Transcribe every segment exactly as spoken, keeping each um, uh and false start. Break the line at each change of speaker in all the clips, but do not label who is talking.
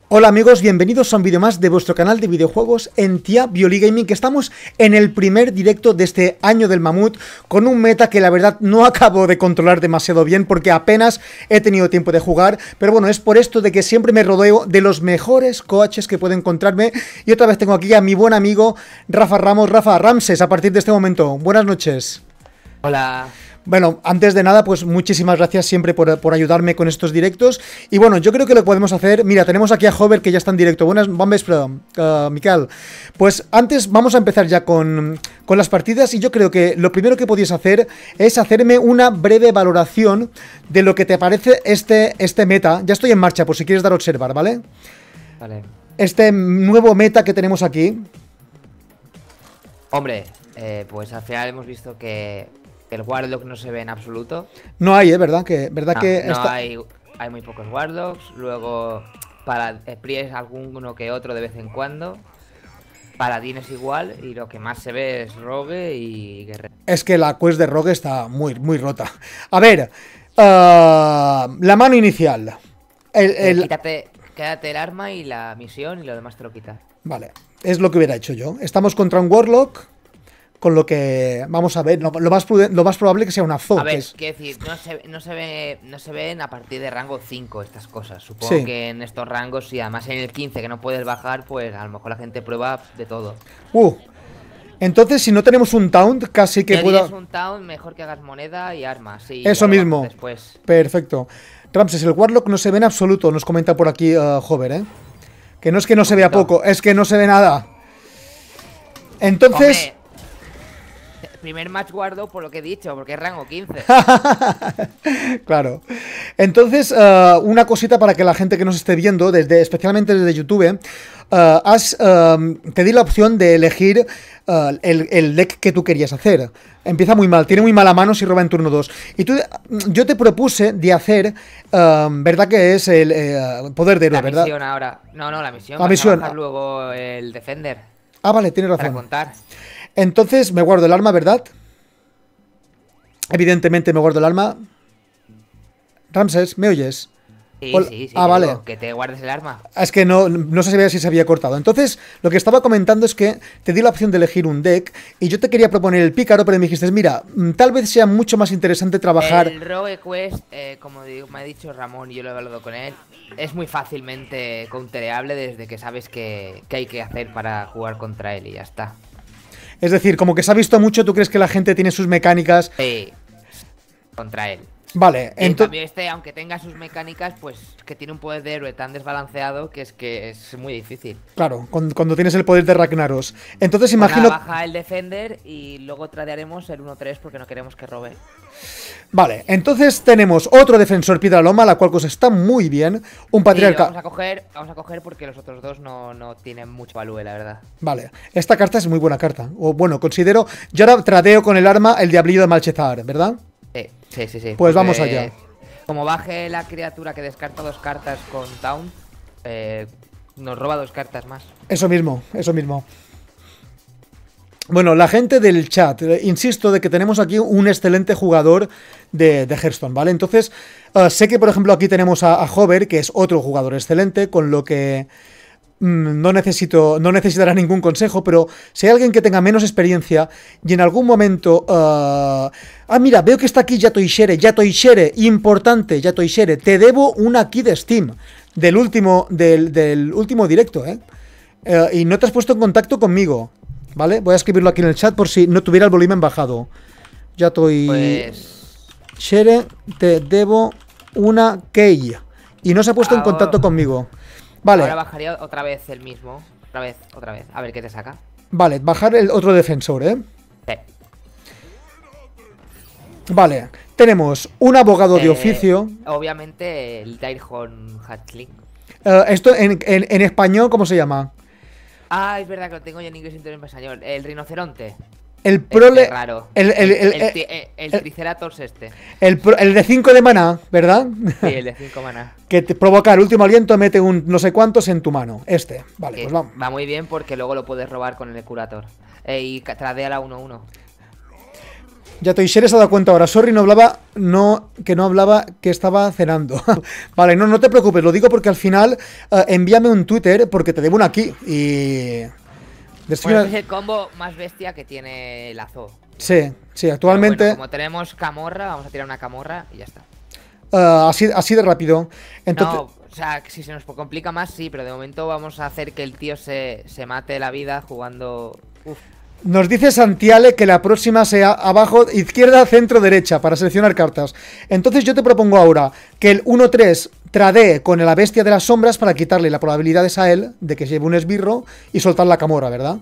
Hola amigos, bienvenidos a un vídeo más de vuestro canal de videojuegos en Tia Violi Gaming, que estamos en el primer directo de este año del mamut, con un meta que la verdad no acabo de controlar demasiado bien porque apenas he tenido tiempo de jugar, pero bueno, es por esto de que siempre me rodeo de los mejores coaches que puedo encontrarme, y otra vez tengo aquí a mi buen amigo Rafa Ramos. Rafa, Ramses, a partir de este momento, buenas noches.
Hola.
Bueno, antes de nada, pues muchísimas gracias siempre por, por ayudarme con estos directos. Y bueno, yo creo que lo podemos hacer. Mira, tenemos aquí a Hover, que ya está en directo. Buenas, bon vespre, uh, Miquel. Pues antes vamos a empezar ya con, con las partidas. Y yo creo que lo primero que podías hacer es hacerme una breve valoración de lo que te parece este, este meta. Ya estoy en marcha, por si quieres dar a observar, ¿vale?
Vale.
Este nuevo meta que tenemos aquí.
Hombre, eh, pues al final hemos visto que el Warlock no se ve en absoluto.
No hay, ¿eh? ¿Verdad? Que, ¿verdad
No,
que
no
está...
hay, hay muy pocos Warlocks. Luego, para Spries alguno que otro de vez en cuando. Paladín es igual. Y lo que más se ve es Rogue y Guerrero.
Es que la quest de Rogue está muy, muy rota. A ver, uh, la mano inicial. El, el...
Eh, quítate, quédate el arma y la misión y lo demás te lo quitas.
Vale, es lo que hubiera hecho yo. Estamos contra un Warlock, con lo que vamos a ver. Lo, lo, más, lo más probable que sea una Zo.
A ver,
que es...
quiero decir, no se, no, se ve, no se ven a partir de rango cinco estas cosas. Supongo
sí.
que en estos rangos, y además en el quince que no puedes bajar, pues a lo mejor la gente prueba de todo.
Uh, entonces si no tenemos un taunt, casi que
si
pueda...
tienes un taunt, mejor que hagas moneda y armas. Sí,
eso mismo.
Después.
Perfecto. Ramses, el Warlock no se ve en absoluto, nos comenta por aquí uh, Hover, ¿eh? Que no es que no se vea poco, es que no se ve nada. Entonces...
Hombre, primer match guardo por lo que he dicho, porque es rango quince.
Claro. Entonces, uh, una cosita para que la gente que nos esté viendo, desde, especialmente desde YouTube, uh, has, uh, te di la opción de elegir uh, el, el deck que tú querías hacer. Empieza muy mal, tiene muy mala mano si roba en turno dos. Y tú, yo te propuse de hacer, uh, ¿verdad que es el uh, poder de héroe,
la
verdad?
misión ahora. No, no, la misión.
La misión.
A luego el Defender.
Ah, vale, tienes razón.
Para contar.
Entonces me guardo el arma, ¿verdad? Evidentemente me guardo el arma. Ramses, ¿me oyes?
Sí,
Hola.
sí, sí.
Ah, vale.
Digo, que te guardes el arma.
Es que no, no sé si se había cortado. Entonces, lo que estaba comentando es que te di la opción de elegir un deck y yo te quería proponer el pícaro, pero me dijiste, mira, tal vez sea mucho más interesante trabajar...
El Rogue Quest, eh, como digo, me ha dicho Ramón y yo lo he hablado con él, es muy fácilmente countereable desde que sabes que, que hay que hacer para jugar contra él y ya está.
Es decir, como que se ha visto mucho, ¿tú crees que la gente tiene sus mecánicas?
Sí, contra él.
Vale,
en
entonces...
cambio este, aunque tenga sus mecánicas, pues que tiene un poder de héroe tan desbalanceado que es que es muy difícil.
Claro, cuando, cuando tienes el poder de Ragnaros. Entonces imagino...
Pues nada, baja el Defender y luego tradearemos el uno tres porque no queremos que robe.
Vale, entonces tenemos otro defensor Piedra Loma, la cual cosa está muy bien. Un patriarca...
Sí, vamos a coger, vamos a coger porque los otros dos no, no tienen mucho value, la verdad.
Vale, esta carta es muy buena carta. O bueno, considero... Yo ahora tradeo con el arma el Diablillo de Malchezar, ¿verdad?
Sí, sí, sí, sí.
Pues vamos allá.
Como baje la criatura que descarta dos cartas con Taunt, eh, nos roba dos cartas más.
Eso mismo, eso mismo. Bueno, la gente del chat, eh, insisto de que tenemos aquí un excelente jugador de, de Hearthstone, ¿vale? Entonces, uh, sé que por ejemplo aquí tenemos a, a Hover, que es otro jugador excelente, con lo que... No necesito, no necesitará ningún consejo, pero si hay alguien que tenga menos experiencia y en algún momento... Uh... Ah, mira, veo que está aquí Yato Ishere, Yato Ishere, importante, Yato Ishere, te debo una key de Steam del último, del, del último directo, ¿eh? Uh, y no te has puesto en contacto conmigo, ¿vale? Voy a escribirlo aquí en el chat por si no tuviera el volumen bajado. Yato Ishere, pues... te debo una key. Y no se ha puesto ah, en contacto conmigo. Vale.
Ahora bajaría otra vez el mismo. Otra vez, otra vez. A ver qué te saca.
Vale, bajar el otro defensor, ¿eh?
Sí.
Vale, tenemos un abogado eh, de oficio.
Obviamente el Direhorn Hatchling.
Uh, esto en, en, en español, ¿cómo se llama?
Ah, es verdad que lo tengo yo en inglés y en español. El rinoceronte.
El prole...
Este raro.
El, el, el,
el, el, el, el, el Triceratops este.
El, el de cinco de maná, ¿verdad?
Sí, el de cinco maná.
Que te provoca el último aliento, mete un no sé cuántos en tu mano. Este, vale,
que
pues vamos.
Va muy bien porque luego lo puedes robar con el curator. Eh, y tradea la uno uno.
Ya Toishere se ha dado cuenta ahora. Sorry, no hablaba, no, que no hablaba, que estaba cenando. Vale, no, no te preocupes, lo digo porque al final uh, envíame un Twitter porque te debo una aquí y...
Bueno, es el combo más bestia que tiene el Azo.
Sí, sí, actualmente...
Bueno, como tenemos camorra, vamos a tirar una camorra y ya está.
Uh, así, así de rápido. Entonces...
No, o sea, si se nos complica más, sí, pero de momento vamos a hacer que el tío se, se mate la vida jugando... Uf.
Nos dice Santiale que la próxima sea abajo, izquierda, centro, derecha, para seleccionar cartas. Entonces yo te propongo ahora que el uno tres tradee con la bestia de las sombras para quitarle la probabilidad a él de que lleve un esbirro y soltar la camorra, ¿verdad?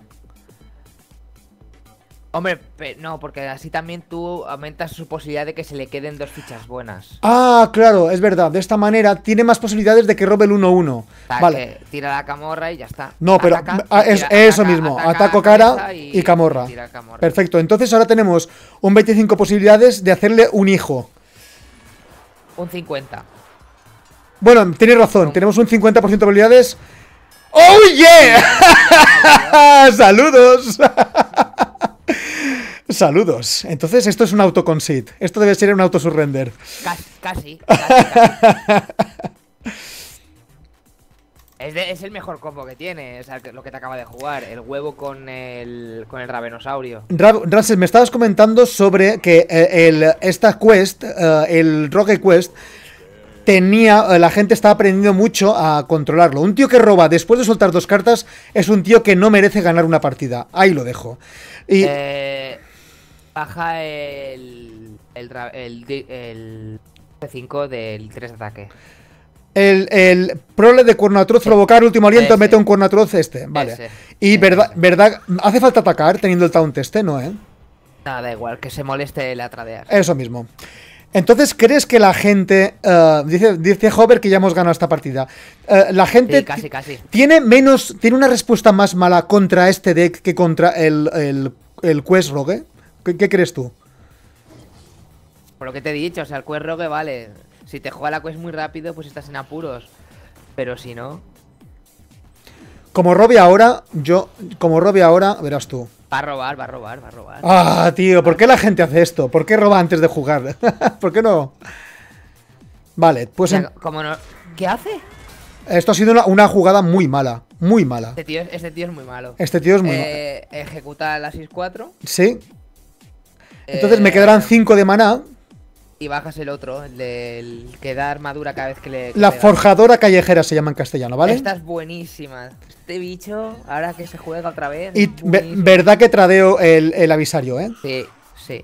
Hombre, no, porque así también tú aumentas su posibilidad de que se le queden dos fichas buenas.
Ah, claro, es verdad. De esta manera tiene más posibilidades de que robe el uno uno.
O sea,
vale.
Que tira la camorra y ya está.
No, pero
ataca,
a, es
tira,
eso
ataca,
mismo.
ataca
Ataco cara y, y camorra.
y camorra.
Perfecto. Entonces ahora tenemos un veinticinco posibilidades de hacerle un hijo.
Un cincuenta.
Bueno, tienes razón. No. Tenemos un cincuenta por ciento de probabilidades. ¡Oh, yeah! ¡Saludos! Saludos. Entonces esto es un autoconcede. Esto debe ser un autosurrender.
Casi, casi. casi, casi. es, de, es el mejor combo que tiene. O sea, lo que te acaba de jugar. El huevo con el, con el ravenosaurio.
Ramses, me estabas comentando sobre que eh, el, esta quest, eh, el Rogue Quest, tenía, eh, la gente está aprendiendo mucho a controlarlo. Un tío que roba después de soltar dos cartas es un tío que no merece ganar una partida. Ahí lo dejo. Y...
Eh... Baja el. El. El. El. C cinco del tres de ataque.
El, el prole de cuerno atroz, provocar último aliento, ese. Mete un cuerno atroz este. Vale. Ese. Y ese. verdad, verdad. ¿Hace falta atacar teniendo el taunt este? No, ¿eh?
Nada, da igual, que se moleste la tradear.
Eso mismo. Entonces, ¿crees que la gente. Uh, dice, dice Hover que ya hemos ganado esta partida. Uh, la gente.
Sí, casi, casi.
Tiene menos. Tiene una respuesta más mala contra este deck que contra el. El, el Quest Rogue. ¿Qué, ¿Qué crees tú?
Por lo que te he dicho, o sea, el Quest Rogue vale. Si te juega la Quest muy rápido, pues estás en apuros. Pero si no...
Como robe ahora, yo... Como robe ahora, verás tú.
Va a robar, va a robar, va a robar.
Ah, tío, ¿por qué la gente hace esto? ¿Por qué roba antes de jugar? ¿Por qué no? Vale, pues...
O sea, en... como no... ¿Qué hace?
Esto ha sido una, una jugada muy mala. Muy mala.
Este tío, este tío es muy malo.
Este tío es muy
eh, malo. Ejecuta la seis cuatro.
Sí. Entonces eh, me quedarán cinco de maná.
Y bajas el otro, el del que da armadura cada vez que le... Que
la
le
forjadora callejera se llama en castellano, ¿vale?
Esta es buenísima. Este bicho, ahora que se juega otra vez...
Y verdad que tradeo el, el avisario, ¿eh?
Sí, sí.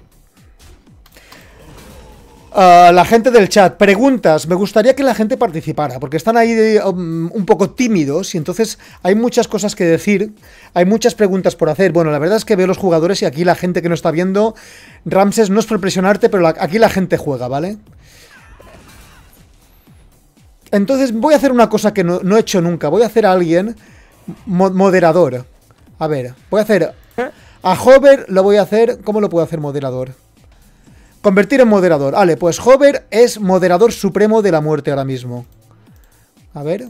Uh, la gente del chat, preguntas. Me gustaría que la gente participara, porque están ahí um, un poco tímidos y entonces hay muchas cosas que decir, hay muchas preguntas por hacer. Bueno, la verdad es que veo los jugadores y aquí la gente que no está viendo, Ramses, no es por presionarte, pero la, aquí la gente juega, ¿vale? Entonces voy a hacer una cosa que no, no he hecho nunca, voy a hacer a alguien mo moderador. A ver, voy a hacer... A Hover lo voy a hacer... ¿Cómo lo puedo hacer moderador? Convertir en moderador. Vale, pues Hover es moderador supremo de la muerte ahora mismo. A ver.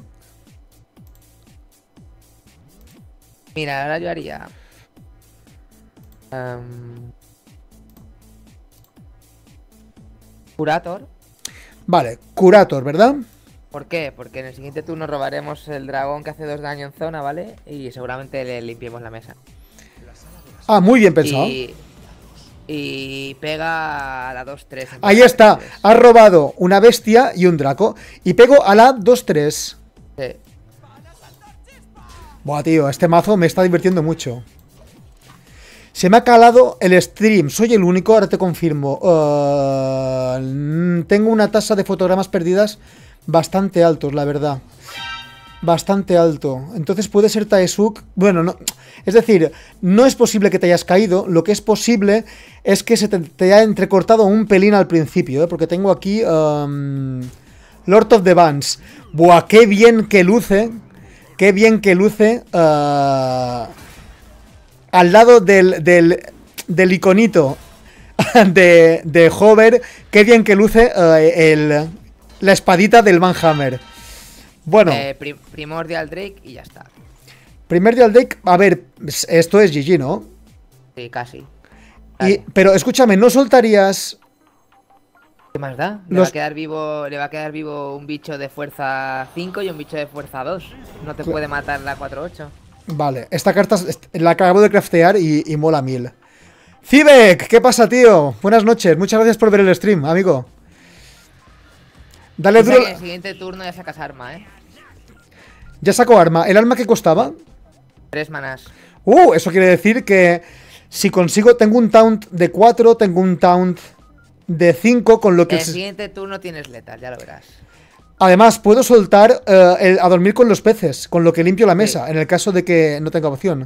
Mira, ahora yo haría... Um... Curator.
Vale, Curator, ¿verdad?
¿Por qué? Porque en el siguiente turno robaremos el dragón que hace dos daño en zona, ¿vale? Y seguramente le limpiemos la mesa.
Ah, muy bien pensado.
Y... Y pega a la dos tres.
Ahí está. Has robado una bestia y un draco. Y pego a la dos tres.
Sí.
Buah, tío, este mazo me está divirtiendo mucho. Se me ha calado el stream. Soy el único, ahora te confirmo. Uh, tengo una tasa de fotogramas perdidas bastante altos, la verdad. Bastante alto. Entonces puede ser Taesuk. Bueno, no. Es decir, no es posible que te hayas caído. Lo que es posible es que se te, te haya entrecortado un pelín al principio, ¿eh? Porque tengo aquí um, Lord of the Bands. Buah, qué bien que luce. Qué bien que luce. Uh, al lado del, del, del iconito de, de Hover. Qué bien que luce uh, el, la espadita del Van Hammer. Bueno.
Eh, prim Primordial Drake y ya está.
Primordial Drake, a ver, esto es G G, ¿no?
Sí, casi.
Y, pero escúchame, ¿no soltarías...?
¿Qué más da? Le,
Los...
va a quedar vivo, le va a quedar vivo un bicho de fuerza cinco y un bicho de fuerza dos. No te puede matar la cuatro ocho.
Vale, esta carta la acabo de craftear y, y mola mil. Cibek, ¿qué pasa, tío? Buenas noches, muchas gracias por ver el stream, amigo. Dale duro.
En el siguiente turno ya sacas arma, ¿eh?
Ya saco arma. ¿El arma qué costaba?
Tres manás.
Uh, eso quiere decir que si consigo... Tengo un taunt de cuatro, tengo un taunt de cinco, con lo que...
En el siguiente turno tienes letal, ya lo verás.
Además, puedo soltar uh, el, a dormir con los peces, con lo que limpio la mesa, sí, en el caso de que no tenga opción.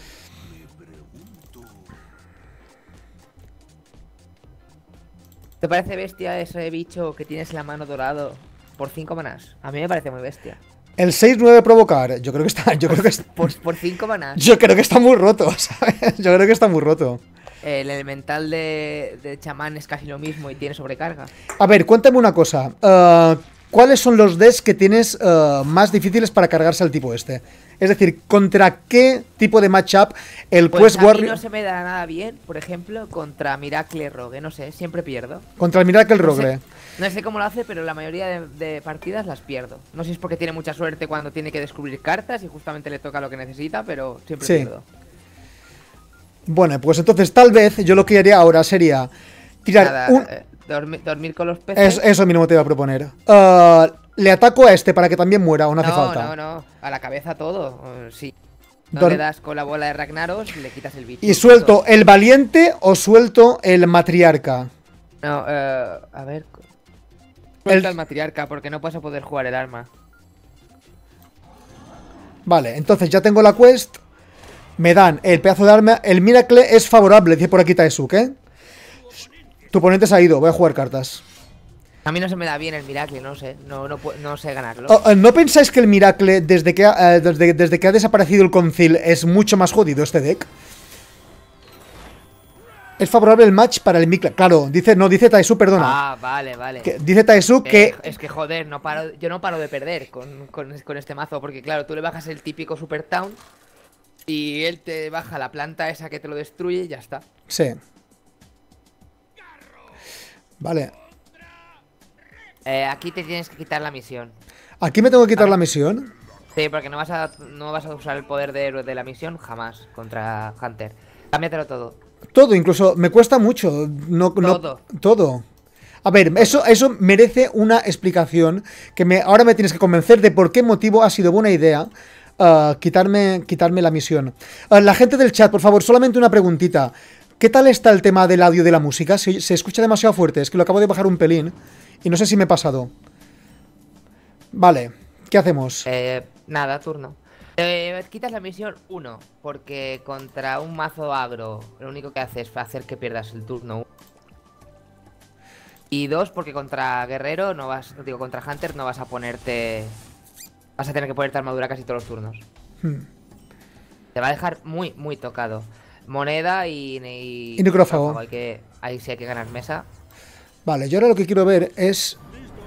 ¿Te parece bestia ese bicho que tienes en la mano dorado por cinco manás? A mí me parece muy bestia.
El seis nueve provocar, yo creo que está... Yo creo que está,
por, por cinco manás.
Yo creo que está muy roto, ¿sabes? Yo creo que está muy roto.
El elemental de, de chamán es casi lo mismo y tiene sobrecarga.
A ver, cuéntame una cosa. Uh, ¿Cuáles son los decks que tienes uh, más difíciles para cargarse al tipo este? Es decir, ¿contra qué tipo de matchup el
pues
Quest
a mí
Warrior...
no se me da nada bien, por ejemplo, contra Miracle Rogue, no sé, siempre pierdo.
Contra el Miracle
no
Rogue.
Sé, no sé cómo lo hace, pero la mayoría de, de partidas las pierdo. No sé si es porque tiene mucha suerte cuando tiene que descubrir cartas y justamente le toca lo que necesita, pero siempre
sí.
pierdo.
Bueno, pues entonces tal vez yo lo que haría ahora sería tirar
Nada,
un...
eh, dormir, dormir con los peces.
Es, eso mismo te iba a proponer. Uh, le ataco a este para que también muera o no hace
no,
falta.
No, no, a la cabeza todo. Uh, sí. No
Dor
le das con la bola de Ragnaros, le quitas el bicho.
¿Y suelto el valiente o suelto el matriarca?
No, uh, a ver. Suelta el... el matriarca porque no vas a poder jugar el arma.
Vale, entonces ya tengo la quest. Me dan el pedazo de arma. El Miracle es favorable, dice por aquí Taesuk, ¿eh? Tu oponente se ha ido, voy a jugar cartas.
A mí no se me da bien el Miracle, no sé, no, no, no sé ganarlo.
Oh, ¿No pensáis que el Miracle, desde que, ha, eh, desde, desde que ha desaparecido el Concil, es mucho más jodido este deck? Es favorable el match para el Miracle. Claro, dice, no, dice Taesuk, perdona.
Ah, vale, vale.
Que, dice Taesuk
eh,
que...
Es que joder, no paro, yo no paro de perder con, con, con este mazo, porque claro, tú le bajas el típico Super Town y él te baja la planta esa que te lo destruye y ya está.
Sí. Vale.
Eh, aquí te tienes que quitar la misión.
¿Aquí me tengo que quitar
¿Vale?
la misión?
Sí, porque no vas a no vas a usar el poder de héroe de la misión jamás contra Hunter. Cámbiatelo todo.
Todo, incluso me cuesta mucho. No,
Todo.
No, todo. A ver, eso, eso merece una explicación que me, ahora me tienes que convencer de por qué motivo ha sido buena idea uh, quitarme, quitarme la misión. Uh, la gente del chat, por favor, solamente una preguntita. ¿Qué tal está el tema del audio de la música? Se, se escucha demasiado fuerte, es que lo acabo de bajar un pelín y no sé si me he pasado. Vale, ¿qué hacemos?
Eh, nada, turno. Eh, quitas la misión uno, porque contra un mazo agro lo único que hace es hacer que pierdas el turno. Y dos, porque contra guerrero no vas, digo, contra Hunter no vas a ponerte... Vas a tener que ponerte armadura casi todos los turnos.
Hmm.
Te va a dejar muy, muy tocado. Moneda y... Y,
y necrófago.
Hay que, ahí sí hay que ganar mesa.
Vale, yo ahora lo que quiero ver es...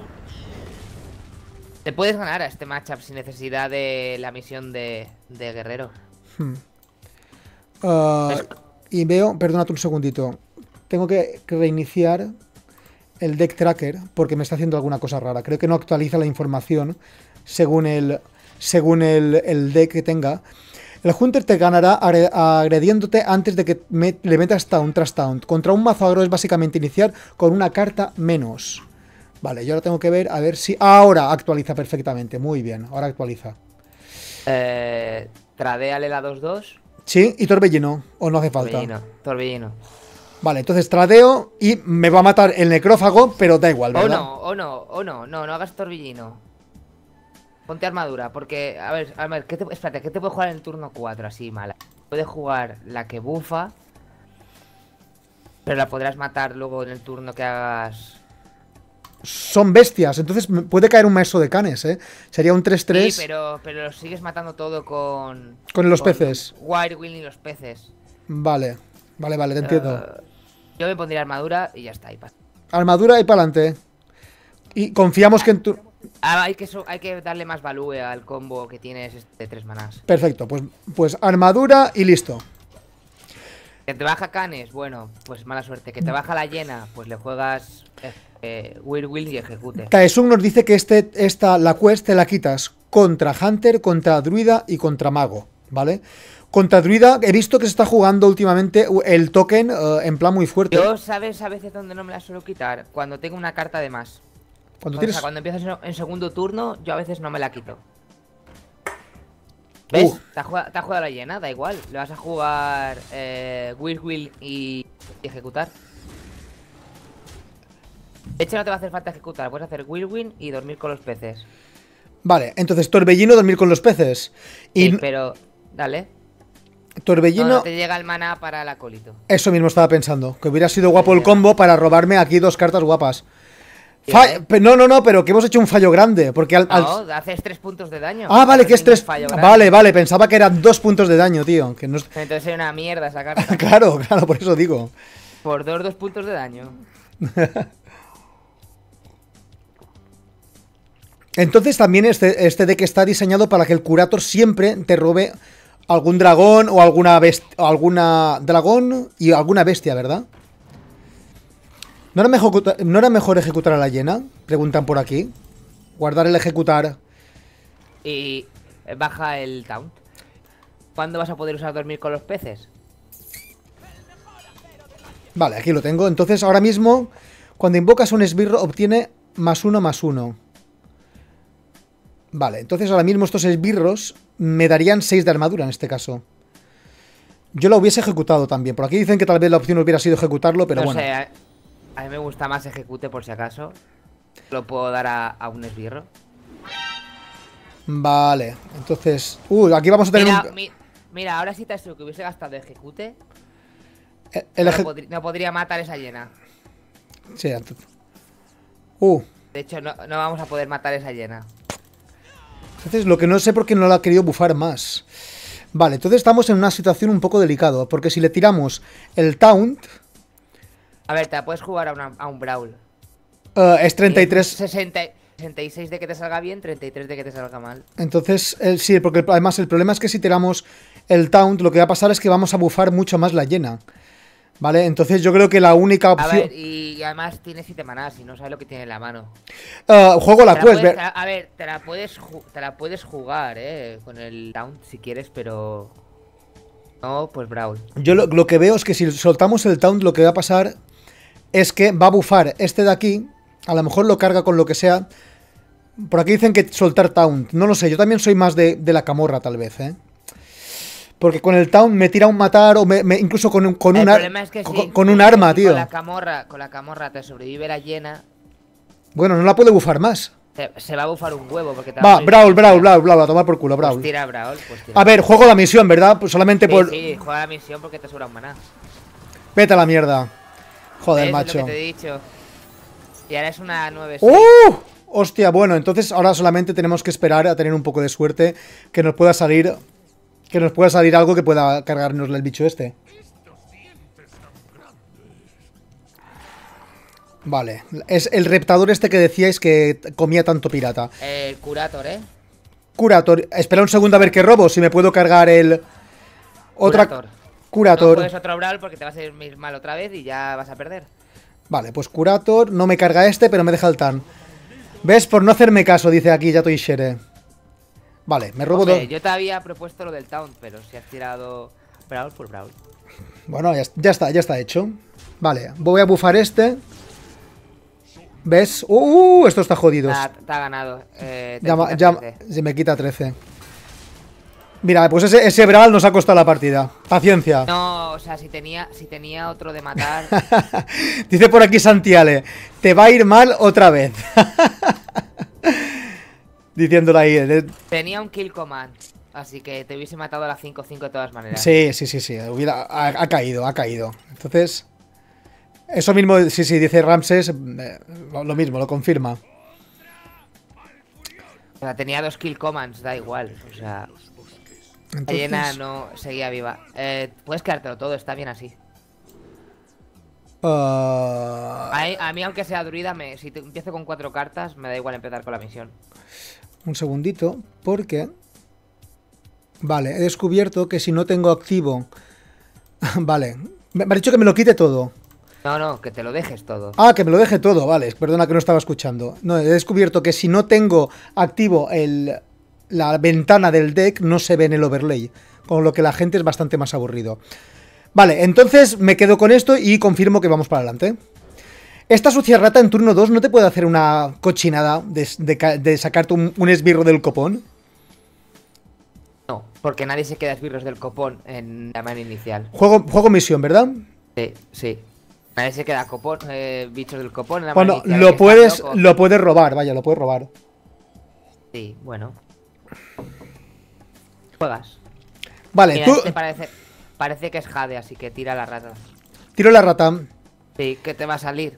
Te puedes ganar a este matchup sin necesidad de la misión de, de guerrero.
Hmm. Uh, y veo... Perdónate un segundito. Tengo que, que reiniciar el deck tracker porque me está haciendo alguna cosa rara. Creo que no actualiza la información según el, según el, el deck que tenga. El Hunter te ganará agrediéndote antes de que me, le metas taunt tras taunt. Contra un mazo agro es básicamente iniciar con una carta menos. Vale, yo ahora tengo que ver, a ver si... Ahora actualiza perfectamente, muy bien, ahora actualiza.
Eh, Tradéale la dos dos.
Sí, y torbellino, o no hace falta.
Torbellino, torbellino.
Vale, entonces tradeo y me va a matar el necrófago, pero da igual, ¿verdad?
O no, o no, o no, no, no hagas torbellino. Ponte armadura, porque, a ver, a ver, ¿qué te, espérate, ¿qué te puede jugar en el turno cuatro así mala? Puede jugar la que bufa, pero la podrás matar luego en el turno que hagas...
Son bestias, entonces puede caer un maestro de canes, ¿eh? Sería un tres tres.
Sí, pero, pero lo sigues matando todo con...
Con los
con
peces.
Wirewind y los peces.
Vale, vale, vale, te entiendo.
Uh, yo me pondría armadura y ya está. Y
armadura y para adelante. Y confiamos ah, que en tu...
Ah, hay, que so hay que darle más value al combo que tienes de tres manás.
Perfecto, pues, pues armadura y listo.
Que te baja Canes, bueno, pues mala suerte. Que te baja la Hiena, pues le juegas eh, Will Will y ejecute.
Kaesung nos dice que este, esta, la quest te la quitas contra Hunter, contra Druida y contra Mago, ¿vale? Contra Druida he visto que se está jugando últimamente el token uh, en plan muy fuerte.
Yo, ¿sabes a veces dónde no me la suelo quitar? Cuando tengo una carta de más.
Cuando,
o
tienes...
sea, cuando empiezas en segundo turno, yo a veces no me la quito. ¿Ves?
Uh.
¿Te has jugado, te has jugado la Hiena? Da igual. Le vas a jugar eh, Will Will y, y ejecutar. De hecho, no te va a hacer falta ejecutar. Puedes hacer Will Will y dormir con los peces.
Vale, entonces Torbellino, dormir con los peces. Y
sí, pero, dale.
Torbellino...
No, no te llega el maná para el acólito.
Eso mismo estaba pensando. Que hubiera sido guapo el combo para robarme aquí dos cartas guapas. Fa... No, no, no, pero que hemos hecho un fallo grande. Porque al, al...
No, haces tres puntos de daño.
Ah, vale, que es tres. Vale, vale, pensaba que eran dos puntos de daño, tío. Que no...
Entonces es una mierda esa carta.
Claro, claro, por eso digo.
Por dos, dos puntos de daño.
Entonces también este, este deck está diseñado para que el Curator siempre te robe algún dragón o alguna bestia, alguna dragón y alguna bestia, ¿verdad? ¿No era, mejor, ¿No era mejor ejecutar a la Hiena? Preguntan por aquí. Guardar el ejecutar.
Y baja el taunt. ¿Cuándo vas a poder usar dormir con los peces?
Vale, aquí lo tengo. Entonces ahora mismo, cuando invocas un esbirro, obtiene más uno más uno. Vale, entonces ahora mismo estos esbirros me darían seis de armadura en este caso. Yo lo hubiese ejecutado también. Por aquí dicen que tal vez la opción hubiera sido ejecutarlo, pero
no
bueno.
Sé, a, a mí me gusta más ejecute por si acaso. Lo puedo dar a, a un esbirro.
Vale, entonces... Uh, aquí vamos a tener
mira,
un...
mi, mira, ahora sí te has dicho que hubiese gastado ejecute.
El, el
no,
eje...
podría, no podría matar esa Hiena.
Sí, entonces... Uh.
De hecho, no, no vamos a poder matar esa Hiena.
Entonces, lo que no sé por qué no la ha querido bufar más. Vale, entonces estamos en una situación un poco delicada. Porque si le tiramos el taunt...
A ver, te la puedes jugar a, una, a un Brawl.
Uh, es treinta y tres...
sesenta, sesenta y seis de que te salga bien, treinta y tres de que te salga mal.
Entonces, el, sí, porque además el problema es que si tiramos el taunt, lo que va a pasar es que vamos a bufar mucho más la Hiena. ¿Vale? Entonces yo creo que la única opción...
A ver, y además tiene siete manás y no sabes lo que tiene en la mano.
Uh, juego la quest.
Puedes, a ver, te la, puedes, te la puedes jugar, eh, con el taunt si quieres, pero... No, pues Brawl.
Yo lo, lo que veo es que si soltamos el taunt, lo que va a pasar es que va a bufar este de aquí. A lo mejor lo carga con lo que sea. Por aquí dicen que soltar taunt. No lo sé, yo también soy más de, de la camorra, tal vez, ¿eh? Porque con el taunt me tira un matar o me, me, incluso con, con,
el
una,
problema es que
con,
sí,
con un arma, tío.
Con la camorra, con la camorra te sobrevive la Hiena.
Bueno, no la puede bufar más.
Se, se va a bufar un huevo porque te
va. Va, Brawl, Brawl, Brawl, Brawl, a tomar por culo, Brawl.
Pues tira Brawl, pues tira.
A ver, juego la misión, ¿verdad? Pues solamente
sí,
por...
Sí, juega la misión porque te sobra un maná.
Vete a la mierda. Joder,
¿Ves?
macho.
Es lo que te he dicho. Y ahora es una nueve seis.
¡Uh! Hostia, bueno, entonces ahora solamente tenemos que esperar a tener un poco de suerte que nos pueda salir... Que nos pueda salir algo que pueda cargarnos el bicho este. Vale. Es el reptador este que decíais que comía tanto pirata.
El Curator, ¿eh?
Curator. Espera un segundo a ver qué robo. Si me puedo cargar el... Otra...
Curator.
Curator.
No puedes otro Brawl porque te vas a ir mal otra vez y ya vas a perder.
Vale, pues Curator. No me carga este, pero me deja el tan. ¿Ves? Por no hacerme caso, dice aquí Yato Ishere. Vale, me robo dos.
Yo te había propuesto lo del taunt, pero si has tirado Brawl por Brawl.
Bueno, ya, ya está, ya está hecho. Vale, voy a bufar este. ¿Ves? ¡Uh! Esto está jodido.
Ah, te ha ganado. Eh, te
ya,
quita
ya,
trece.
se me quita trece. Mira, pues ese, ese Brawl nos ha costado la partida. Paciencia.
No, o sea, si tenía, si tenía otro de matar.
Dice por aquí Santiale, te va a ir mal otra vez. Diciéndolo ahí. ¿eh?
Tenía un kill command, así que te hubiese matado a las cinco cinco de todas maneras.
Sí, sí, sí, sí. Hubiera, ha, ha caído, ha caído. Entonces, eso mismo, sí, sí, dice Ramses, eh, lo, lo mismo, lo confirma.
O sea, tenía dos kill commands, da igual. O sea,
Entonces...
la Hiena no seguía viva. Eh, puedes quedártelo todo, está bien así.
Uh...
A, a mí, aunque sea druida, me, si te, empiezo con cuatro cartas, me da igual empezar con la misión.
Un segundito, porque... Vale, he descubierto que si no tengo activo... Vale, Me me ha dicho que me lo quite todo.
No, no, que te lo dejes todo.
Ah, que me lo deje todo, vale. Perdona que no estaba escuchando. No, he descubierto que si no tengo activo el, la ventana del deck, no se ve en el overlay. Con lo que la gente es bastante más aburrido. Vale, entonces me quedo con esto y confirmo que vamos para adelante. Esta sucia rata en turno dos no te puede hacer una cochinada de, de, de sacarte un, un esbirro del copón.
No, porque nadie se queda esbirros del copón en la mano inicial.
Juego, juego misión, ¿verdad?
Sí, sí. Nadie se queda copón, eh, bichos del copón en la mano
Bueno,
inicial.
lo puedes, lo puedes robar, vaya, lo puedes robar.
Sí, bueno. Juegas.
Vale,
Mira,
tú...
este parece, parece que es Jade, así que tira la rata.
Tiro la rata.
Sí, ¿qué te va a salir?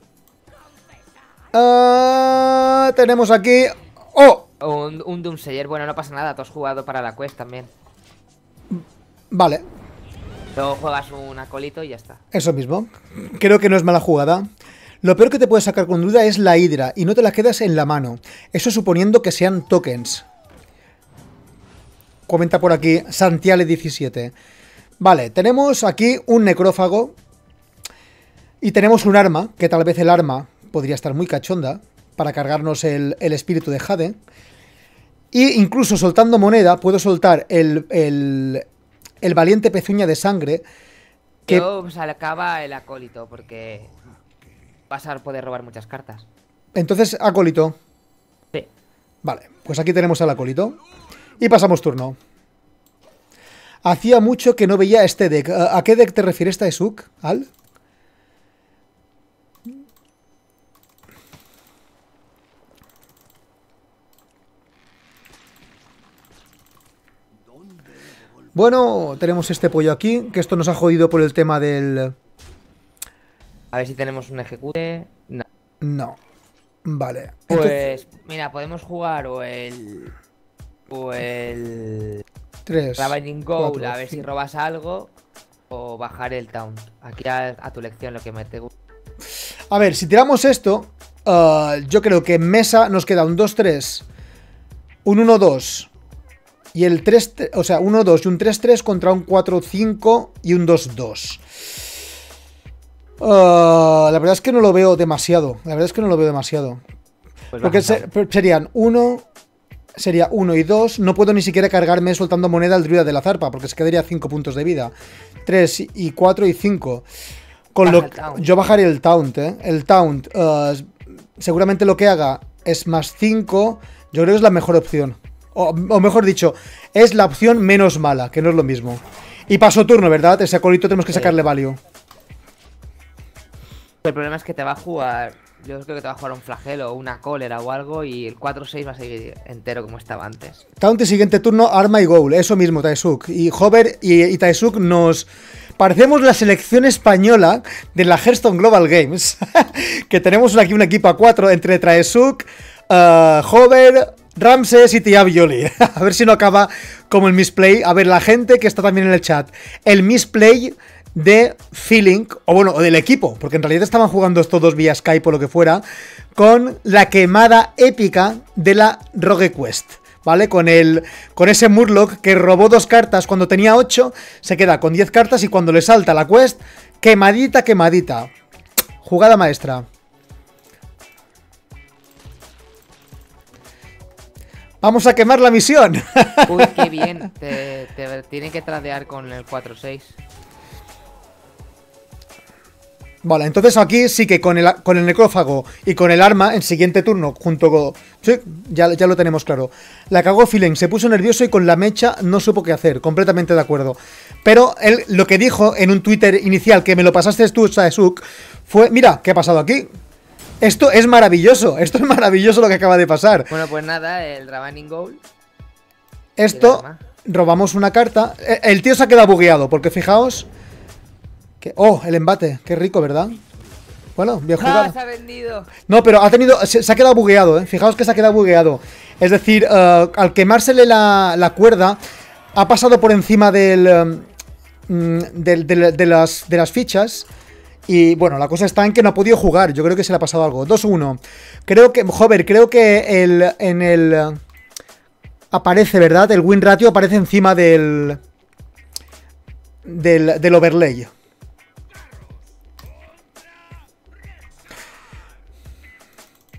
Uh, tenemos aquí... ¡Oh!
Un, un Doomsayer, bueno, no pasa nada, tú has jugado para la quest también.
Vale,
Luego juegas un acolito y ya está.
eso mismo. Creo que no es mala jugada. Lo peor que te puedes sacar con duda es la Hydra y no te la quedas en la mano. Eso suponiendo que sean tokens. Comenta por aquí Santiale diecisiete. Vale, tenemos aquí un necrófago. Y tenemos un arma, que tal vez el arma podría estar muy cachonda para cargarnos el, el espíritu de Jade. Y incluso soltando moneda puedo soltar el, el, el valiente pezuña de sangre. Que...
Yo se acaba el acólito porque vas a poder robar muchas cartas.
Entonces, acólito.
Sí.
Vale, pues aquí tenemos al acólito. Y pasamos turno. Hacía mucho que no veía este deck. ¿A qué deck te refieres, Taesuk? ¿Al? Bueno, tenemos este pollo aquí, que esto nos ha jodido por el tema del...
A ver si tenemos un ejecute. No.
No. Vale.
Pues,
Entonces,
mira, podemos jugar o el... O el...
tres,
Ravaging Goal,
cuatro,
a ver si
cinco.
robas algo. O bajar el Taunt. Aquí a, a tu lección lo que me te gusta.
A ver, si tiramos esto, uh, yo creo que en mesa nos queda un dos tres, un uno dos y el tres, o sea, uno dos y un tres tres contra un cuatro cinco y un dos dos. Uh, la verdad es que no lo veo demasiado. La verdad es que no lo veo demasiado.
Pues
Porque
baja
se- serían uno, sería uno y dos. No puedo ni siquiera cargarme soltando moneda al druida de la zarpa, porque se quedaría cinco puntos de vida. tres y cuatro y cinco. Con
Baja
lo
el taunt.
yo bajaré el taunt, ¿eh? El taunt, uh, seguramente lo que haga es más cinco. Yo creo que es la mejor opción. O, o mejor dicho, es la opción menos mala, que no es lo mismo. Y paso turno, ¿verdad? Ese acolito tenemos que
Sí.
sacarle value.
El problema es que te va a jugar. Yo creo que te va a jugar un flagelo o una cólera o algo. Y el cuatro seis va a seguir entero como estaba antes.
Taunt y siguiente turno, arma y goal. Eso mismo, Taesuk. Y Hover y, y Taesuk nos... Parecemos la selección española de la Hearthstone Global Games. Que tenemos aquí un equipo a cuatro entre Taesuk, uh, Hover, Ramses y Tia Violi. A ver si no acaba como el misplay. A ver, la gente que está también en el chat. El misplay de Feeling, o bueno, o del equipo, porque en realidad estaban jugando todos vía Skype o lo que fuera, con la quemada épica de la Rogue Quest, ¿vale? Con el con ese Murloc que robó dos cartas cuando tenía ocho, se queda con diez cartas y cuando le salta la quest, quemadita, quemadita. Jugada maestra. Vamos a quemar la misión.
Uy, qué bien. Te, te tienen que tradear con el cuatro seis.
Vale, entonces aquí sí que con el, con el necrófago y con el arma, en siguiente turno, junto con... Sí, ya, ya lo tenemos claro. La cagó Feeling, se puso nervioso y con la mecha no supo qué hacer, completamente de acuerdo. Pero él lo que dijo en un Twitter inicial, que me lo pasaste tú, Saesuk, fue, mira, ¿qué ha pasado aquí? Esto es maravilloso, esto es maravilloso lo que acaba de pasar.
Bueno, pues nada, el Ravaging Goal.
Esto, robamos una carta. El tío se ha quedado bugueado, porque fijaos... Que, oh, el embate, qué rico, ¿verdad? Bueno, bien jugado.
¡Ah, se ha vendido!
No, pero ha tenido. Se, se ha quedado bugueado, ¿eh? Fijaos que se ha quedado bugueado. Es decir, uh, al quemársele la, la cuerda, ha pasado por encima del, um, del, de, de, las, de las fichas. Y bueno, la cosa está en que no ha podido jugar. Yo creo que se le ha pasado algo. dos uno. Creo que. Joder, creo que el, en el. Uh, aparece, ¿verdad? El win ratio aparece encima del. Del, del overlay.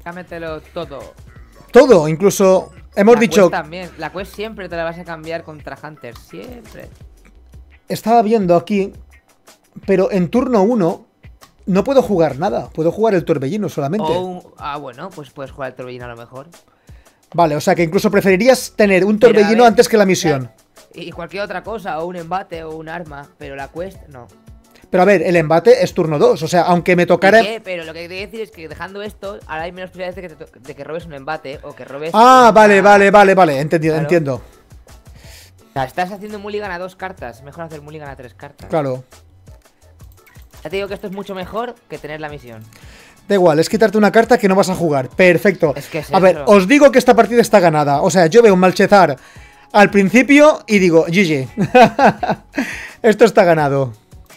Cámetelo todo.
Todo, incluso hemos
La
dicho...
quest también. La quest siempre te la vas a cambiar contra Hunters. Siempre.
Estaba viendo aquí, pero en turno uno no puedo jugar nada. Puedo jugar el torbellino solamente.
O un- Ah, bueno, pues puedes jugar el torbellino a lo mejor.
Vale, o sea que incluso preferirías tener un
Pero, a
torbellino
ver,
antes que la misión.
Y cualquier otra cosa, o un embate, o un arma. Pero la quest, no.
Pero a ver, el embate es turno dos. O sea, aunque me tocara...
¿Y qué? Pero lo que te quiero decir es que dejando esto, ahora hay menos posibilidades de que, te to- de que robes un embate o que robes.
Ah,
una-
vale, vale, vale, vale. Entendido,
Claro.
entiendo.
O sea, estás haciendo mulligan a dos cartas. Mejor hacer mulligan a tres cartas.
Claro.
Ya te digo que esto es mucho mejor que tener la misión.
Da igual, es quitarte una carta que no vas a jugar. Perfecto.
Es que es
a ver,
eso.
os digo que esta partida está ganada. O sea, yo veo un Malchezar al principio y digo, G G. Esto está ganado.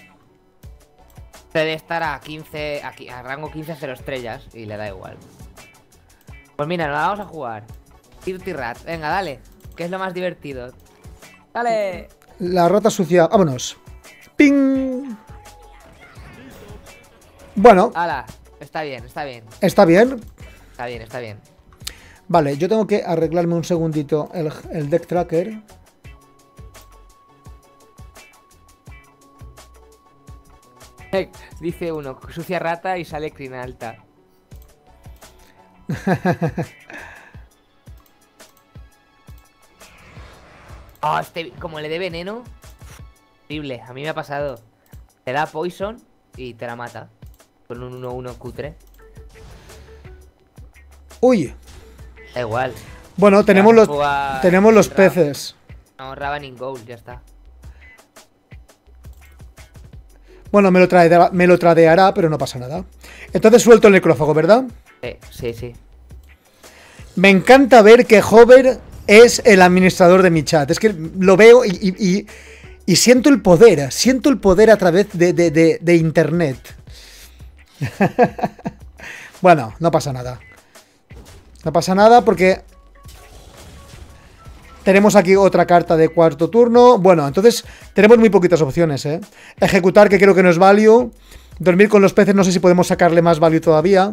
Debe estar a quince, a, qui- a rango quince a cero estrellas y le da igual. Pues mira, nos la vamos a jugar. Dirty Rat, venga, dale. Que es lo más divertido. Dale.
La rata sucia. Vámonos. ¡Ping! Bueno,
Hala, está bien, está bien.
está bien.
Está bien, está bien.
Vale, yo tengo que arreglarme un segundito el, el deck tracker.
Dice uno, sucia rata y sale crina alta. Ah, este, como le dé veneno, horrible, a mí me ha pasado. Te da poison y te la mata. Con un uno uno cutre.
Uy.
Da igual.
Bueno, tenemos
Vamos a
los,
jugar
tenemos los
Ra-
peces.
No, Raven in Gold, ya está.
Bueno, me lo, trae, me lo tradeará, pero no pasa nada. Entonces suelto el necrófago, ¿verdad?
Sí, sí, sí.
Me encanta ver que Hover es el administrador de mi chat. Es que lo veo y, y- y- y siento el poder. Siento el poder a través de, de- de- de internet. Bueno, no pasa nada. No pasa nada porque tenemos aquí otra carta de cuarto turno. Bueno, entonces tenemos muy poquitas opciones, ¿eh? Ejecutar, que creo que no es value. Dormir con los peces, no sé si podemos sacarle más value todavía.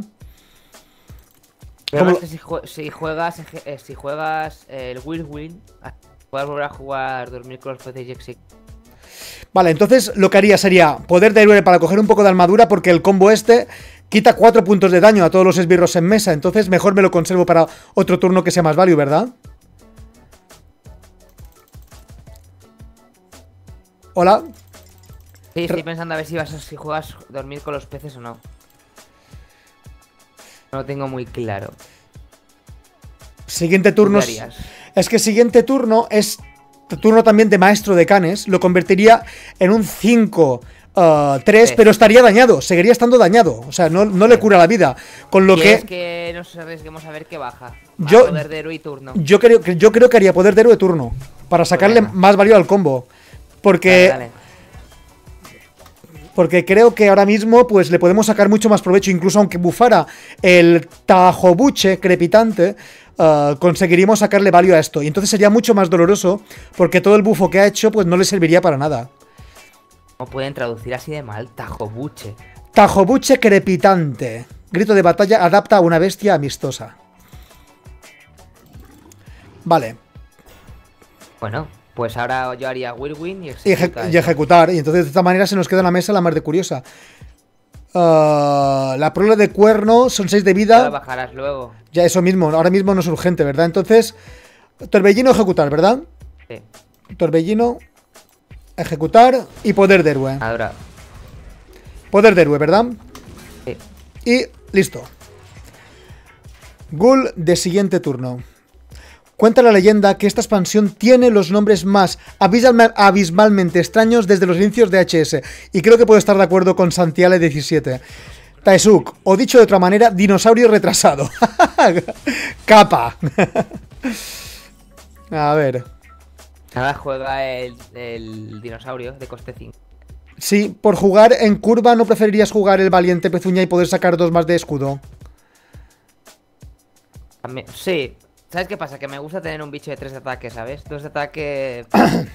Pero
¿Cómo
es que si, jue- si juegas eje- eh, si juegas eh, el Whirlwind, ah, puedes volver a jugar dormir con los peces y exi-
Vale, entonces lo que haría sería poder de héroe para coger un poco de armadura, porque el combo este quita cuatro puntos de daño a todos los esbirros en mesa. Entonces mejor me lo conservo para otro turno que sea más value, ¿verdad? Hola.
Sí, estoy pensando a ver si vas a, si juegas dormir con los peces o no. No lo tengo muy claro.
Siguiente
¿Tú
turno.
qué harías?
Es que siguiente turno es turno también de maestro de canes. Lo convertiría en un cinco tres,
Sí.
pero estaría dañado. Seguiría estando dañado. O sea, no, no le cura la vida. Con lo
Y
que
es que nos arriesguemos a ver qué baja.
Yo-
A poder de héroe y turno.
yo creo, que- yo creo que haría poder de héroe turno. Para sacarle
Venga.
más valor al combo. Porque,
Dale, dale.
porque creo que ahora mismo pues le podemos sacar mucho más provecho. Incluso aunque bufara el Tajobuche crepitante, uh, conseguiríamos sacarle value a esto. Y entonces sería mucho más doloroso, porque todo el bufo que ha hecho pues no le serviría para nada.
¿Cómo pueden traducir así de mal? Tajobuche.
Tajobuche crepitante. Grito de batalla adapta a una bestia amistosa. Vale.
Bueno, pues ahora yo haría Whirlwind y
Y, eje-
ejecuta
y
eso.
ejecutar. Y entonces de esta manera se nos queda en la mesa la más de curiosa. Ah, la prole de cuerno son seis de
Ya lo
vida.
bajarás luego.
Ya eso mismo, ahora mismo no es urgente, ¿verdad? Entonces, torbellino ejecutar, ¿verdad?
Sí.
Torbellino ejecutar y poder de héroe.
Ahora.
Poder de héroe, ¿verdad?
Sí.
Y listo. Ghoul de siguiente turno. Cuenta la leyenda que esta expansión tiene los nombres más abisma- abismalmente extraños desde los inicios de H S. Y creo que puedo estar de acuerdo con Santiale diecisiete. Taesuk, o dicho de otra manera, dinosaurio retrasado. Capa. A ver.
Ahora juega el, el dinosaurio de coste cinco.
Sí, por jugar en curva, ¿no preferirías jugar el valiente pezuña y poder sacar dos más de escudo?
También- Sí. ¿Sabes qué pasa? Que me gusta tener un bicho de tres de ataque, ¿sabes? Dos de ataque.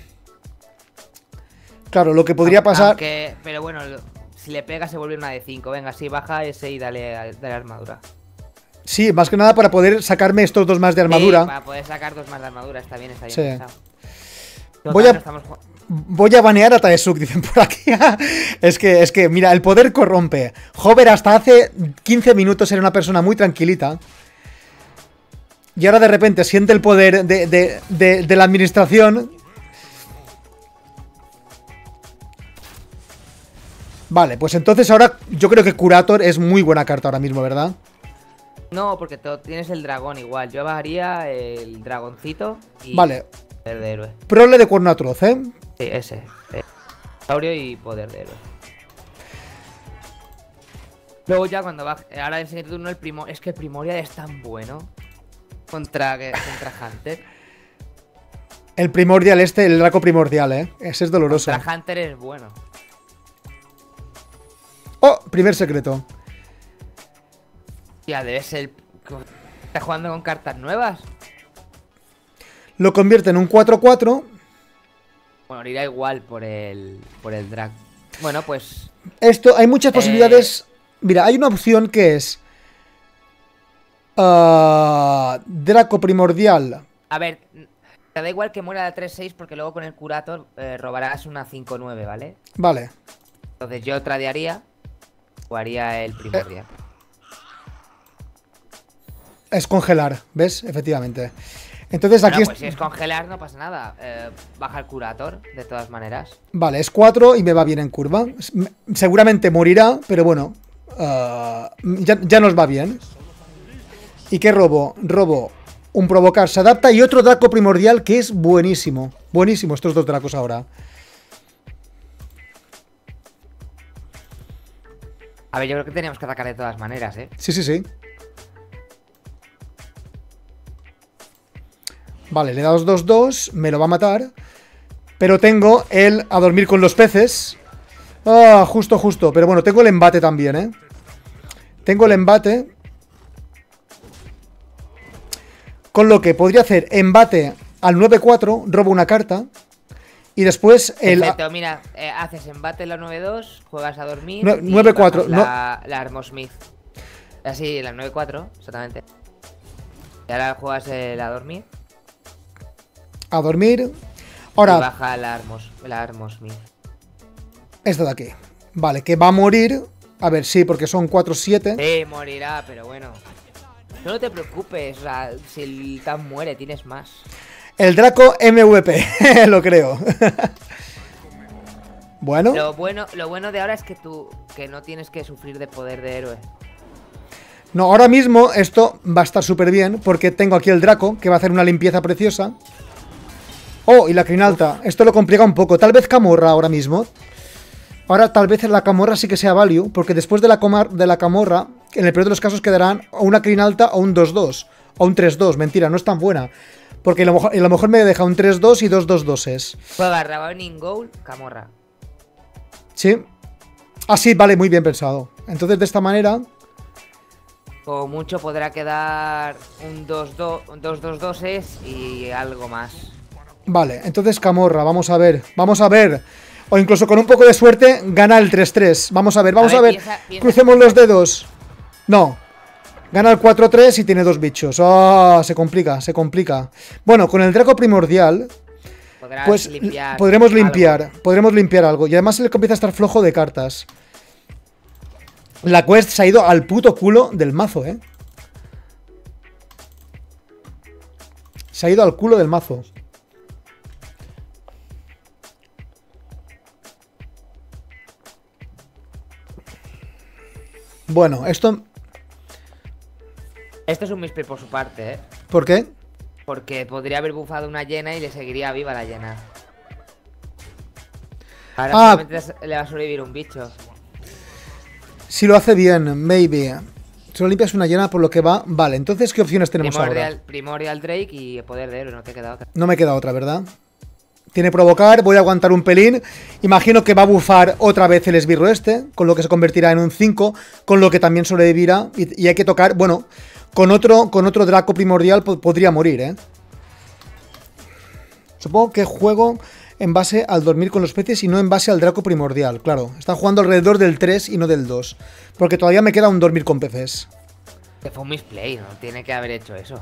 Claro, lo que podría pasar...
Aunque- pero bueno, lo- si le pega se vuelve una de cinco. Venga, sí, baja ese y dale, dale armadura.
Sí, más que nada para poder sacarme estos dos más de armadura.
Sí, para poder sacar dos más de armadura, está bien, está bien
Sí.
pensado.
Voy
Total,
a-
no estamos ju-
Voy a banear a Taesuk, dicen por aquí. es que, es que, mira, el poder corrompe. Hover hasta hace quince minutos era una persona muy tranquilita. Y ahora de repente siente el poder de, de, de, de la administración. Vale, pues entonces ahora yo creo que Curator es muy buena carta ahora mismo, ¿verdad?
No, porque tú tienes el dragón igual. Yo haría el dragoncito y
Vale,
poder de héroe.
prole de cuerno atroz, ¿eh?
Sí, ese. eh, Saurio y poder de héroe. Luego ya cuando va. Ahora en el siguiente turno el primo. Es que el Primordial es tan bueno. Contra, que- contra Hunter.
El primordial este, el Draco primordial, ¿eh? Ese es doloroso.
Contra Hunter es bueno.
Oh, primer secreto.
Ya, debe ser. ¿Estás jugando con cartas nuevas?
Lo convierte en un cuatro cuatro.
Bueno, irá igual por el. Por el drag. Bueno, pues.
Esto, hay muchas
Eh.
posibilidades. Mira, hay una opción que es... ah, Draco primordial.
A ver. Te da igual que muera de tres seis porque luego con el Curator eh, robarás una cinco nueve, ¿vale?
Vale.
Entonces yo tradearía. O haría el primordial.
Es congelar, ¿ves? Efectivamente. Entonces
Bueno,
aquí
pues
es...
si es congelar no pasa nada. Eh, baja el Curator, de todas maneras.
Vale, es cuatro y me va bien en curva. S- m- Seguramente morirá, pero bueno. ah, ya, ya nos va bien. ¿Y qué robo? Robo un provocar, se adapta y otro Draco primordial que es buenísimo. Buenísimo estos dos Dracos ahora.
A ver, yo creo que teníamos que atacar de todas maneras, ¿eh?
Sí, sí, sí. Vale, le he dado dos dos, me lo va a matar. Pero tengo el a dormir con los peces. Ah, justo, justo. Pero bueno, tengo el embate también, ¿eh? Tengo el embate. Con lo que podría hacer embate al nueve cuatro, robo una carta. Y después el...
Perfecto, mira, eh, haces embate en la nueve dos, juegas a dormir.
Nue-
y
nueve cuatro,
bajas La, la Armosmith. Así, la nueve cuatro, exactamente. Y ahora juegas el a dormir.
A dormir.
Y
Ahora,
baja la, Armos, la Armosmith.
esta de aquí. Vale, que va a morir. A ver, sí, porque son cuatro siete.
Sí, morirá, pero bueno. No te preocupes, o sea, si el Tan muere, tienes más.
El Draco M V P, lo creo. Bueno,
Lo bueno, lo bueno de ahora es que tú que no tienes que sufrir de poder de héroe.
no, ahora mismo esto va a estar súper bien porque tengo aquí el Draco que va a hacer una limpieza preciosa. Oh, y la Crinalta. Esto lo complica un poco. Tal vez Camorra ahora mismo. Ahora tal vez la Camorra sí que sea value, porque después de la, comar- de la Camorra, en el peor de los casos quedarán o una Crinalta o un dos dos. O un tres dos. Mentira, no es tan buena. Porque a lo mejor, a lo mejor me deja un tres dos y dos dos doses.
Juega Ravening Goal, Camorra.
¿Sí? Ah, sí, vale, muy bien pensado. Entonces de esta manera...
Como mucho podrá quedar un dos dos, un dos dos doses y algo más.
Vale, entonces Camorra, vamos a ver. Vamos a ver. O incluso con un poco de suerte gana el tres tres. Vamos a ver, vamos a
ver,
ver.
piensa- piensa-
Crucemos los dedos. No. Gana el cuatro tres y tiene dos bichos. Ah, se complica, se complica. Bueno, con el Draco primordial,
Podrás
pues
limpiar
podremos
algo.
limpiar. Podremos limpiar algo. Y además el que empieza a estar flojo de cartas. La quest se ha ido al puto culo del mazo, eh. Se ha ido al culo del mazo. Bueno, esto...
Esto es un misplay por su parte, ¿eh?
¿Por qué?
Porque podría haber bufado una llena y le seguiría viva la llena. Ahora
Ah.
solamente le va a sobrevivir un bicho.
Si lo hace bien, maybe. Solo limpias una llena por lo que va. Vale, entonces, ¿qué opciones tenemos
Primordial,
ahora?
Primordial Drake y poder de héroe, no te queda otra.
No me queda otra, ¿verdad? Tiene provocar, voy a aguantar un pelín. Imagino que va a bufar otra vez el esbirro este, con lo que se convertirá en un cinco, con lo que también sobrevivirá. Y, y hay que tocar, bueno, con otro, con otro Draco primordial po- podría morir, ¿eh? Supongo que juego en base al dormir con los peces y no en base al Draco primordial, claro. Está jugando alrededor del tres y no del dos. Porque todavía me queda un dormir con peces.
Que fue un misplay, no tiene que haber hecho eso.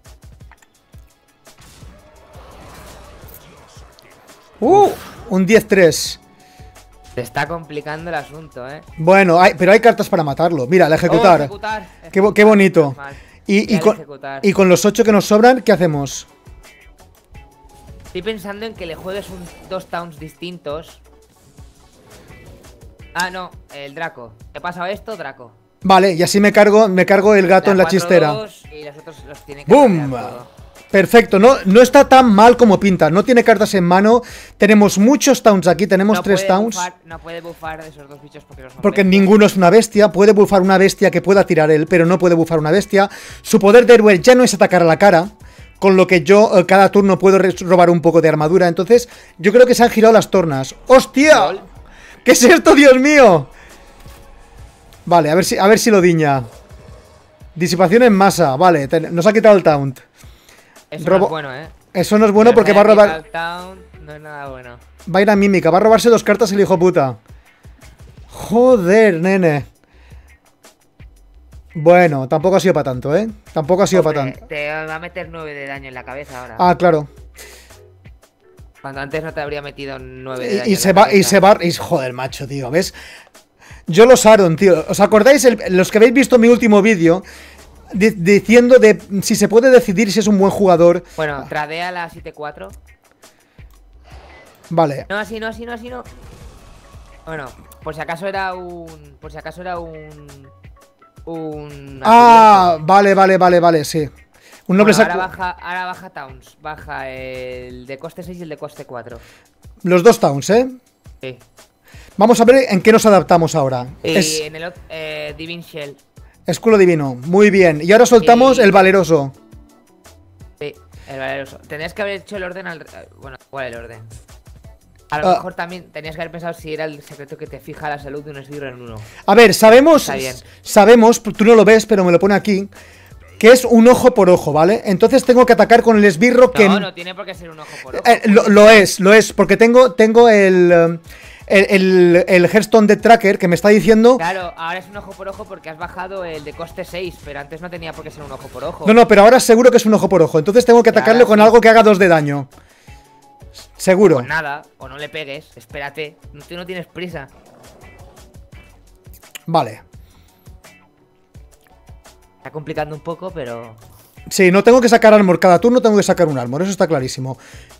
Uh, un diez tres.
Te está complicando el asunto, eh.
Bueno, hay, pero hay cartas para matarlo. Mira, el ejecutar.
Oh, ejecutar,
Qué,
ejecutar,
qué bonito.
mal.
Y, y,
al
con,
ejecutar.
y con los ocho que nos sobran, ¿qué hacemos?
Estoy pensando en que le juegues un, dos towns distintos. Ah, no, el Draco. ¿Qué pasa esto, Draco?
Vale, y así me cargo, me cargo el gato en la
cuatro
chistera.
dos y los otros los tiene que
¡Bum!
cambiar todo.
Perfecto, no, no está tan mal como pinta. No tiene cartas en mano. Tenemos muchos towns aquí, tenemos
No
tres
puede
towns.
bufar- no puede bufar de esos dos bichos porque no son
Porque
bestias.
ninguno es una bestia. Puede bufar una bestia que pueda tirar él, pero no puede bufar una bestia. Su poder de héroe ya no es atacar a la cara. Con lo que yo eh, cada turno puedo robar un poco de armadura. Entonces, yo creo que se han girado las tornas. ¡Hostia!
Lol.
¿Qué es esto, Dios mío? Vale, a ver si, a ver si lo diña. Disipación en masa, vale, ten, nos ha quitado el taunt.
Eso
Robo-
no es bueno, eh.
Eso no es bueno
Pero
porque
que
va a
haya
robar.
quitado el town no es nada bueno.
Va a ir a mímica, va a robarse dos cartas el hijo puta. Joder, nene. Bueno, tampoco ha sido para tanto, ¿eh? Tampoco ha sido para
Hombre,
tanto.
te va a meter nueve de daño en la cabeza ahora.
Ah, claro.
Cuando antes no te habría metido nueve de daño
Y, y
en
se
la
va, y
cabeza.
se va. Y, joder, macho, tío, ¿ves? Yo los Aaron, tío. ¿Os acordáis? El- los que habéis visto mi último vídeo di- diciendo de si se puede decidir si es un buen jugador.
Bueno, tradea la siete cuatro.
Vale.
No, así no, así no, así no. Bueno, por si acaso era un... Por si acaso era un... Un...
Ah, vale, vale, vale, vale, sí. Un noble
Bueno, ahora
saco.
baja, ahora baja Towns. Baja el de coste seis y el de coste cuatro.
Los dos towns, ¿eh?
Sí.
Vamos a ver en qué nos adaptamos ahora.
Y
Es
en el otro, eh, Divine Shell.
escudo divino. Muy bien. Y ahora soltamos
Y-
el valeroso.
Sí, el valeroso. Tendrías que haber hecho el orden al... Bueno, ¿cuál el orden? A lo
Ah.
mejor también tenías que haber pensado si era el secreto que te fija la salud de un esbirro en uno.
A ver, sabemos,
Está bien.
sabemos, tú no lo ves, pero me lo pone aquí, que es un ojo por ojo, ¿vale? Entonces tengo que atacar con el esbirro que...
No, no tiene por qué ser un ojo por ojo.
Eh, lo, lo es, lo es, porque tengo, tengo el, eh, el, el, el Hearthstone de Tracker que me está diciendo...
Claro, ahora es un ojo por ojo porque has bajado el de coste seis, pero antes no tenía por qué ser un ojo por ojo.
No, no, pero ahora seguro que es un ojo por ojo. Entonces tengo que
Claro,
atacarle con
sí.
algo que haga dos de daño. Seguro.
Pues nada, o no le pegues, espérate, no, tú no tienes prisa.
Vale.
Está complicando un poco, pero...
Sí, no tengo que sacar armor. Cada turno tengo que sacar un armor. Eso está clarísimo.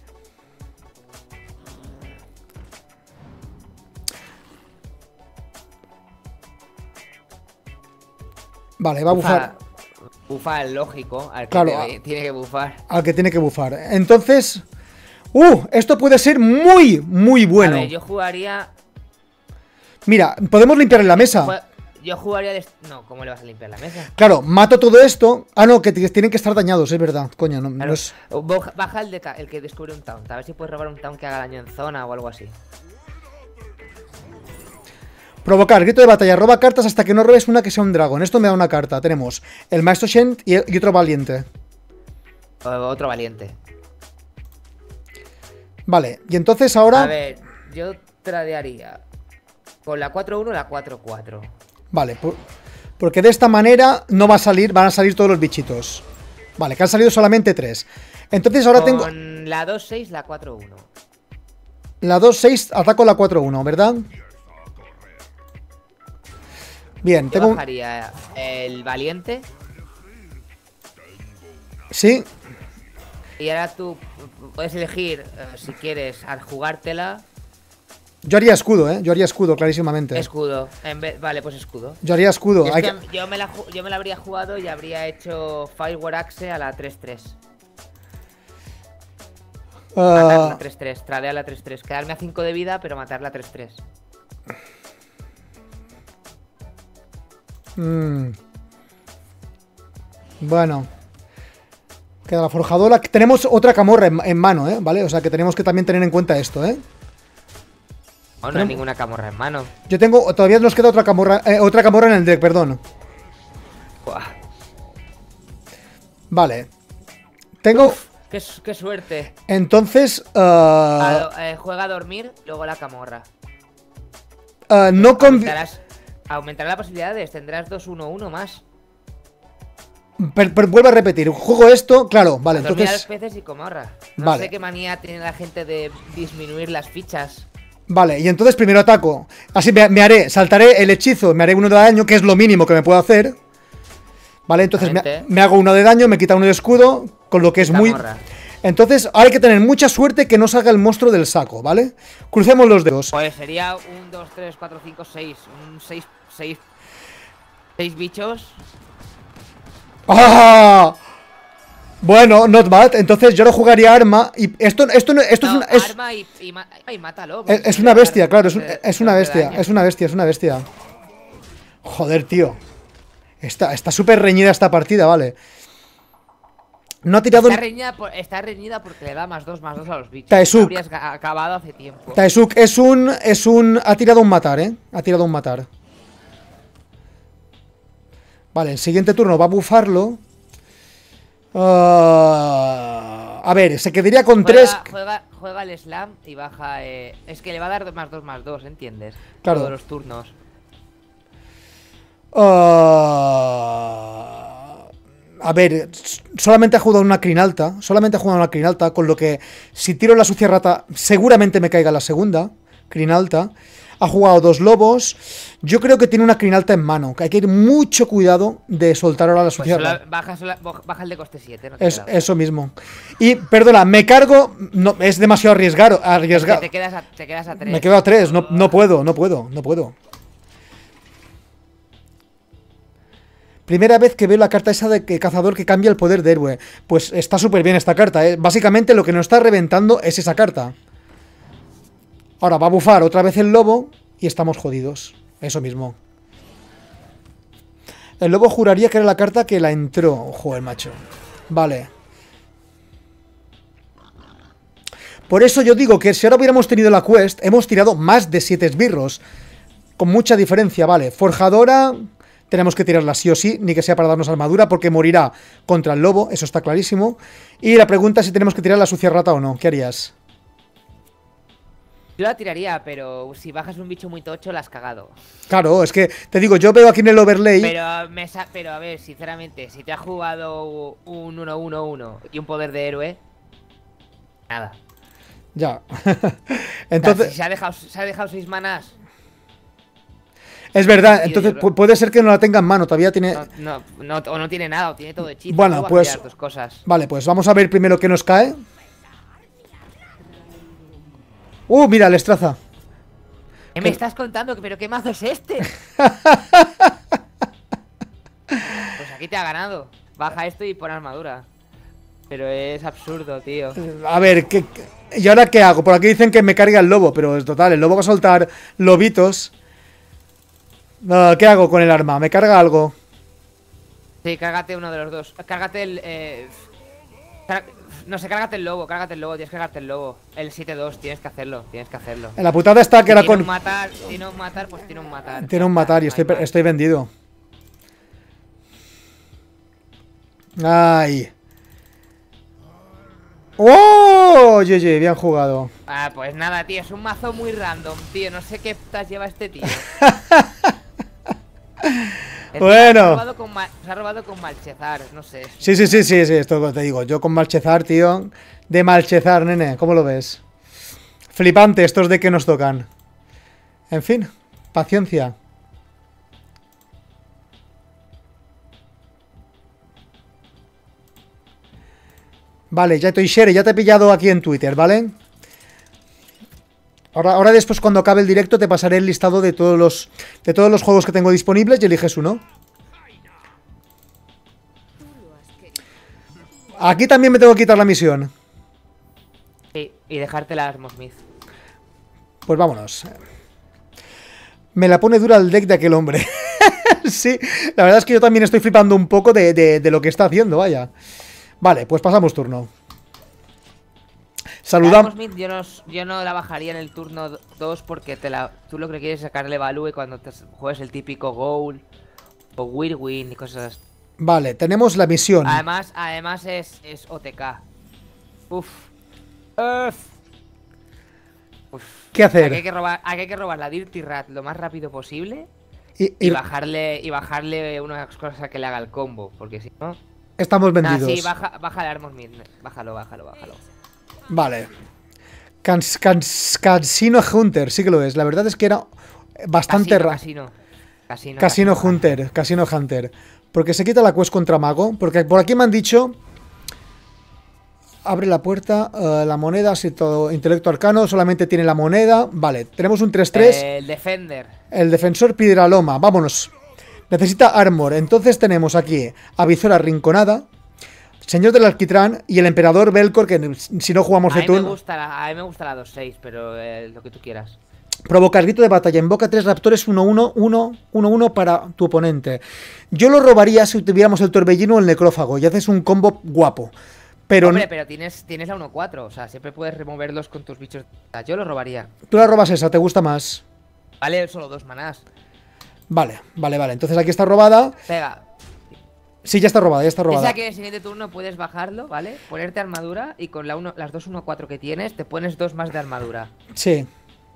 Vale, va a bufar
Bufa, bufa el lógico, al que
Claro,
te- tiene que bufar.
al que tiene que bufar. Entonces... ¡Uh! Esto puede ser muy, muy bueno.
A ver, yo jugaría...
Mira, podemos limpiar la mesa.
Jue- Yo jugaría de... No, ¿cómo le vas a limpiar la mesa?
Claro, mato todo esto. Ah, no, que t- tienen que estar dañados, es verdad. Coño, no, no
Claro,
es...
baja- Baja el, de ca- el que descubre un taunt, a ver si puedes robar un taunt que haga daño en zona o algo así.
Provocar, grito de batalla, roba cartas hasta que no robes una que sea un dragón. Esto me da una carta. Tenemos el maestro Shen y, y otro valiente.
O otro valiente.
Vale, y entonces ahora...
A ver, yo tradearía con la cuatro uno la cuatro cuatro.
Vale, por- porque de esta manera no va a salir, van a salir todos los bichitos. Vale, que han salido solamente tres. Entonces ahora
Con
tengo
la dos seis la cuatro uno.
la dos seis, ataco la cuatro uno, ¿verdad? Bien,
Yo
tengo un...
bajaría el valiente
Sí,
y ahora tú puedes elegir eh, si quieres al jugártela
yo haría escudo, ¿eh? Yo haría escudo, clarísimamente.
escudo. En vez, vale, pues escudo.
Yo haría escudo.
Yo, es
Hay
que
que-
yo, me la, ju- yo me la habría jugado y habría hecho Firewall Axe a la tres tres. Matar
Ah,
la tres tres, tradear la tres tres. Quedarme a cinco de vida, pero matar la tres tres.
mm. Bueno. Queda la forjadora. Tenemos otra camorra en, en mano, ¿eh? ¿Vale? O sea que tenemos que también tener en cuenta esto, ¿eh?
No, no hay ninguna camorra en mano.
Yo tengo... Todavía nos queda otra camorra... eh, otra camorra en el deck, perdón.
Buah,
Vale. Tengo...
qué, su- qué suerte.
Entonces... ah,
A- eh, juega a dormir, luego la camorra.
ah, no convi-
Aumentarás, aumentará las posibilidades, tendrás dos uno uno más.
Per, per, vuelvo a repetir, juego esto, claro, vale,
Pues mira
entonces...
los peces y Comorra. No
Vale.
sé qué manía tiene la gente de disminuir las fichas.
Vale, y entonces primero ataco. Así me, me haré, saltaré el hechizo, me haré uno de daño, que es lo mínimo que me puedo hacer. Vale, entonces me,
Exactamente.
me hago uno de daño, me quita uno de escudo, con lo que es muy...
Camorra.
Entonces ahora hay que tener mucha suerte que no salga el monstruo del saco, ¿vale? Crucemos los dedos.
Pues sería un, dos, tres, cuatro, cinco, seis. Un seis, seis. Seis bichos.
¡Ah! Bueno, not bad. Entonces yo lo jugaría arma. Y esto, esto, no- esto
No,
es, una, es,
arma y, y, ma- y mátalo.
es- es una bestia, claro. Es, un- es una bestia. Es una bestia, es una bestia. Joder, tío. Está está súper reñida esta partida, vale. No ha tirado...
Está reñida, por- está reñida porque le da más dos, más dos a los bichos.
Taesuk.
Habrías ga- acabado hace tiempo.
Taesuk es un... Es un... Ha tirado un matar, ¿eh? Ha tirado un matar. Vale, el siguiente turno va a bufarlo. Ah, a ver, se quedaría con
Juega,
tres.
juega, juega el slam y baja. Eh, es que le va a dar más dos más dos, ¿entiendes?
Claro.
Todos los turnos.
Ah, a ver, solamente ha jugado una crin alta. Solamente ha jugado una crin alta. Con lo que si tiro la sucia rata, seguramente me caiga la segunda. Crin alta. Ha jugado dos lobos. Yo creo que tiene una crin alta en mano. Que hay que ir mucho cuidado de soltar ahora la
Pues
sucia
sola-
rata.
baja, sola- bo- baja el de coste siete, no te
Es,
queda.
eso mismo. Y, perdona, me cargo. No, es demasiado arriesgado.
Es que
arriesgado.
te quedas a, te quedas a tres.
Me quedo a tres. No, no puedo, no puedo, no puedo. Primera vez que veo la carta esa de que cazador que cambia el poder de héroe. Pues está súper bien esta carta, ¿eh? Básicamente lo que nos está reventando es esa carta. Ahora va a bufar otra vez el lobo y estamos jodidos. Eso mismo. El lobo juraría que era la carta que la entró. Joder, macho. Vale. Por eso yo digo que si ahora hubiéramos tenido la quest, hemos tirado más de siete esbirros. Con mucha diferencia, vale. Forjadora, tenemos que tirarla sí o sí, ni que sea para darnos armadura, porque morirá contra el lobo, eso está clarísimo. Y la pregunta es si tenemos que tirar la sucia rata o no. ¿Qué harías?
Yo la tiraría, pero si bajas un bicho muy tocho, la has cagado.
Claro, es que te digo, yo veo aquí en el overlay...
Pero, me sa- pero a ver, sinceramente, si te has jugado un uno uno uno y un poder de héroe, nada.
Ya.
O sea,
Entonces...
si se ha dejado, se ha dejado seis manas,
Es verdad,
Tío,
entonces
yo creo-
pu- puede ser que no la tenga en mano, todavía tiene...
no, no, no- o no tiene nada, o tiene todo hechizo.
Bueno,
¿cómo va a
pues-
tirar tus cosas?
Vale, pues vamos a ver primero qué nos cae. Uh, mira, el estraza.
¿Qué me estás contando? ¿Pero qué mazo es este? Pues aquí te ha ganado. Baja esto y pon armadura. Pero es absurdo, tío.
A ver, ¿qué, qué- ¿y ahora qué hago? Por aquí dicen que me carga el lobo, pero es total, el lobo va a soltar lobitos. Ah, ¿qué hago con el arma? ¿Me carga algo?
Sí, cárgate uno de los dos. Cárgate el... Eh... car- No sé, cárgate el lobo, cárgate el lobo, tienes que cargarte el lobo. El siete dos, tienes que hacerlo, tienes que hacerlo.
En la putada está que
Si
era
tiene
con...
un matar, tiene un matar, pues tiene un matar.
Tiene un
Ya
matar y
está,
estoy,
no hay más.
estoy vendido. Ay. ¡Oh! G G, bien jugado.
Ah, pues nada, tío, es un mazo muy random, tío. No sé qué putas lleva este tío. El tío
Bueno.
Se ha robado con, Ma- se ha robado con Malchezar, no sé.
Sí, sí, sí, sí, sí, esto te digo. Yo con Malchezar, tío. De Malchezar, nene, ¿cómo lo ves? Flipante estos de que nos tocan. En fin, paciencia. Vale, ya estoy share, ya te he pillado aquí en Twitter, ¿vale? Ahora, ahora después cuando acabe el directo te pasaré el listado de todos los de todos los juegos que tengo disponibles y eliges uno. Aquí también me tengo que quitar la misión.
Sí, y dejarte la Armosmith.
Pues vámonos. Me la pone dura el deck de aquel hombre. Sí, la verdad es que yo también estoy flipando un poco de, de, de lo que está haciendo, vaya. Vale, pues pasamos turno.
La
Saludamos.
Armosmith yo no, yo no la bajaría en el turno dos porque te la, tú lo que quieres es sacarle value cuando te juegues el típico Goal o Whirlwind y cosas así.
Vale, tenemos la misión.
Además, además es, es O T K. Uf. Uf. Uf.
¿Qué hacer?
Aquí hay que robar, aquí hay que robar la Dirty Rat lo más rápido posible
Y,
Y
y
bajarle, y bajarle unas cosas que le haga el combo, porque si no...
estamos
Nah,
vendidos.
sí, baja, baja el Armor Smith. Bájalo, bájalo, bájalo.
Vale. Cans, cans, Casino Hunter, sí que lo es. La verdad es que era bastante
Casino,
raro.
casino. Casino,
Casino
casino,
Hunter, Casino Hunter. Porque se quita la quest contra mago. Porque por aquí me han dicho... Abre la puerta, uh, la moneda, así todo. Intelecto arcano, solamente tiene la moneda. Vale, tenemos un tres tres.
Eh, el Defender.
El defensor pide la loma, vámonos. Necesita armor, entonces tenemos aquí a Visora Rinconada, Señor del Alquitrán y el Emperador Belcor, que si no jugamos
A
de
mí, me
turno...
gusta la, a mí me gusta la dos seis, pero eh, lo que tú quieras.
Provoca grito de batalla, invoca tres raptores uno uno uno uno uno para tu oponente. Yo lo robaría si tuviéramos el torbellino o el necrófago y haces un combo guapo. Pero
Hombre, pero tienes, tienes la uno cuatro, o sea, siempre puedes removerlos con tus bichos. Yo lo robaría.
tú la robas esa, ¿te gusta más?
Vale, solo dos manás.
Vale, vale, vale. Entonces aquí está robada.
Pega.
Sí, ya está robada, ya está robada.
Piensa que en el siguiente turno puedes bajarlo, ¿vale? Ponerte armadura y con la uno, las dos uno cuatro que tienes te pones dos más de armadura.
Sí.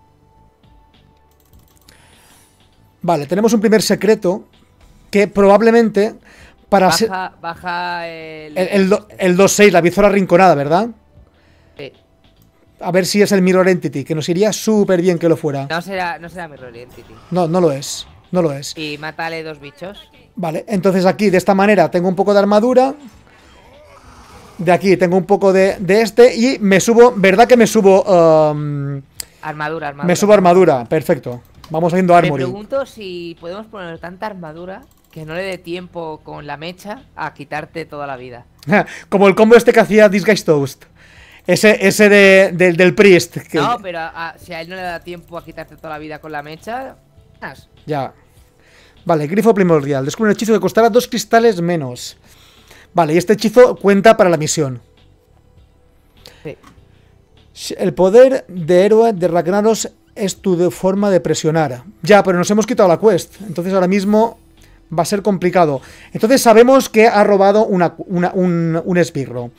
Vale, tenemos un primer secreto que probablemente para ser...
Baja, baja el...
El, el, do- el dos seis, la Visora Rinconada, ¿verdad?
Sí.
A ver si es el Mirror Entity, que nos iría súper bien que lo fuera.
No será, no será Mirror Entity.
No, no lo es. No lo es.
Y mátale dos bichos.
Vale, entonces aquí de esta manera tengo un poco de armadura. De aquí tengo un poco de, de este. Y me subo, ¿verdad que me subo? um,
Armadura, armadura.
me subo armadura, perfecto. Vamos haciendo
Me
armory.
pregunto si podemos poner tanta armadura que no le dé tiempo con la mecha a quitarte toda la vida.
Como el combo este que hacía Disguise Toast. Ese, ese de, de- del Priest. Que,
No, pero a- a- si a él no le da tiempo a quitarte toda la vida con la mecha... as.
Ya. Vale, grifo primordial. Descubre un hechizo que costará dos cristales menos. Vale, y este hechizo cuenta para la misión.
Sí.
El poder de héroe de Ragnaros es tu de- forma de presionar. Ya, pero nos hemos quitado la quest. Entonces ahora mismo va a ser complicado. Entonces sabemos que ha robado una, una- un, un esbirro.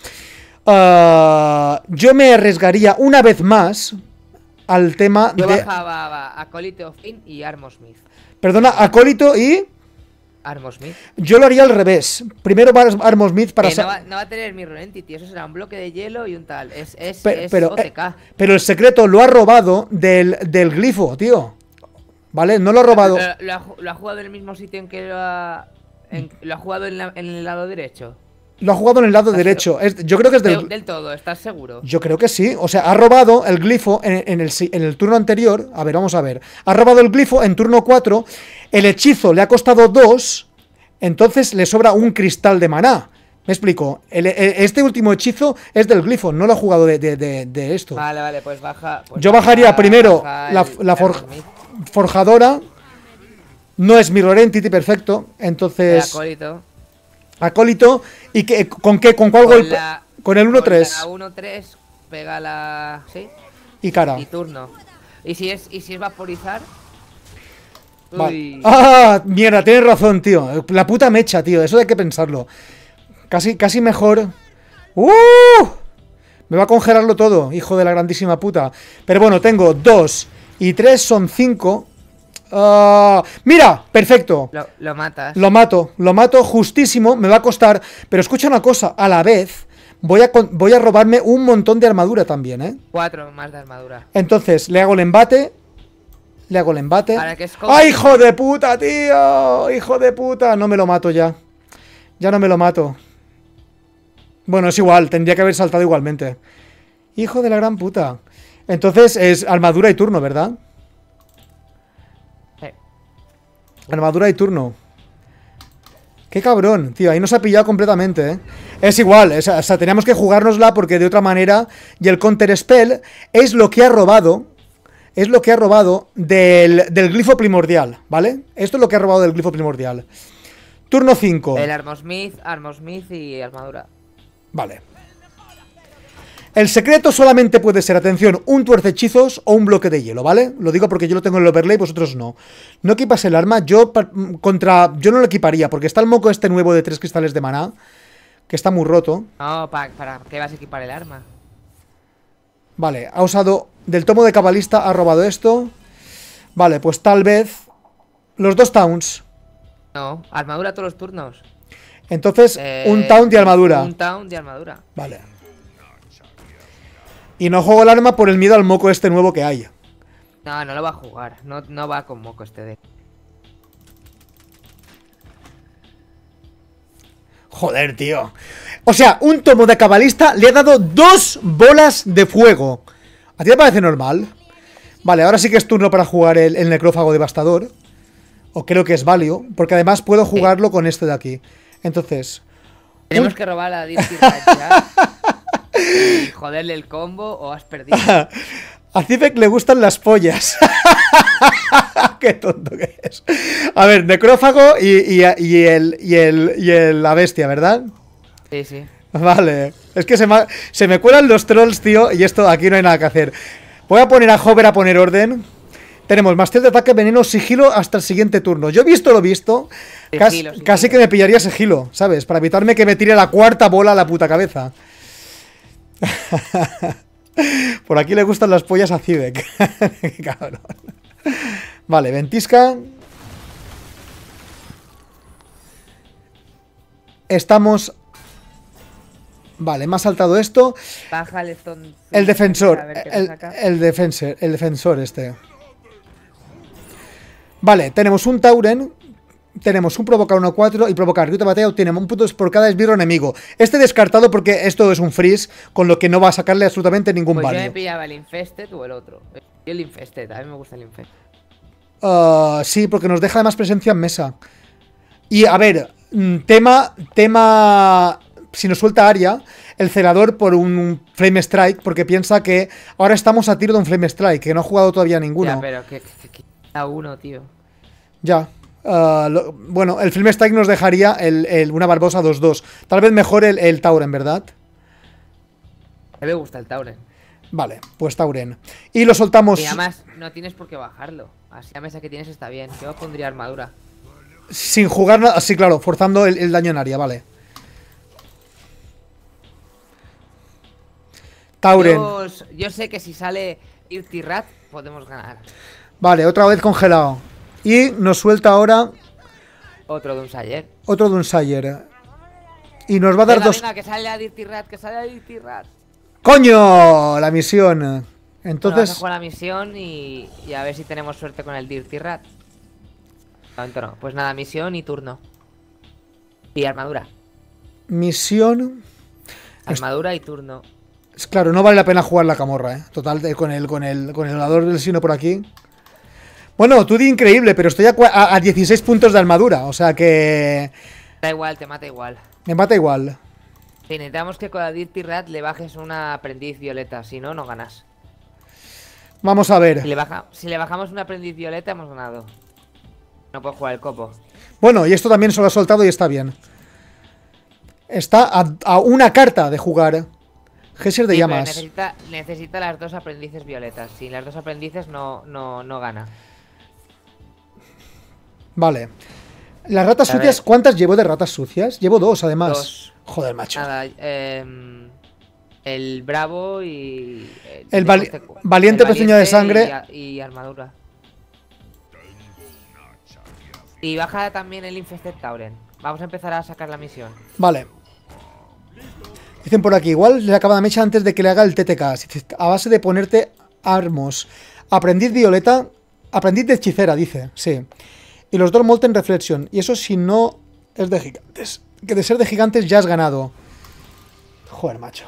Ah, yo me arriesgaría una vez más al tema
Yo
de...
bajaba a Acolyte of Fin y Armosmith.
Perdona, acólito y...
Armosmith.
Yo lo haría al revés. Primero va Armosmith para...
Que
sa-
no, va, no va a tener Mirror Entity, eso será un bloque de hielo y un tal. Es, es,
Pe-
es
pero,
O T K.
eh, pero el secreto lo ha robado del, del glifo, tío. ¿Vale? No lo ha robado.
Lo, lo ha, ju- lo ha jugado en el mismo sitio en que lo ha... en- lo ha jugado en, la- en el lado derecho.
Lo ha jugado en el lado derecho. Es- yo creo que es
De-
del.
del todo, ¿estás seguro?
Yo creo que sí. O sea, ha robado el glifo en, en el, si- en el turno anterior. A ver, vamos a ver. Ha robado el glifo en turno cuatro. El hechizo le ha costado dos. Entonces le sobra un cristal de maná. ¿Me explico? El- el- este último hechizo es del glifo. No lo ha jugado de, de- de- de esto.
Vale, vale, pues baja. pues
Yo bajaría primero
baja
la,
el
la for-
Armosmith,
forjadora. No es Mirror Entity, perfecto.
el
Entonces,
acólito.
acólito. ¿Y qué, con qué? ¿Con cuál
Con
golpe?
la-
Con el uno tres.
Con la uno tres pega la. Sí.
Y cara.
Y turno. Y si es, y si es vaporizar.
Vale.
Uy.
Ah, mierda, tienes razón, tío. La puta mecha, tío. Eso hay que pensarlo. Casi, casi mejor. ¡Uh! Me va a congelarlo todo, hijo de la grandísima puta. Pero bueno, tengo dos y tres son cinco. Ah, mira, perfecto.
Lo, lo matas.
Lo mato, lo mato justísimo. Me va a costar. Pero escucha una cosa, a la vez voy a, con- voy a robarme un montón de armadura también, ¿eh?
Cuatro más de armadura.
Entonces, le hago el embate. Le hago el embate.
Ahora que es como-
¡Ay, hijo de puta, tío! ¡Hijo de puta! No me lo mato ya. Ya no me lo mato. Bueno, es igual. Tendría que haber saltado igualmente. Hijo de la gran puta. Entonces es armadura y turno, ¿verdad?
Sí.
Armadura y turno. Qué cabrón, tío. Ahí nos ha pillado completamente, ¿eh? Es igual. es- o sea, teníamos que jugárnosla porque de otra manera... Y el counter spell es lo que ha robado... Es lo que ha robado del, del glifo primordial, ¿vale? Esto es lo que ha robado del glifo primordial. Turno cinco.
El Armosmith, Armosmith y armadura.
Vale. El secreto solamente puede ser, atención, un tuercehechizos o un bloque de hielo, ¿vale? Lo digo porque yo lo tengo en el overlay, vosotros no. No equipas el arma, yo pa- contra... Yo no lo equiparía, porque está el moco este nuevo de tres cristales de maná, que está muy roto.
No, pa- ¿para qué vas a equipar el arma?
Vale, ha usado... Del tomo de cabalista ha robado esto. Vale, pues tal vez... Los dos towns.
No, armadura todos los turnos.
Entonces,
Eh,
un town de armadura.
Un town de armadura.
Vale. Y no juego el arma por el miedo al moco este nuevo que hay.
No, no lo va a jugar. No, no va con moco este deck.
Joder, tío. O sea, un tomo de cabalista le ha dado dos bolas de fuego. ¿A ti te parece normal? Vale, ahora sí que es turno para jugar el, el necrófago devastador. O creo que es válido. Porque además puedo jugarlo sí. con este de aquí. Entonces...
Tenemos un... que robar a Dirty Rat y joderle el combo o has perdido.
A Cifek le gustan las pollas. Qué tonto que es. A ver, necrófago y, y, y, el, y, el, y el, la bestia, ¿verdad?
Sí, sí.
Vale. Es que se me, se me cuelan los trolls, tío. Y esto aquí no hay nada que hacer. Voy a poner a Hover a poner orden. Tenemos más tres de ataque, veneno, sigilo hasta el siguiente turno. Yo he visto lo visto. Sigilo, casi, sigilo. Casi que me pillaría sigilo, ¿sabes? Para evitarme que me tire la cuarta bola a la puta cabeza. Por aquí le gustan las pollas a Civek. Qué cabrón. Vale, ventisca. Estamos... Vale, me ha saltado esto.
Baja el stone.
El defensor. El, el, defensor, el defensor este. Vale, tenemos un Tauren. Tenemos un provocar uno cuatro y provocar Ryuta Bateo. Tenemos un punto por cada esbirro enemigo. Este descartado porque esto es un freeze, con lo que no va a sacarle absolutamente ningún
pues
value.
Yo me pillaba el Infested o el otro. Yo el Infested, a mí me gusta el Infested.
Uh, sí, porque nos deja más presencia en mesa. Y a ver, tema, tema, si nos suelta Aria, el celador por un Flame Strike, porque piensa que ahora estamos a tiro de un Flame Strike, que no ha jugado todavía ninguno.
Ya, pero que, que, que a uno, tío.
Ya. Uh, lo, bueno, el Flame Strike nos dejaría el, el, una Barbosa dos dos. Tal vez mejor el, el Tauren, ¿verdad?
A mí me gusta el Tauren.
Vale, pues Tauren. Y lo soltamos.
Y además, no tienes por qué bajarlo. Así la mesa que tienes está bien. Yo pondría armadura.
Sin jugar nada. Sí, claro, forzando el, el daño en área, vale. Tauren.
Yo, yo sé que si sale Dirty Rat, podemos ganar.
Vale, otra vez congelado. Y nos suelta ahora...
Otro de un Sayer.
Otro de un Sayer. Y nos va a dar
venga,
dos...
Venga, que sale a Dirty Rat, que sale a Dirty Rat.
¡Coño! La misión. Entonces... Bueno,
vamos a jugar la misión y, y a ver si tenemos suerte con el Dirty Rat. No, no. Pues nada, misión y turno. Y armadura.
Misión...
Armadura y turno.
Es claro, no vale la pena jugar la camorra, ¿eh? Total, de, con el con el con el volador del sino por aquí. Bueno, tú di increíble, pero estoy a, a, a dieciséis puntos de armadura, o sea que...
Da igual, te mata igual.
Me mata igual.
Sí, necesitamos que con la Dirty Rat le bajes una aprendiz violeta, si no, no ganas.
Vamos a ver.
Si le, baja, si le bajamos una aprendiz violeta, hemos ganado. No puedo jugar el copo.
Bueno, y esto también se lo ha soltado y está bien. Está a, a una carta de jugar. Gesser de
sí,
llamas.
Necesita, necesita las dos aprendices violetas. Sin las dos aprendices no, no, no gana. Vale. Las ratas a sucias, ver. ¿Cuántas llevo de ratas sucias? Llevo dos, además. Dos. Joder, macho. Nada, eh, el bravo y...
Eh, el vali este, valiente, el pezuña de sangre.
Y, y armadura. Y baja también el Infested Tauren. Vamos a empezar a sacar la misión.
Vale. Dicen por aquí, igual le acaba la mecha antes de que le haga el T T K. A base de ponerte armos. Aprendiz violeta. Aprendiz de hechicera, dice. Sí. Y los dos Molten Reflection. Y eso si no es de gigantes. Que de ser de gigantes ya has ganado. Joder, macho.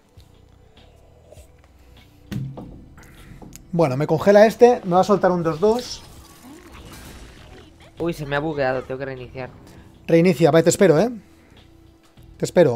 Bueno, me congela este. Me va a soltar un dos dos.
Uy, se me ha bugueado. Tengo que reiniciar.
Reinicia. Vale, te espero, ¿eh? Te espero.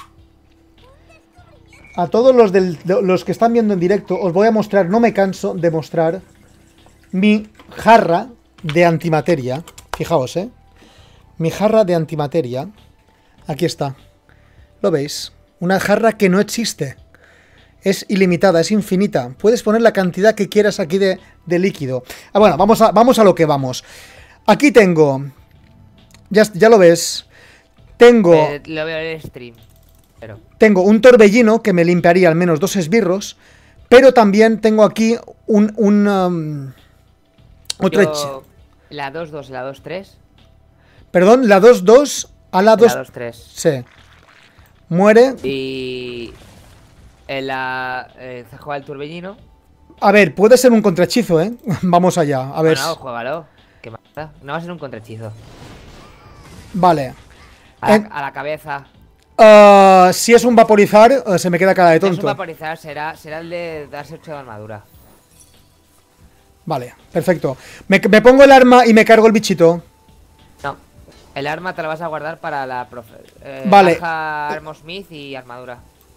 A todos los, del, los que están viendo en directo, os voy a mostrar, no me canso de mostrar mi jarra de antimateria. Fijaos, ¿eh? Mi jarra de antimateria. Aquí está. ¿Lo veis? Una jarra que no existe. Es ilimitada, es infinita. Puedes poner la cantidad que quieras aquí de, de líquido. Ah, bueno, vamos a, vamos a lo que vamos. Aquí tengo... Ya, ya lo ves. Tengo...
Eh, lo veo en el stream. Pero...
Tengo un torbellino que me limpiaría al menos dos esbirros. Pero también tengo aquí un... un um, otro
yo, la dos dos, la dos tres.
Perdón, la dos dos a la dos...
La dos tres.
Sí. Muere.
Y... En la... Eh, se juega el turbellino.
A ver, puede ser un contrahechizo, ¿eh? Vamos allá, a ver.
No, no, juégalo. ¿Qué pasa? No va a ser un contrahechizo.
Vale.
A la,
En-
a la cabeza.
Ah, si es un vaporizar, eh, se me queda cara de
Si es un
tonto.
vaporizar, será, será el de darse ocho de armadura.
Vale, perfecto. Me, me pongo el arma y me cargo el bichito.
No. El arma te la vas a guardar para la profe. Eh,
Vale.
baja Armor Smith y armadura.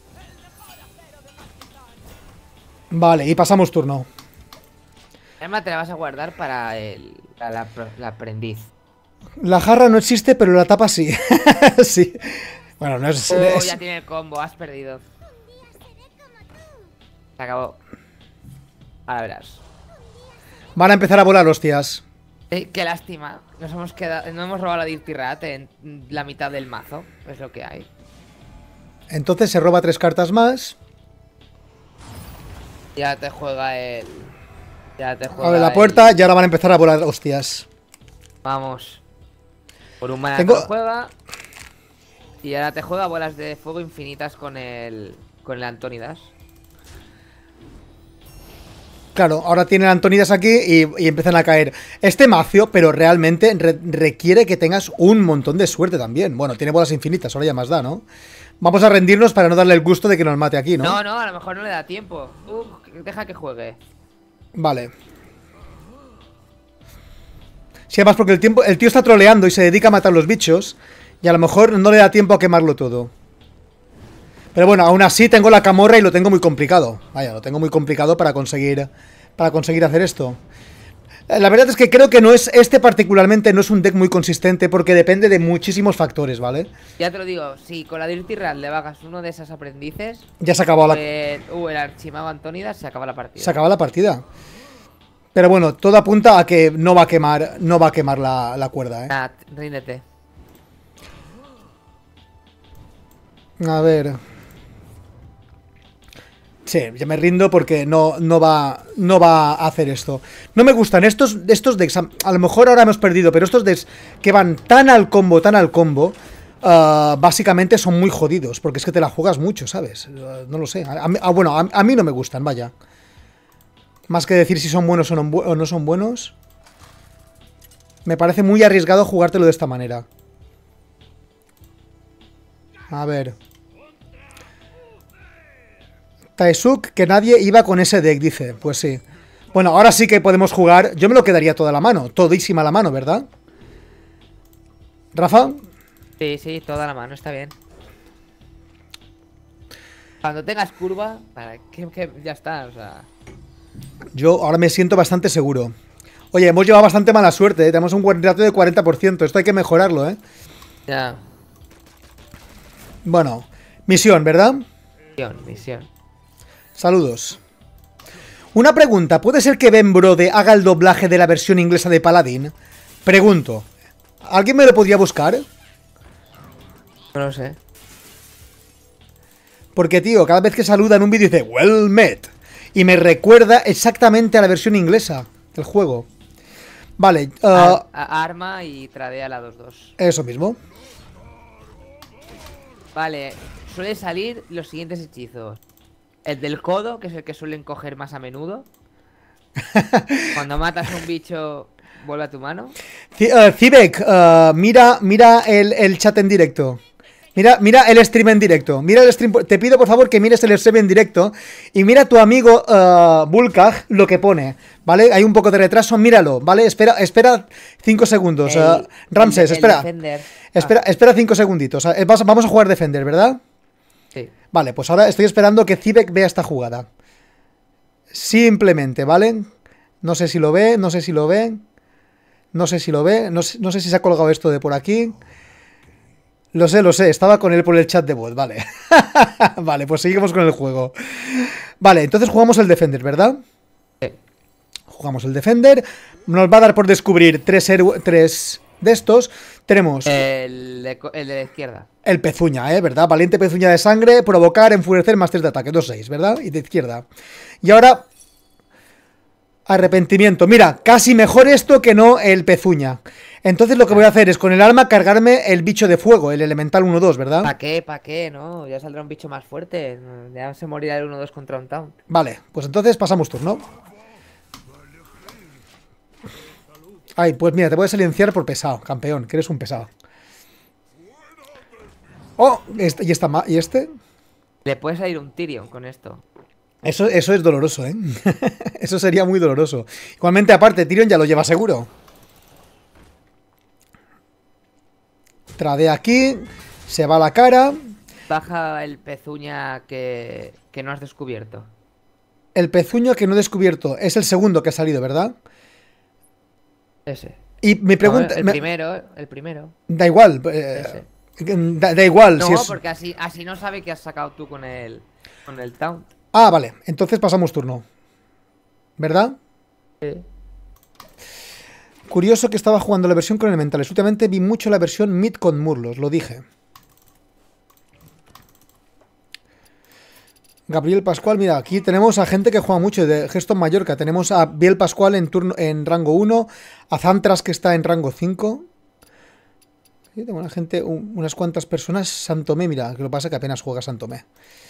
Vale, y pasamos turno.
El arma te la vas a guardar para el. Para la, pro- la aprendiz.
La jarra no existe, pero la tapa sí. Sí. Bueno, no es...
Oh,
es-
ya tiene el combo, has perdido. Se acabó. Ahora verás.
Van a empezar a volar hostias.
Eh, qué lástima. Nos hemos quedado. No hemos robado la Dirty Rat en la mitad del mazo. Es lo que hay.
Entonces se roba tres cartas más.
Ya te juega el. Ya te juega.
Abre la
el-
puerta y ahora van a empezar a volar hostias.
Vamos. Por un mana
Tengo-
te lo juega. Y ahora te juega bolas de fuego infinitas con el. Con el Antónidas.
Claro, ahora tienen Antonidas aquí y, y empiezan a caer. Este mazo, pero realmente re- requiere que tengas un montón de suerte también. Bueno, tiene bolas infinitas, ahora ya más da, ¿no? Vamos a rendirnos para no darle el gusto de que nos mate aquí, ¿no?
No, no, a lo mejor no le da tiempo. Uh, deja que juegue.
Vale. Sí, además porque el, tiempo, el tío está troleando y se dedica a matar los bichos. Y a lo mejor no le da tiempo a quemarlo todo. Pero bueno, aún así tengo la camorra y lo tengo muy complicado. Vaya, lo tengo muy complicado para conseguir, para conseguir hacer esto. Eh, La verdad es que creo que no es este particularmente no es un deck muy consistente porque depende de muchísimos factores, ¿vale?
Ya te lo digo, si con la Dirty Rat le bajas uno de esas aprendices.
Ya se acabó la,
el, uh, el archimago Antónidas, se acaba la partida.
se acaba la partida. Pero bueno, todo apunta a que no va a quemar, no va a quemar la, la cuerda, ¿eh?
Nat, ríndete.
A ver. Sí, ya me rindo porque no, no, va, no va a hacer esto. No me gustan estos, estos decks. A, a lo mejor ahora hemos perdido, pero estos decks que van tan al combo, tan al combo, uh, básicamente son muy jodidos. Porque es que te la juegas mucho, ¿sabes? Uh, no lo sé. A, a, bueno, a, a mí no me gustan, vaya. Más que decir si son buenos o no, o no son buenos. Me parece muy arriesgado jugártelo de esta manera. A ver. Taesuk, que nadie iba con ese deck, dice. Pues sí. Bueno, ahora sí que podemos jugar. Yo me lo quedaría toda la mano. Todísima la mano, ¿verdad? ¿Rafa?
Sí, sí, toda la mano, está bien. Cuando tengas curva, para que, que ya está, o sea.
Yo ahora me siento bastante seguro. Oye, hemos llevado bastante mala suerte, ¿eh? Tenemos un buen ratio de cuarenta por ciento. Esto hay que mejorarlo, ¿eh?
Ya.
Bueno, misión, ¿verdad?
Misión, misión.
Saludos. Una pregunta, ¿puede ser que Ben Brode haga el doblaje de la versión inglesa de Paladin? Pregunto. ¿Alguien me lo podría buscar?
No lo sé.
Porque, tío, cada vez que saluda en un vídeo dice Well met. Y me recuerda exactamente a la versión inglesa del juego. Vale, uh,
Ar- a- arma y tradea la dos dos.
eso mismo.
Vale, suele salir los siguientes hechizos. El del codo, que es el que suelen coger más a menudo. Cuando matas a un bicho, vuelve a tu mano.
C uh, Cibek, uh, mira, mira el, el chat en directo. Mira, mira el stream en directo. Mira el stream. Te pido por favor que mires el stream en directo. Y mira a tu amigo uh, Bulkag lo que pone. ¿Vale? Hay un poco de retraso. Míralo. ¿Vale? Espera, espera cinco segundos.
El-
uh, Ramses,
el- el
espera.
Defender.
Espera,
Ah,
espera cinco segunditos. Uh, vas- Vamos a jugar Defender, ¿verdad?
sí.
Vale, pues ahora estoy esperando que Cibek vea esta jugada. Simplemente, ¿vale? No sé si lo ve, no sé si lo ve. No sé si lo ve. No sé, no sé si se ha colgado esto de por aquí. Lo sé, lo sé. Estaba con él por el chat de voz, vale. Vale, pues seguimos con el juego. Vale, entonces jugamos el Defender, ¿verdad?
Sí.
Jugamos el Defender. Nos va a dar por descubrir tres, héroe- tres de estos. Tenemos
El de, co- el de la izquierda.
el Pezuña, ¿eh? ¿Verdad? Valiente Pezuña de sangre, provocar, enfurecer, más tres de ataque. dos seis, ¿verdad? Y de izquierda. Y ahora Arrepentimiento. Mira, casi mejor esto que no el pezuña. Entonces lo que voy a hacer es con el arma cargarme el bicho de fuego, el elemental uno dos, ¿verdad?
¿Para qué? ¿Para qué? No, ya saldrá un bicho más fuerte. Ya se morirá el uno dos contra un taunt.
Vale, pues entonces pasamos turno. Ay, pues mira, te voy a silenciar por pesado, campeón, que eres un pesado. Oh, este, y, esta, ¿y este?
Le puede salir un Tyrion con esto.
Eso, eso es doloroso, ¿eh? Eso sería muy doloroso. Igualmente, aparte, Tyrion ya lo lleva seguro. Trade aquí, se va la cara.
Baja el pezuña que, que no has descubierto.
El pezuño que no he descubierto es el segundo que ha salido, ¿verdad?
Ese.
Y mi pregunta...
No, el
me,
primero, el primero.
Da igual. Eh, da, da igual.
No,
si es...
porque así, así no sabe que has sacado tú con el, con el taunt.
Ah, vale. Entonces pasamos turno. ¿Verdad?
Sí.
Curioso que estaba jugando la versión con elementales. Últimamente vi mucho la versión Mid con Murlos, lo dije. Gabriel Pascual, mira, aquí tenemos a gente que juega mucho de Geston Mallorca. Tenemos a Biel Pascual en turno en rango uno, a Zantras que está en rango cinco. Sí, tengo una gente, un, unas cuantas personas. Santomé, mira, que lo que pasa es que apenas juega Santomé.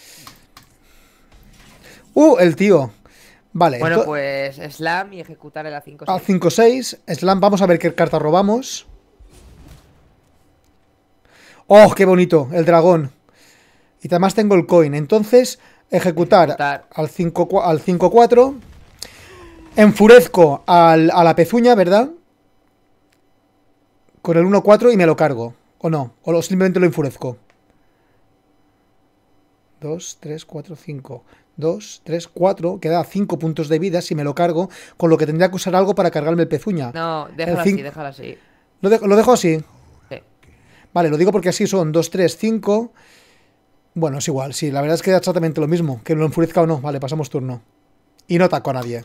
Uh, el tío. Vale.
Bueno, pues Slam y ejecutar el A cinco seis.
A cinco seis, Slam, vamos a ver qué carta robamos. ¡Oh, qué bonito! El dragón. Y además tengo el coin. Entonces, ejecutar, ejecutar. al cinco cuatro. Enfurezco al, a la pezuña, ¿verdad? Con el uno cuatro y me lo cargo. ¿O no? O lo, simplemente lo enfurezco. dos, tres, cuatro, cinco. dos, tres, cuatro. Queda cinco puntos de vida si me lo cargo. Con lo que tendría que usar algo para cargarme el pezuña.
No, déjalo así, déjalo así.
¿Lo, de, ¿Lo dejo así?
Sí.
Vale, lo digo porque así son dos, tres, cinco. Bueno, es igual. Sí, la verdad es que es exactamente lo mismo. Que lo enfurezca o no. Vale, pasamos turno. Y no ataco a nadie.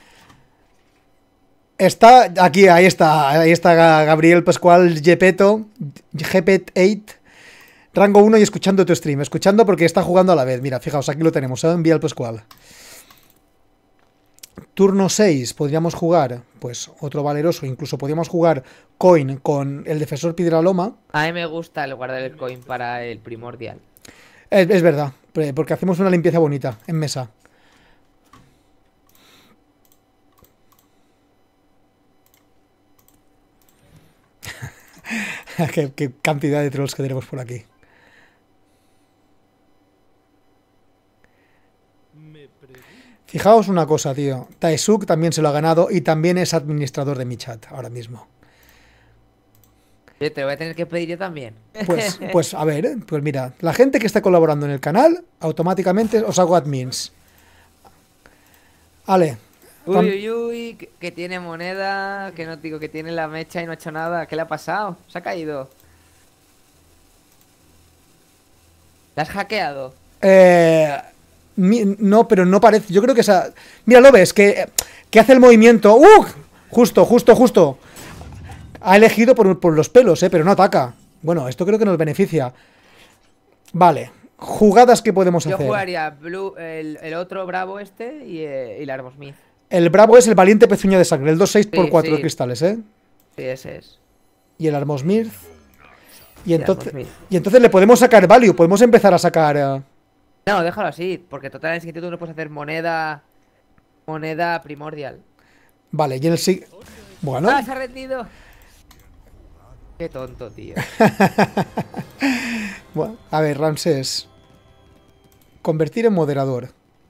Está aquí, ahí está. Ahí está Gabriel Pascual Gepetto. Gepet ocho. Rango uno y escuchando tu stream. Escuchando porque está jugando a la vez. Mira, fijaos, aquí lo tenemos. ¿eh? Envía el Pascual. Turno seis. Podríamos jugar, pues, otro valeroso. Incluso podríamos jugar coin con el defensor Piedraloma.
A mí me gusta el guardar el coin para el primordial.
Es, es verdad. Porque hacemos una limpieza bonita en mesa. qué, qué cantidad de trolls que tenemos por aquí. Fijaos una cosa, tío. Taesuk también se lo ha ganado y también es administrador de mi chat ahora mismo.
Yo te voy a tener que pedir yo también.
Pues, pues a ver, pues mira, la gente que está colaborando en el canal, automáticamente os hago admins. Vale.
Uy, uy, uy, que, que tiene moneda, que no digo que tiene la mecha y no ha hecho nada. ¿Qué le ha pasado? Se ha caído. ¿La has hackeado?
Eh... No, pero no parece. Yo creo que esa. Mira, lo ves, que, que hace el movimiento. ¡Uh! Justo, justo, justo. Ha elegido por, por los pelos, ¿eh? Pero no ataca. Bueno, esto creo que nos beneficia. Vale. Jugadas que podemos
Yo
hacer. Yo
jugaría Blue, el, el otro Bravo este y, eh, y el Armosmith.
El Bravo es el valiente pezuña de sangre. El dos seis por cuatro
sí.
de cristales, ¿eh?
Sí, ese es.
Y el Armosmith. Y entonces, y entonces le podemos sacar value. Podemos empezar a sacar. Uh...
No, déjalo así, porque total en el siguiente turno puedes hacer moneda. Moneda primordial.
Vale, y en el sí. Bueno.
¡Ah, se ha rendido! Qué tonto, tío.
Bueno, a ver, Ramsés. Convertir en moderador.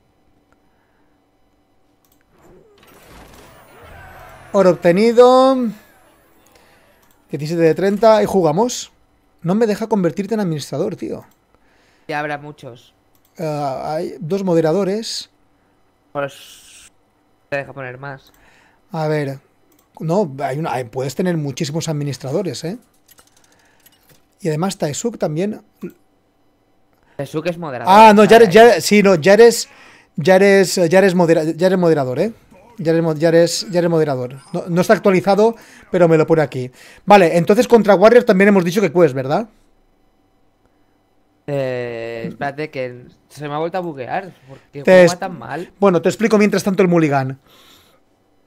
Oro obtenido. diecisiete de treinta. Y jugamos. No me deja convertirte en administrador, tío.
Ya habrá muchos.
Uh, hay dos moderadores.
Pues te deja poner más.
A ver. No, hay una, hay, puedes tener muchísimos administradores, ¿eh? Y además Taesuk también.
Taesuk es moderador.
Ah, no, ya eres, ya, sí, no, ya eres, ya eres, ya eres, modera, ya eres moderador, ¿eh? Ya eres, ya eres, ya eres moderador. No, no está actualizado, pero me lo pone aquí. Vale, entonces contra Warrior también hemos dicho que Quest, ¿verdad?
Eh, espérate que se me ha vuelto a buguear. ¿Por qué
te
juega tan mal?
Bueno, te explico mientras tanto el mulligan.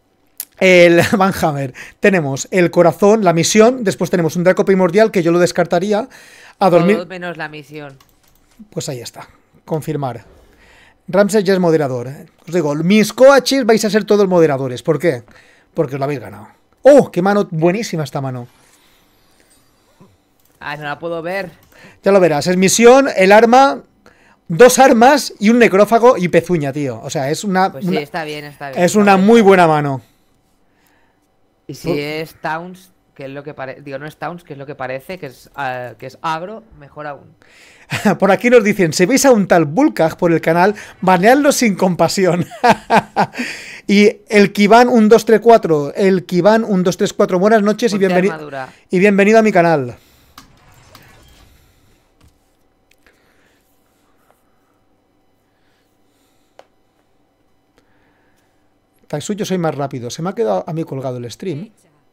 El Van Hammer. Tenemos el corazón, la misión. Después tenemos un Draco Primordial que yo lo descartaría. A dormir.
Todo menos la misión.
Pues ahí está. Confirmar. Ramses ya es moderador. Os digo, mis coaches vais a ser todos moderadores. ¿Por qué? Porque os lo habéis ganado. ¡Oh! ¡Qué mano! Buenísima esta mano.
Ah, no la puedo ver.
Ya lo verás. Es misión, el arma, dos armas y un necrófago y pezuña, tío. O sea, es una...
Pues sí,
una-
está bien, está bien.
es una muy buena mano.
Y si es Towns, que es lo que parece... Digo, no es Towns, que es lo que parece, que es, ah, que es agro, mejor aún.
Por aquí nos dicen, si veis a un tal Bulkag por el canal, baneadlo sin compasión. Y el Kivan uno dos tres cuatro, el Kivan uno dos tres cuatro, buenas noches y,
Ponte
bienveni-
armadura.
y bienvenido a mi canal. Taisu, yo soy más rápido. Se me ha quedado a mí colgado el stream.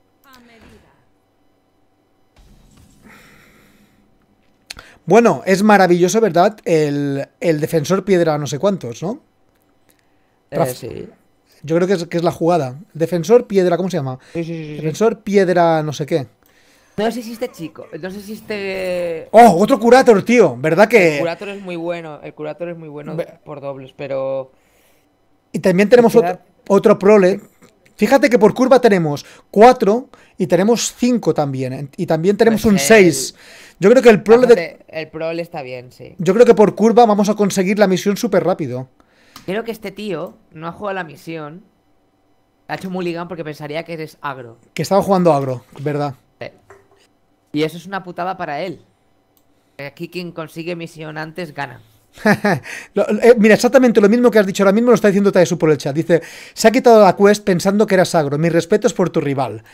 Bueno, es maravilloso, ¿verdad? El, el defensor piedra no sé cuántos, ¿no?
Eh, sí.
Yo creo que es, que es la jugada. Defensor piedra, ¿cómo se llama?
Sí, sí, sí, sí.
Defensor piedra no sé qué.
No sé si este chico, no sé si este...
¡Oh! Otro Curator, tío. ¿Verdad
El
que...?
Curator es muy bueno, el Curator es muy bueno
Ve-
por dobles, pero...
Y también tenemos otro,
Esperad.
otro prole. Fíjate que por curva tenemos cuatro y tenemos cinco también. Y también tenemos
Pues
un
el-
seis. Yo creo que el prole de...
Aparte, el Prole está bien, sí.
Yo creo que por curva vamos a conseguir la misión súper rápido.
Creo que este tío no ha jugado la misión. Ha hecho mulligan porque pensaría que eres agro.
Que estaba jugando agro, ¿verdad?
Y eso es una putada para él. Aquí quien consigue misión antes gana.
Lo- eh, mira, exactamente lo mismo que has dicho ahora mismo lo está diciendo Taesu por el chat. Dice, se ha quitado la quest pensando que eras agro. Mis respetos por tu rival.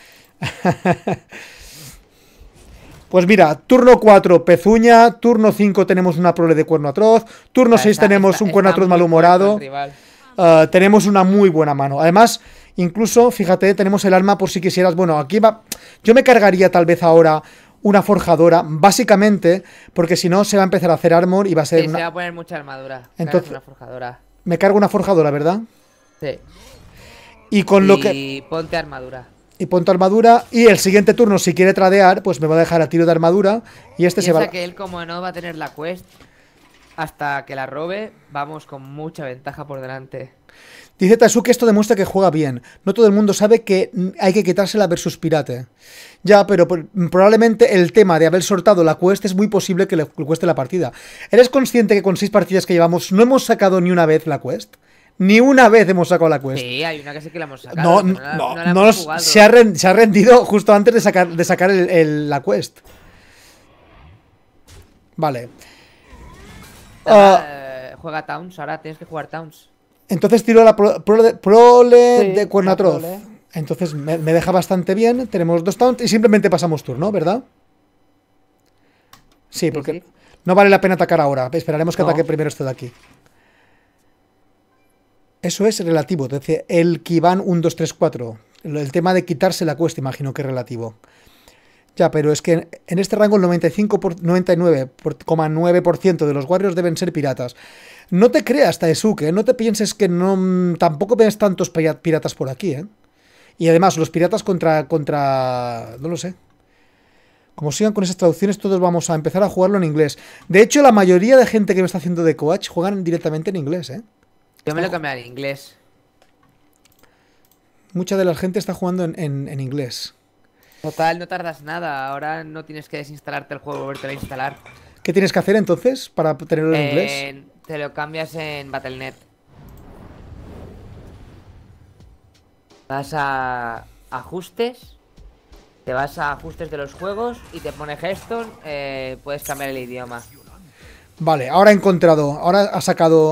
Pues mira, turno cuatro, pezuña. Turno cinco tenemos una prole de cuerno atroz. Turno seis
Está-
tenemos
está-
un cuerno
está
atroz
muy
malhumorado.
fuerte el rival.
Uh, tenemos una muy buena mano. Además, incluso, fíjate, tenemos el arma por si quisieras. Bueno, aquí va. Yo me cargaría tal vez ahora una forjadora, básicamente, porque si no se va a empezar a hacer armor y va a ser
Sí,
una...
se va a poner mucha armadura.
Entonces-
Entonces... una forjadora.
Me cargo una forjadora, ¿verdad?
Sí.
Y con lo
Y
que...
ponte armadura.
Y ponte armadura. Y el siguiente turno, si quiere tradear, pues me va a dejar a tiro de armadura. Y este se
Piensa
va...
que él, como no va a tener la quest hasta que la robe, vamos con mucha ventaja por delante.
Dice Tasu que esto demuestra que juega bien. No todo el mundo sabe que mm, hay que quitársela versus pirate. Ya, pero por- probablemente el tema de haber sortado la quest es muy posible que le cueste la partida. ¿Eres consciente que con seis partidas que llevamos no hemos sacado ni una vez la quest? Ni una vez hemos sacado la quest.
Sí, hay una que sí que la hemos sacado.
No,
pero
no,
la-
no,
la
no
hemos
nos-
jugado.
se, ha ren- se ha rendido justo antes de sacar, de sacar el- el- la quest. Vale.
Ahora,
Ah,
eh, juega Towns, ahora tienes que jugar Towns.
entonces tiro la pro- prole, prole
Sí,
de Cuernatroz.
la prole.
Entonces me, me deja bastante bien. Tenemos dos taunts y simplemente pasamos turno, ¿verdad? Sí, porque
sí.
no vale la pena atacar ahora. Esperaremos que
No.
ataque primero este de aquí. Eso es relativo. Dice el Kivan uno dos tres cuatro. El tema de quitarse la quest, imagino que es relativo. Ya, pero es que en este rango el noventa y cinco por, noventa y nueve coma nueve por ciento de los warriors deben ser piratas. No te creas, Taesuke, no te pienses que no tampoco ves tantos pi- piratas por aquí, ¿eh? Y además, los piratas contra... contra... no lo sé. Como sigan con esas traducciones, todos vamos a empezar a jugarlo en inglés. De hecho, la mayoría de gente que me está haciendo de coach juegan directamente en inglés, ¿eh?
Yo me lo cambié al inglés.
Mucha de la gente está jugando en, en- en inglés.
Total, no tardas nada. Ahora no tienes que desinstalarte el juego y volver a instalar.
¿Qué tienes que hacer entonces para tenerlo en inglés?
Eh, te lo cambias en Battle punto net. Vas a ajustes. Te vas a ajustes de los juegos y te pone Hearthstone. Eh, puedes cambiar el idioma.
Vale, ahora he encontrado, ahora ha sacado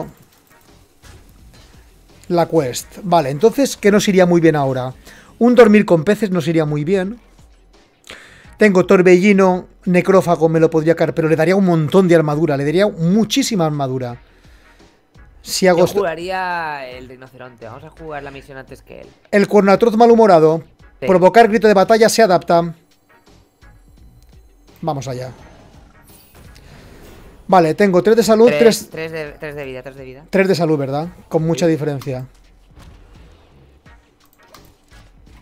la quest. Vale, entonces, ¿qué nos iría muy bien ahora? Un dormir con peces nos iría muy bien. Tengo torbellino, necrófago, me lo podría caer, pero le daría un montón de armadura, le daría muchísima armadura. Si hago
Yo
esto-
jugaría el rinoceronte. Vamos a jugar la misión antes que él.
El cuernatroz malhumorado,
Sí.
provocar grito de batalla, se adapta. Vamos allá. Vale, tengo tres de salud,
Tres,
tres,
tres de, tres de vida, tres de vida.
tres de salud, ¿verdad? Con mucha diferencia.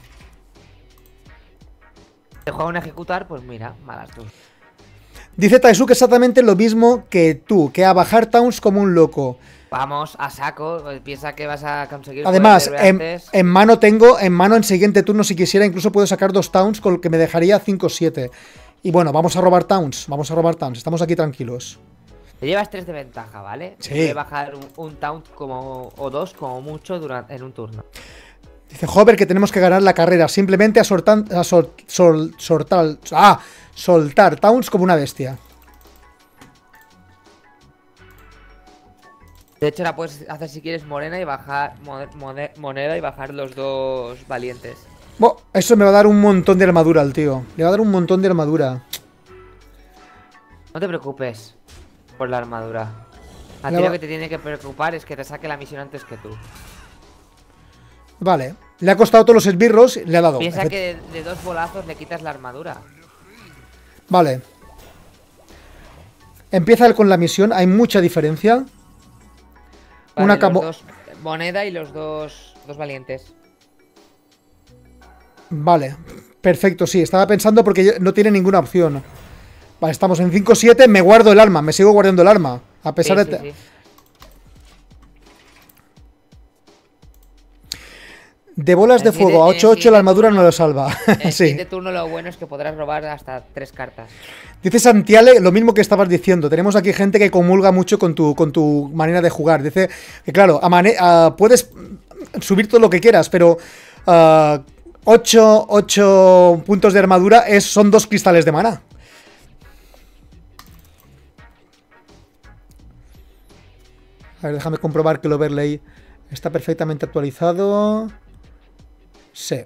Te juega un ejecutar, pues mira, malas tú.
Dice Taisuke exactamente lo mismo que tú, que a bajar towns como un loco.
Vamos a saco, piensa que vas a conseguir.
Además, en, en mano tengo, en mano en siguiente turno, si quisiera, incluso puedo sacar dos towns, con lo que me dejaría cinco siete. Y bueno, vamos a robar towns, vamos a robar towns, estamos aquí tranquilos.
Te llevas tres de ventaja, ¿vale?
Sí.
Puedes bajar un, un taunt como, o dos como mucho durante, en un turno.
Dice Hover que tenemos que ganar la carrera, simplemente a, sortan, a sol, sol, sortal, ah, soltar towns como una bestia.
De hecho, la puedes hacer si quieres morena y bajar moneda y bajar los dos valientes.
Bueno, eso me va a dar un montón de armadura al tío. Le va a dar un montón de armadura.
No te preocupes por la armadura. A
Le
ti
va...
lo que te tiene que preocupar es que te saque la misión antes que tú.
Vale. Le ha costado todos los esbirros, le ha dado.
Piensa
Efect...
que de, de dos bolazos le quitas la armadura.
Vale. Empieza él con la misión. Hay mucha diferencia.
Vale,
Una camo...
dos, moneda y los dos, dos valientes.
Vale. Perfecto, sí. Estaba pensando porque no tiene ninguna opción. Vale, estamos en cinco siete. Me guardo el arma. Me sigo guardando el arma. A pesar
sí,
de...
Sí, sí.
De bolas de fuego a ocho ocho la armadura no lo salva.
En el
sí.
siguiente turno lo bueno es que podrás robar hasta tres cartas.
Dice Santiale lo mismo que estabas diciendo. Tenemos aquí gente que comulga mucho con tu, con tu manera de jugar. Dice que claro, a mane a, puedes subir todo lo que quieras, pero uh, ocho puntos de armadura es, son dos cristales de maná. A ver, déjame comprobar que el overlay está perfectamente actualizado. Sí.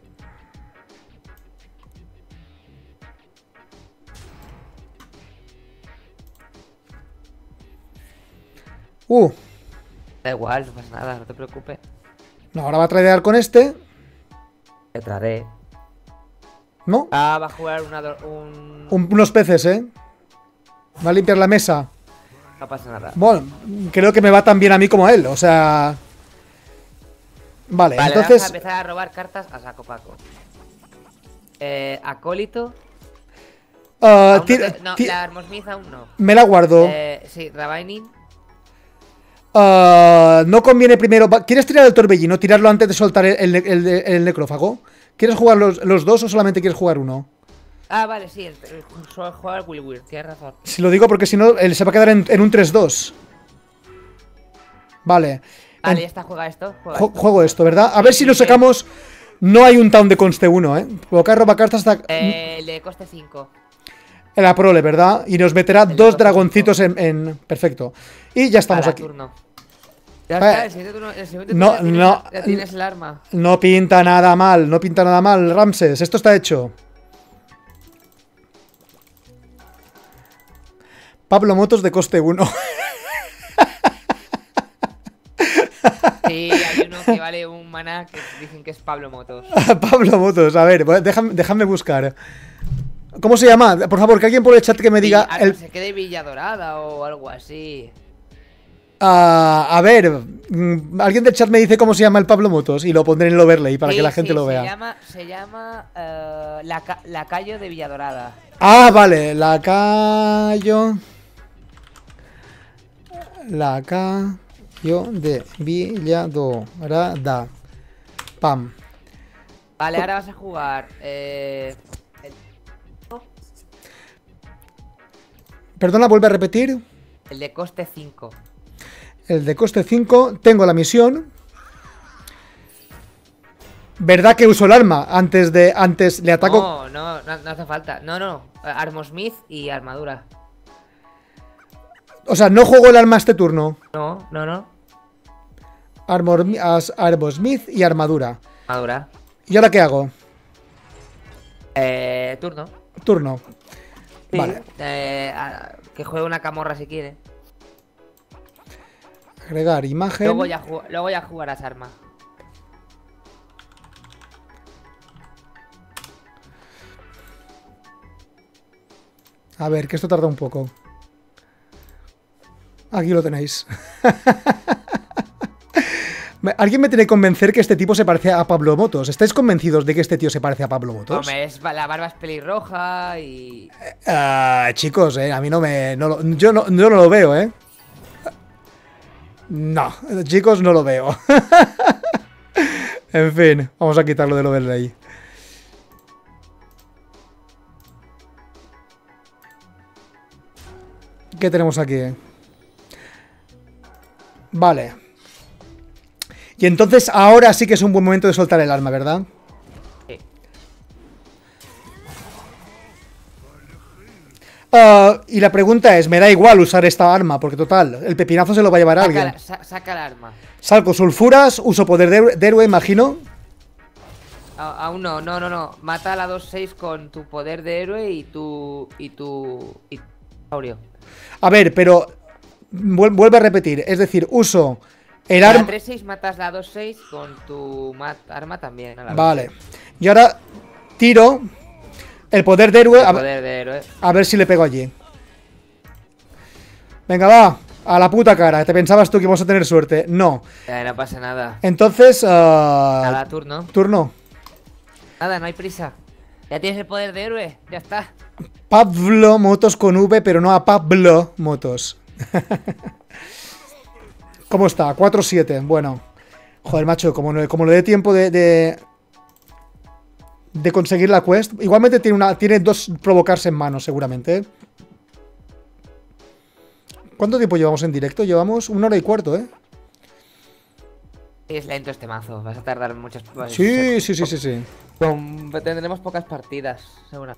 Uh.
Da igual, no pasa nada, no te preocupes.
No, ahora va a tradear con este.
Te traeré.
¿No?
Ah, va a jugar una un...
un... unos peces, ¿eh? Va a limpiar la mesa.
No pasa nada.
Bueno, creo que me va tan bien a mí como a él, o sea... Vale,
vale,
entonces...
vamos a empezar a robar cartas a saco paco. Eh, acólito.
Uh,
no, no, la Armosmith aún no.
Me la guardo.
Eh, sí, Ravaining.
Uh, no conviene primero... ¿Quieres tirar el torbellino? ¿Tirarlo antes de soltar el, el, el, el necrófago? ¿Quieres jugar los, los dos o solamente quieres jugar uno?
Ah, vale, sí, el, el, el jugar Will Weird, tienes razón.
Si lo digo porque si no, él se va a quedar en, en un tres dos. Vale.
Vale,
en...
ya está, juega esto. Juega
Ju
esto.
Juego esto, ¿verdad? A ver si lo sacamos... No hay un town de conste uno, ¿eh? Provocar robacartas hasta...
Eh, el de coste cinco.
En la prole, ¿verdad? Y nos meterá dos dragoncitos en, en... Perfecto. Y ya estamos
Para
aquí.
Turno. Ya está, el siguiente turno, el siguiente
no,
turno ya
no,
tienes, ya tienes el arma.
No pinta nada mal, no pinta nada mal, Ramses. Esto está hecho. Pablo Motos de coste uno.
Sí, hay uno que vale un maná que dicen que es Pablo Motos.
Pablo Motos, a ver, déjame, déjame buscar. ¿Cómo se llama? Por favor, que alguien por el chat que me diga...
Sí,
el...
no sé qué de Villa Dorada o algo así.
Uh, a ver, mm, alguien del chat me dice cómo se llama el Pablo Motos y lo pondré en el overlay para
sí,
que la gente
sí,
lo
se
vea.
Llama, se llama uh, la, Lacayo de Villadorada.
Ah, vale, Lacayo. Lacayo de Villadorada. Pam.
Vale, ahora vas a jugar. Eh, el...
Perdona, vuelve a repetir.
el de coste cinco.
El de coste cinco, tengo la misión. ¿Verdad que uso el arma? Antes de. Antes le ataco.
No, no, no, no hace falta. No, no. Armosmith y armadura.
O sea, no juego el arma este turno.
No, no, no.
Armor, Armosmith y armadura.
Armadura.
¿Y ahora qué hago?
Eh, turno.
Turno.
Sí,
vale.
Eh, a, que juegue una camorra si quiere.
Agregar imagen.
Luego ya, luego ya jugarás arma.
A ver, que esto tarda un poco. Aquí lo tenéis. alguien me tiene que convencer que este tipo se parece a Pablo Motos. ¿Estáis convencidos de que este tío se parece a Pablo Motos?
Hombre, es, la barba es pelirroja y...
Uh, chicos, eh, a mí no me... No lo, yo, no, yo no lo veo, ¿eh? No, chicos, no lo veo. En fin, vamos a quitarlo del overlay. ¿Qué tenemos aquí? Vale. Y entonces ahora sí que es un buen momento de soltar el arma, ¿verdad?
Sí.
Uh, y la pregunta es, me da igual usar esta arma, porque total, el pepinazo se lo va a llevar a
Saca,
alguien.
la, sa saca el arma.
Salco sulfuras, uso poder de, de héroe, imagino.
A, aún no, no, no, no. Mata a la dos seis con tu poder de héroe y tu... Y tu... Y tu Aureo.
A ver, pero... Vuelve a repetir, es decir, uso el arma...
La tres seis matas la dos seis con tu arma también. A la
vale. Y ahora tiro el poder de héroe,
el
a,
poder de héroe.
A ver si le pego allí. Venga, va. A la puta cara. ¿Te pensabas tú que íbamos a tener suerte? No.
Eh, no pasa nada.
Entonces... Uh...
Nada, turno.
Turno.
Nada, no hay prisa. Ya tienes el poder de héroe. Ya está.
Pablo Motos con V, pero no a Pablo Motos. ¿Cómo está? cuatro siete. Bueno. Joder, macho, como no, como le dé tiempo de, de... De conseguir la quest. Igualmente tiene, una, tiene dos provocarse en mano, seguramente, ¿eh? ¿Cuánto tiempo llevamos en directo? Llevamos una hora y cuarto, ¿eh?
Es lento este mazo. Vas a tardar muchas...
Sí, sí, sí, sí, sí.
Con... Tendremos pocas partidas, seguro.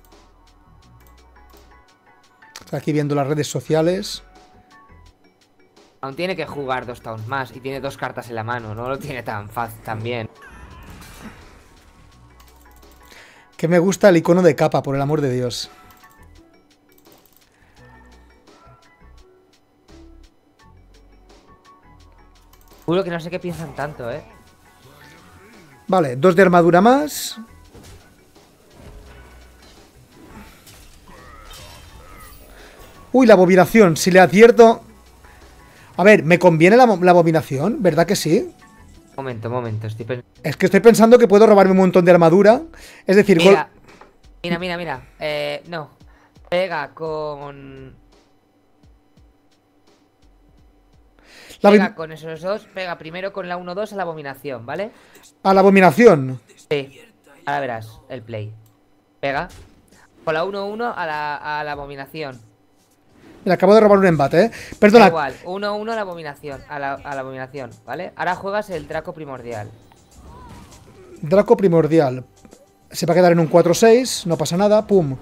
Aquí viendo las redes sociales.
Aún tiene que jugar dos towns más y tiene dos cartas en la mano. No lo tiene tan fácil también.
Que me gusta el icono de capa, por el amor de Dios.
Juro que no sé qué piensan tanto, ¿eh?
Vale, dos de armadura más. Uy, la abominación. Si le advierto... A ver, ¿me conviene la, la abominación? ¿Verdad que sí?
Momento, momento. Estoy pensando...
Es que estoy pensando que puedo robarme un montón de armadura. Es decir...
Mira, mira, mira, mira. Eh, no. Pega con...
La
pega con esos dos. Pega primero con la uno dos a la abominación, ¿vale?
A la abominación.
Sí. Ahora verás el play. Pega. Con la uno uno a la, a la abominación.
Me acabo de robar un embate, ¿eh? Perdona.
Da igual, uno uno a la abominación, a la, a la abominación, ¿vale? Ahora juegas el Draco primordial.
Draco primordial. Se va a quedar en un cuatro seis, no pasa nada, pum.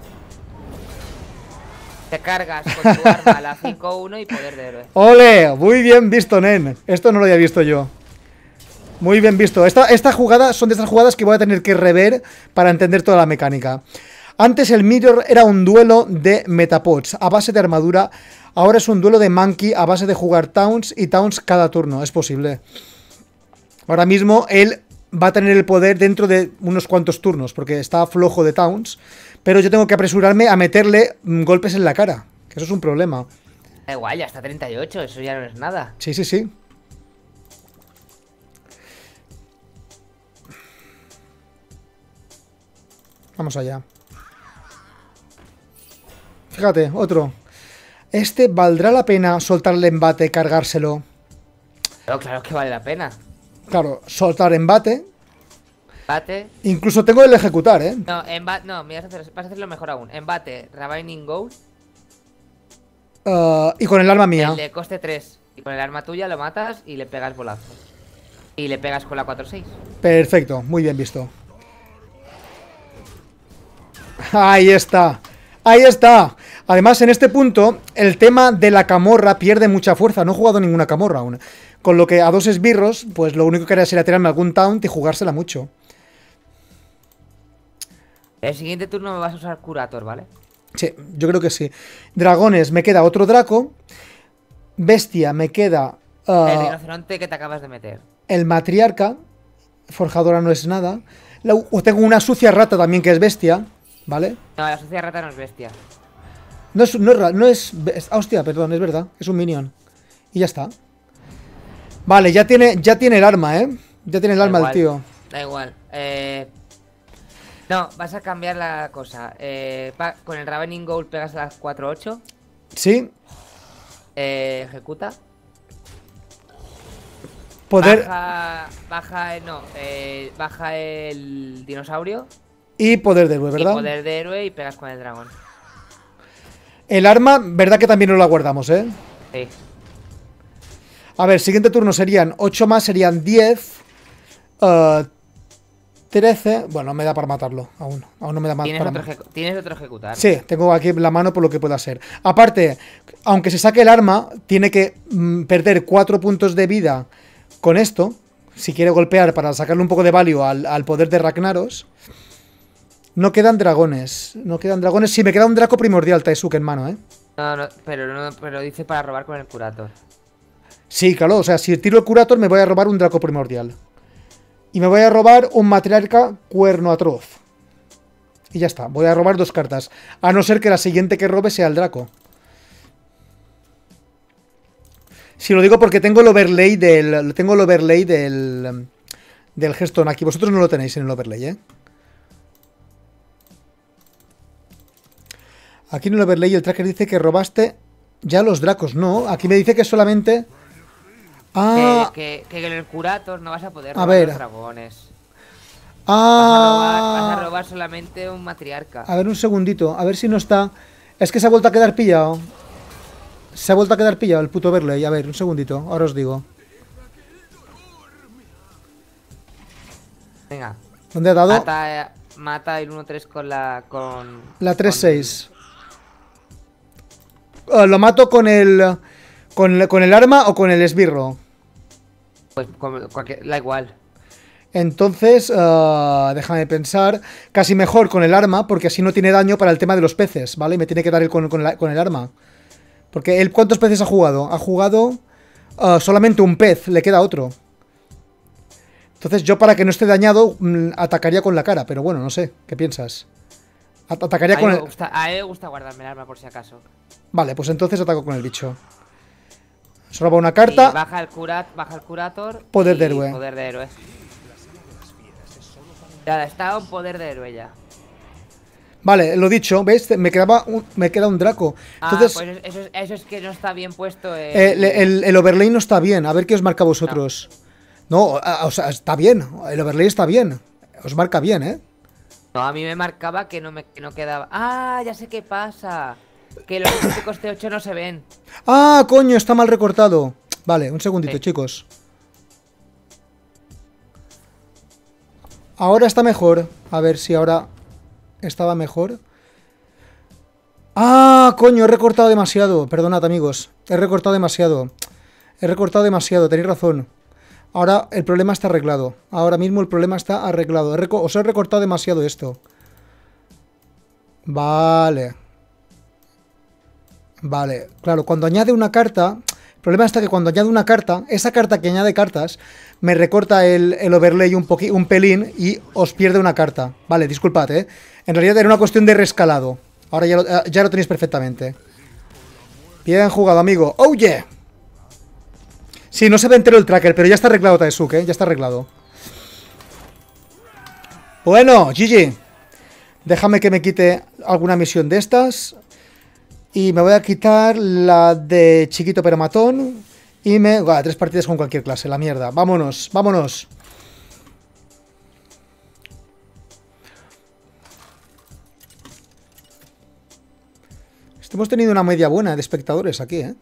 Te cargas con tu arma la cinco uno y poder de héroe.
¡Ole! Muy bien visto, nen. Esto no lo había visto yo. Muy bien visto. Esta, esta jugada son de estas jugadas que voy a tener que rever para entender toda la mecánica. Antes el Mirror era un duelo de Metapods a base de armadura. Ahora es un duelo de Monkey a base de jugar Towns y Towns cada turno. Es posible. Ahora mismo él va a tener el poder dentro de unos cuantos turnos, porque está flojo de Towns. Pero yo tengo que apresurarme a meterle golpes en la cara, que eso es un problema.
Da igual, ya está treinta y ocho, eso ya no es nada.
Sí, sí, sí. Vamos allá. Fíjate, otro. Este, ¿valdrá la pena soltarle embate, cargárselo?
Pero claro que vale la pena.
Claro, soltar embate.
Embate.
Incluso tengo el ejecutar, ¿eh?
No, embate. No, mira, vas a, hacer, vas a hacerlo mejor aún. Embate, Ravining Gold.
Uh, y con el arma mía.
El de coste tres. Y con el arma tuya lo matas y le pegas bolazo. Y le pegas con la cuatro seis.
Perfecto, muy bien visto. Ahí está. Ahí está. Además, en este punto, el tema de la camorra pierde mucha fuerza. No he jugado ninguna camorra aún. Con lo que a dos esbirros, pues lo único que haría sería tirarme algún taunt y jugársela mucho.
El siguiente turno me vas a usar Curator, ¿vale?
Sí, yo creo que sí. Dragones, me queda otro Draco. Bestia, me queda... Uh,
el rinoceronte que te acabas de meter.
El matriarca. Forjadora no es nada. La, tengo una sucia rata también que es bestia. ¿Vale?
No, la sucia rata no es bestia.
No es... No es, no es ah, hostia, perdón, es verdad. Es un minion. Y ya está. Vale, ya tiene, ya tiene el arma, ¿eh? Ya tiene el
Da
alma el
igual,
tío.
Da igual. Eh... No, vas a cambiar la cosa. Eh, pa- con el Ravening Gold pegas a las cuatro ocho.
Sí.
Eh, ejecuta.
Poder.
Baja. Baja. eh, No. Eh, baja el dinosaurio.
Y poder de héroe,
Y
¿verdad?
poder de héroe y pegas con el dragón.
El arma, verdad que también nos la guardamos, ¿eh?
Sí.
A ver, siguiente turno serían ocho más, serían diez. Uh, trece. Bueno, me da para matarlo. Aún, aún no me da más
¿Tienes
para
otro,
matarlo.
ejecu- ¿Tienes otro ejecutar?
Sí, tengo aquí la mano por lo que pueda ser. Aparte, aunque se saque el arma, tiene que mm, perder cuatro puntos de vida con esto. Si quiere golpear para sacarle un poco de value al, al poder de Ragnaros. No quedan dragones. No quedan dragones. Sí, me queda un Draco primordial Taisuke en mano, ¿eh?
No, no, pero no, pero dice para robar con el Curator.
Sí, claro. O sea, si tiro el Curator me voy a robar un Draco primordial. Y me voy a robar un Matriarca Cuerno Atroz. Y ya está. Voy a robar dos cartas. A no ser que la siguiente que robe sea el Draco. Si lo digo porque tengo el overlay del... Tengo el overlay del... Del Hearthstone aquí. Vosotros no lo tenéis en el overlay, ¿eh? Aquí en el overlay el tracker dice que robaste ya los Dracos. No, aquí me dice que solamente... Ah,
Que, que, que en el Curator no vas a poder
A
robar
ver.
los dragones. Vas a, robar, vas a
ah...
robar solamente un matriarca.
A ver, un segundito. A ver si no está... Es que se ha vuelto a quedar pillado. Se ha vuelto a quedar pillado el puto overlay. A ver, un segundito. Ahora os digo.
Venga.
¿Dónde ha dado?
Mata, mata el uno tres con la... Con,
La tres
con-
seis. Uh, lo mato con el, con el... Con el arma o con el esbirro.
Pues con cualquier... Da igual.
Entonces, uh, déjame pensar. Casi mejor con el arma, porque así no tiene daño para el tema de los peces, ¿vale? Me tiene que dar el con, con, la- con el arma. Porque él, ¿cuántos peces ha jugado? Ha jugado uh, solamente un pez, le queda otro. Entonces yo, para que no esté dañado, mm, atacaría con la cara. Pero bueno, no sé, ¿qué piensas? At- Atacaría
A mí,
con
me
el...
gusta, a mí me gusta guardarme el arma por si acaso.
Vale, pues entonces ataco con el bicho. Se roba una
Y
carta.
baja el curat, baja el curator.
Poder
y
de héroe.
Poder de héroe. Ya está un poder de héroe ya.
Vale, lo dicho, ¿ves? Me quedaba un, me queda un Draco. Entonces,
ah, pues eso, es- eso es que no está bien puesto. El,
eh, el, el- el overlay no está bien. A ver qué os marca a vosotros. No, a- o sea, está bien. El overlay está bien. Os marca bien, ¿eh?
No, a mí me marcaba que no me que no quedaba. Ah, ya sé qué pasa. Que los de coste ocho no se ven.
Ah, coño, está mal recortado. Vale, un segundito,
Sí.
chicos. Ahora está mejor. A ver si ahora estaba mejor. Ah, coño, he recortado demasiado. Perdonad, amigos. He recortado demasiado. He recortado demasiado, tenéis razón. Ahora el problema está arreglado. Ahora mismo el problema está arreglado. He reco- Os he recortado demasiado esto. Vale. Vale, claro, cuando añade una carta... El problema está que cuando añade una carta, esa carta que añade cartas, me recorta el, el overlay un, poqui- un pelín y os pierde una carta. Vale, disculpad, ¿eh? En realidad era una cuestión de rescalado. Ahora ya lo, eh, ya lo tenéis perfectamente. Bien jugado, amigo. ¡Oh, yeah! Sí, no se ve entero el tracker, pero ya está arreglado, Taesuke, ¿eh? Ya está arreglado. Bueno, G G. Déjame que me quite alguna misión de estas. Y me voy a quitar la de chiquito pero matón. Y me... Buah, tres partidas con cualquier clase, la mierda. Vámonos, vámonos. Hemos tenido una media buena de espectadores aquí, ¿eh?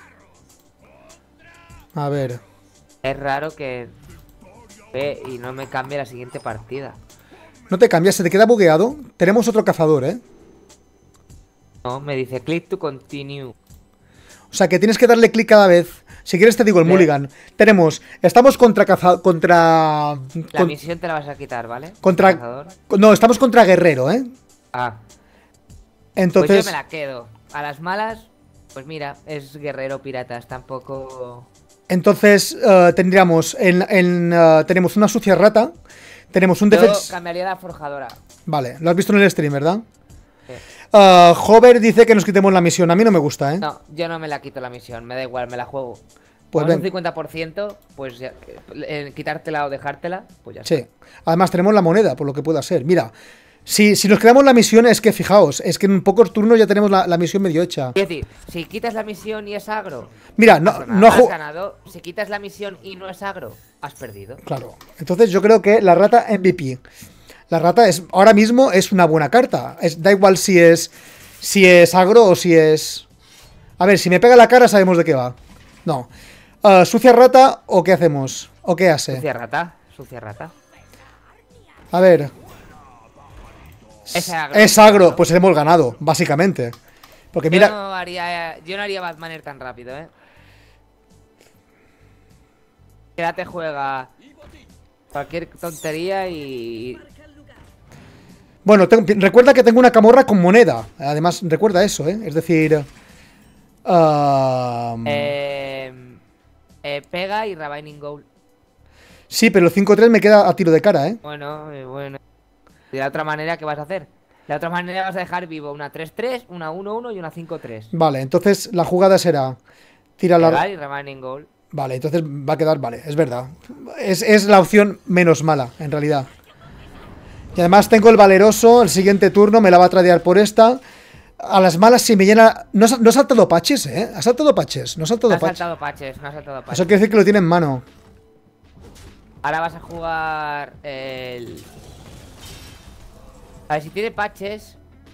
A ver.
Es raro que ve y no me cambie la siguiente partida.
No te cambias, se te queda bugueado. Tenemos otro cazador, ¿eh?
No, me dice click to continue.
O sea que tienes que darle clic cada vez. Si quieres te digo el
Ve.
mulligan. Tenemos... Estamos contra caza... Contra...
La
con-
misión te la vas a quitar, ¿vale?
Contra...
Cazador.
No, estamos contra guerrero, ¿eh?
Ah,
Entonces...
pues yo me la quedo. A las malas, pues mira, es guerrero piratas, tampoco...
Entonces eh, tendríamos... En, en, eh, tenemos una sucia rata. Tenemos un
Yo
defensa...
cambiaría la forjadora.
Vale, lo has visto en el stream, ¿verdad?
Sí.
Uh, Hover dice que nos quitemos la misión. A mí no me gusta, ¿eh?
No, yo no me la quito la misión, me da igual, me la juego.
Pues
Como es
ven.
un cincuenta por ciento, pues ya, eh, quitártela o dejártela, pues ya
Sí.
está.
Además tenemos la moneda, por lo que pueda ser. Mira, si, si nos quedamos la misión, es que fijaos, es que en pocos turnos ya tenemos la, la misión medio hecha.
Es decir, si quitas la misión y es agro,
Mira,
no
no,
pasa nada,
no
has
ju-
ganado. Si quitas la misión y no es agro, has perdido.
Claro. Entonces yo creo que la rata M V P. La rata es ahora mismo es una buena carta. Es, da igual si es si es agro o si es... A ver, si me pega la cara sabemos de qué va. No. Ah, ¿sucia rata o qué hacemos? ¿O qué hace?
Sucia rata, sucia rata.
A ver.
Es agro.
Es agro, pues hemos ganado, básicamente. Porque
Yo
mira...
no haría, yo no haría Batmaner tan rápido, ¿eh? Quédate, juega cualquier tontería y...
Bueno, tengo- recuerda que tengo una camorra con moneda. Además, recuerda eso, ¿eh? Es decir... ah,
Eh, eh, pega y Ravaining Goal.
Sí, pero el cinco tres me queda a tiro de cara, ¿eh?
Bueno, eh, bueno. De la otra manera, ¿qué vas a hacer? De la otra manera vas a dejar vivo una tres tres, una uno uno y una cinco tres.
Vale, entonces la jugada será... Tira la...
Pegar y Ravaining Goal.
Vale, entonces va a quedar... Vale, es verdad. Es, es la opción menos mala, en realidad. Y además tengo el valeroso. El siguiente turno me la va a tradear por esta. A las malas si me llena... No, ha- no ha saltado patches, ¿eh? Ha saltado patches. No ha saltado
No ha
patches.
saltado patches, no ha saltado patches.
Eso quiere decir que lo tiene en mano.
Ahora vas a jugar el... A ver, si tiene patches...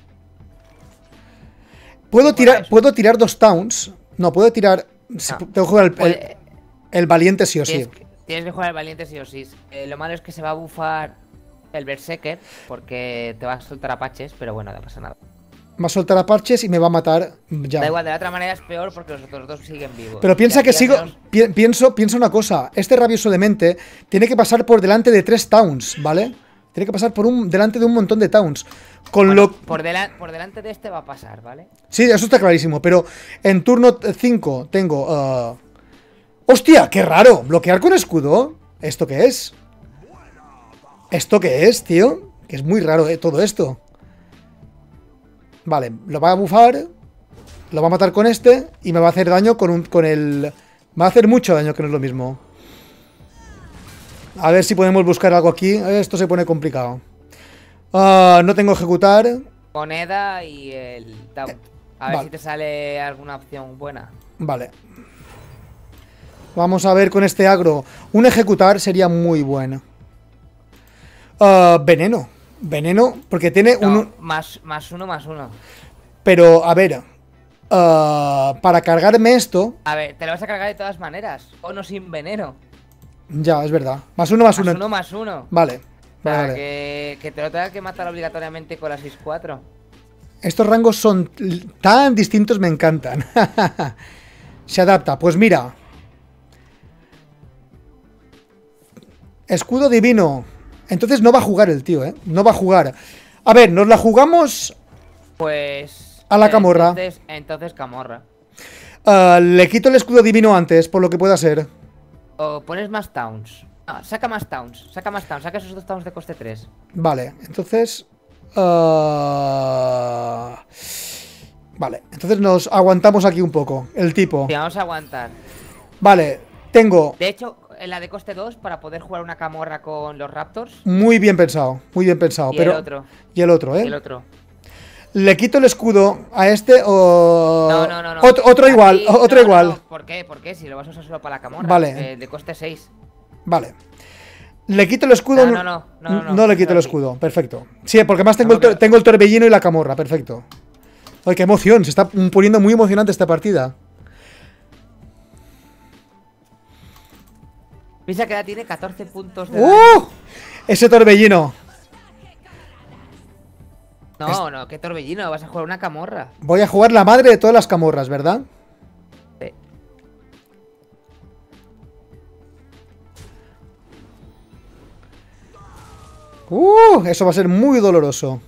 Puedo
Sí, por
tirar,
eso.
puedo tirar dos towns. No, puedo tirar... si-
No.
Tengo que jugar el, el-
puede-
el valiente sí o sí.
Tienes, que- tienes que jugar el valiente sí o sí. Eh, lo malo es que se va a bufar el Berserker porque te va a soltar a patches, pero bueno, no pasa nada.
Va a soltar a parches y me va a matar ya.
Da igual, de la otra manera es peor porque los otros dos siguen vivos.
Pero piensa
Y
que
aquí
sigo...
al menos-
pi- pienso, pienso una cosa. Este rabioso demente tiene que pasar por delante de tres towns, ¿vale? Tiene que pasar por un delante de un montón de towns. Con
Bueno,
lo...
por, delan- por delante de este va a pasar, ¿vale?
Sí, eso está clarísimo. Pero en turno cinco tengo... ah, ¡Hostia! ¡Qué raro! ¿Bloquear con escudo? ¿Esto qué es? ¿Esto qué es, tío? Que es muy raro, eh, todo esto. Vale, lo va a bufar. Lo va a matar con este. Y me va a hacer daño con, un, con el... Me va a hacer mucho daño, que no es lo mismo. A ver si podemos buscar algo aquí. Esto se pone complicado. Ah, no tengo ejecutar.
Moneda y el down. A ver
vale.
si te sale alguna opción buena.
Vale. Vamos a ver con este agro. Un ejecutar sería muy bueno. Ah, veneno. Veneno, porque tiene
No,
un...
más, más uno, más uno.
Pero, a ver. ah, para cargarme esto...
A ver, te lo vas a cargar de todas maneras. O no sin veneno.
Ya, es verdad. Más uno, más,
Más
uno.
uno, más uno.
Vale. Vale,
Para
vale.
que, que te lo tenga que matar obligatoriamente con la seis cuatro.
Estos rangos son tan distintos, me encantan. Se adapta. Pues mira. Escudo divino. Entonces no va a jugar el tío, ¿eh? No va a jugar. A ver, nos la jugamos.
Pues...
A la camorra.
Entonces, entonces camorra.
ah, le quito el escudo divino antes, por lo que pueda ser.
O pones más towns. Ah, saca más towns. Saca más towns. Saca esos dos towns de coste tres.
Vale, entonces... ah, vale, entonces nos aguantamos aquí un poco. El tipo.
Sí, vamos a aguantar.
Vale, tengo...
De hecho, en la de coste dos, para poder jugar una camorra con los Raptors.
Muy bien pensado, muy bien pensado.
Y
pero...
el otro.
Y el otro, ¿eh?
Y el otro.
¿Le quito el escudo a este o...?
No, no, no, no.
Otro, otro
Aquí-
igual, otro
no, no,
igual.
no. ¿Por qué? ¿Por qué? Si lo vas a usar solo para la camorra.
Vale.
Eh, de coste seis.
Vale. ¿Le quito el escudo?
No, no, no, no, no, no.
No le quito el
Así.
escudo, perfecto. Sí, porque además tengo,
No,
el, tor-
porque-
tengo el torbellino y la camorra, perfecto. Ay, qué emoción, se está poniendo muy emocionante esta partida.
Piensa que ya tiene catorce puntos de daño.
¡Uh! Ese torbellino.
No, no, qué torbellino. Vas a jugar una camorra.
Voy a jugar la madre de todas las camorras, ¿verdad?
Sí.
¡Uh! Eso va a ser muy doloroso.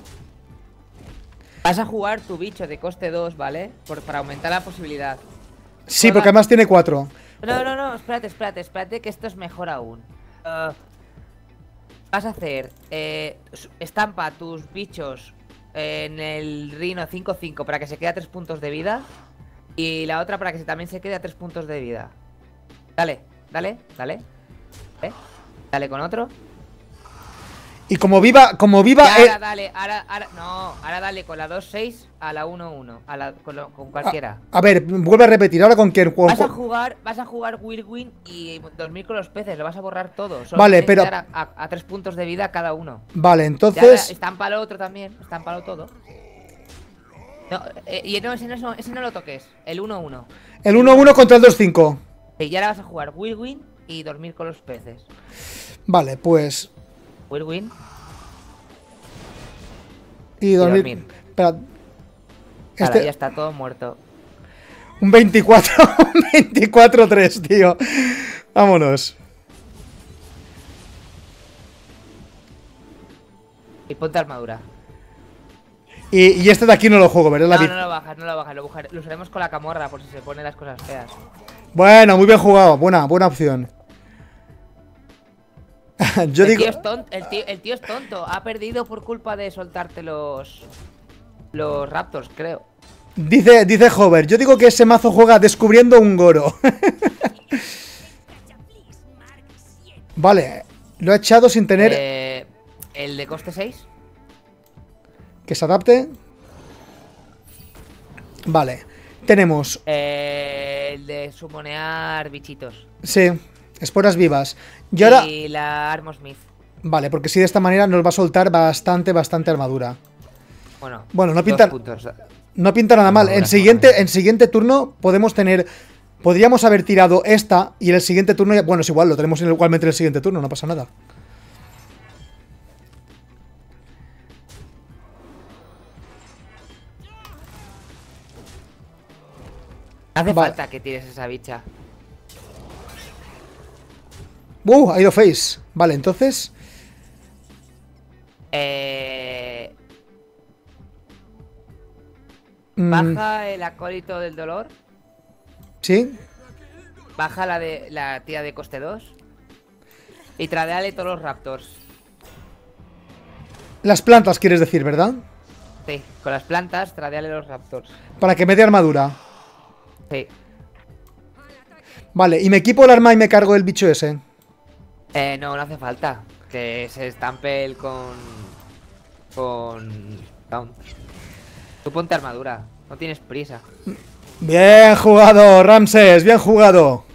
Vas a jugar tu bicho de coste dos, ¿vale? Por- para aumentar la posibilidad.
Sí,
Juega-
porque además tiene cuatro.
No, no, no, espérate, espérate, espérate, que esto es mejor aún. Ah, vas a hacer... eh, s- estampa tus bichos en el Rhino cinco cinco para que se quede a tres puntos de vida. Y la otra para que se- también se quede a tres puntos de vida. Dale, dale, dale. ¿Eh? Dale con otro.
Y como viva, como viva...
Y ahora
eh,
dale, ahora, ahora, no, ahora dale con la dos seis a la uno uno, a la, con, lo- con cualquiera.
a, a ver, vuelve a repetir, ¿ahora con quién? Con-
Vas a
con-
jugar, vas a jugar Whirlwind y dormir con los peces, lo vas a borrar todo. Solo
Vale,
tienes que
pero-
dar a, a- a tres puntos de vida cada uno.
Vale,
Ya,
entonces...
estámpalo otro también, estámpalo todo. No, eh, y no, ese no, ese no lo toques, el uno uno.
El uno uno contra el dos cinco.
Y ahora vas a jugar Whirlwind y dormir con los peces.
Vale, pues...
Whirlwind
Y dormir...
dormir.
Espera.
Ahora
Este...
ya está todo muerto.
Un veinticuatro, un veinticuatro tres, tío. Vámonos.
Y ponte armadura.
Y, y este de aquí no lo juego, ¿verdad? La
No,
vi-
no lo bajas, no lo bajas, lo, bujar- lo usaremos con la camorra por si se ponen las cosas feas.
Bueno, muy bien jugado. Buena, buena opción. Yo
el,
digo...
tío es tonto, el, tío, el tío es tonto, ha perdido por culpa de soltarte los... Los Raptors, creo.
Dice, dice Hover, yo digo que ese mazo juega descubriendo un Goro. Vale, lo ha echado sin tener...
Eh, el de coste seis.
Que se adapte. Vale, tenemos...
Eh, el de sumonear bichitos.
Sí, esporas vivas. Y ahora...
Y la Armosmith.
Vale, porque si de esta manera nos va a soltar bastante, bastante armadura.
Bueno,
Bueno, no
dos
pinta,
puntos.
no pinta nada mal. En
Armadura,
siguiente,
armadura.
en siguiente turno podemos tener... Podríamos haber tirado esta y en el siguiente turno... ya- Bueno, es igual, lo tenemos igualmente en el siguiente turno, no pasa nada.
Hace
Vale.
falta que tires esa bicha.
¡Uh! Ha ido face. Vale, entonces...
Eh,
mm,
baja el acólito del dolor.
¿Sí?
Baja la de la tía de coste dos. Y tradeale todos los raptors.
Las plantas quieres decir, ¿verdad?
Sí, con las plantas, tradeale los raptors.
Para que me dé armadura.
Sí.
Vale, y me equipo el arma y me cargo el bicho ese.
Eh, no, no hace falta. Que se estampe el con... Con... Down. Tú ponte armadura. No tienes prisa.
Bien jugado, Ramses, bien jugado.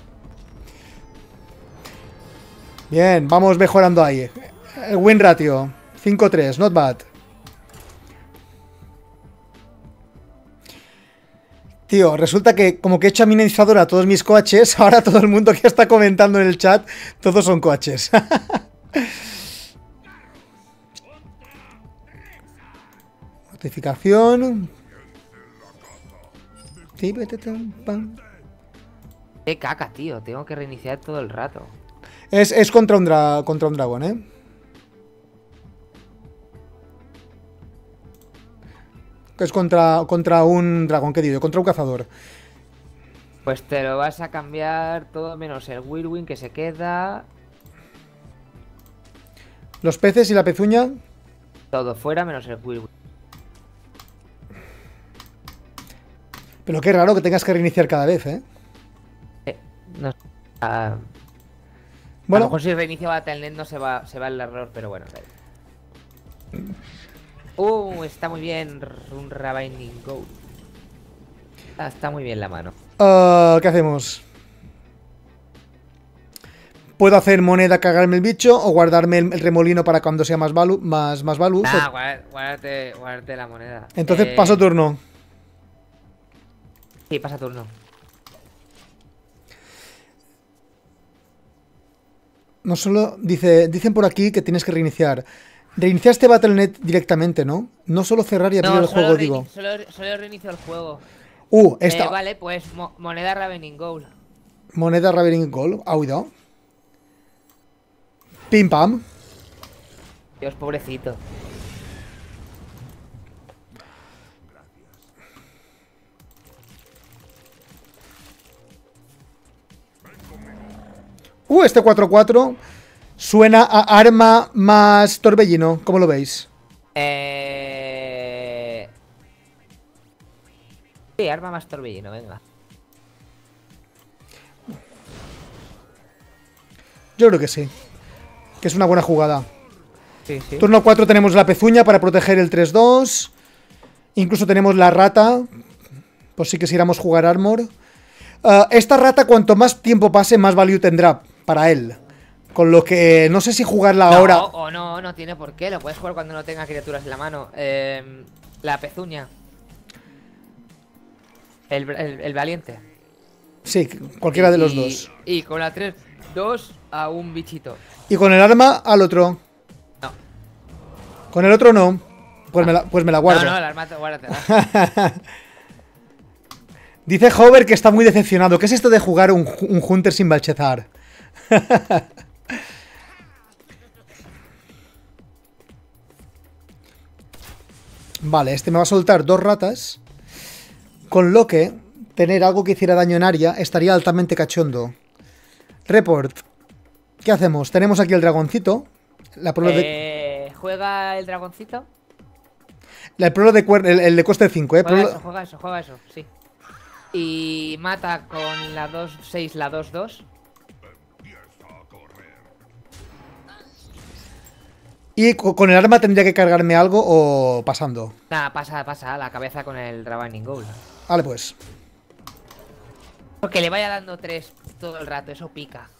Bien, vamos mejorando ahí. El win ratio, cinco tres, not bad. Tío, resulta que como que he hecho amenizador a todos mis coaches, ahora todo el mundo que está comentando en el chat, todos son coaches. Notificación.
Qué caca, tío. Tengo que reiniciar todo el rato.
Es, es contra, un dra- contra un dragón, ¿eh? Es contra, contra un dragón, ¿qué digo? Contra un cazador.
Pues te lo vas a cambiar todo menos el Whirlwind que se queda.
Los peces y la pezuña.
Todo fuera menos el Whirlwind.
Pero qué raro que tengas que reiniciar cada vez, ¿eh?
Eh, no sé. Ah, A lo
Bueno,
mejor si reinicio Battle.net no se va, se va el error, pero bueno. Uh, está muy bien un Ravaging Gold. Ah, está muy bien la mano.
ah, ¿qué hacemos? ¿Puedo hacer moneda, cagarme el bicho o guardarme el, el remolino para cuando sea más value? Más, más value?
Ah, guárdate, guárdate, guárdate la moneda.
Entonces
Eh,
paso turno.
Sí, pasa turno.
No solo... Dice, dicen por aquí que tienes que reiniciar. Reiniciaste Battle punto net directamente, ¿no? No solo cerrar y abrir
No,
el
solo,
juego,
reini-
digo.
solo, solo reinicio el juego.
Uh,
Eh,
esta...
vale, pues mo- moneda Ravaging Gold.
Moneda Ravaging Gold. Ha oído. Pim pam.
Dios, pobrecito.
Uh, este cuatro cuatro suena a arma más torbellino. ¿Cómo lo veis?
Eh... Sí, arma más torbellino, venga.
Yo creo que sí. Que es una buena jugada.
Sí, sí.
Turno cuatro tenemos la pezuña para proteger el tres dos. Incluso tenemos la rata. Por si quisiéramos jugar armor. Uh, esta rata, cuanto más tiempo pase, más value tendrá para él. Con lo que no sé si jugarla
no,
ahora.
O no, no tiene por qué. Lo puedes jugar cuando no tenga criaturas en la mano. Eh, la pezuña. El, el, el valiente.
Sí, cualquiera
y,
de los dos.
Y con la tres dos a un bichito.
Y con el arma al otro.
No.
Con el otro no. Pues, ah. me, la, pues me la guardo.
No, no, el arma guárdatela.
Dice Hover que está muy decepcionado. ¿Qué es esto de jugar un, un Hunter sin Balchezar? Vale, este me va a soltar dos ratas. Con lo que tener algo que hiciera daño en área estaría altamente cachondo. Report. ¿Qué hacemos? Tenemos aquí el dragoncito. La prueba
eh,
de...
¿Juega el dragoncito?
La prueba de cuer... el, el de coste cinco, ¿eh?
Juega
Prolo...
eso, juega eso, juega eso, sí. Y mata con la dos seis, la dos dos.
¿Y con el arma tendría que cargarme algo o pasando?
Nada, pasa, pasa la cabeza con el Ravening Gold.
Vale, pues.
Porque le vaya dando tres todo el rato, eso pica.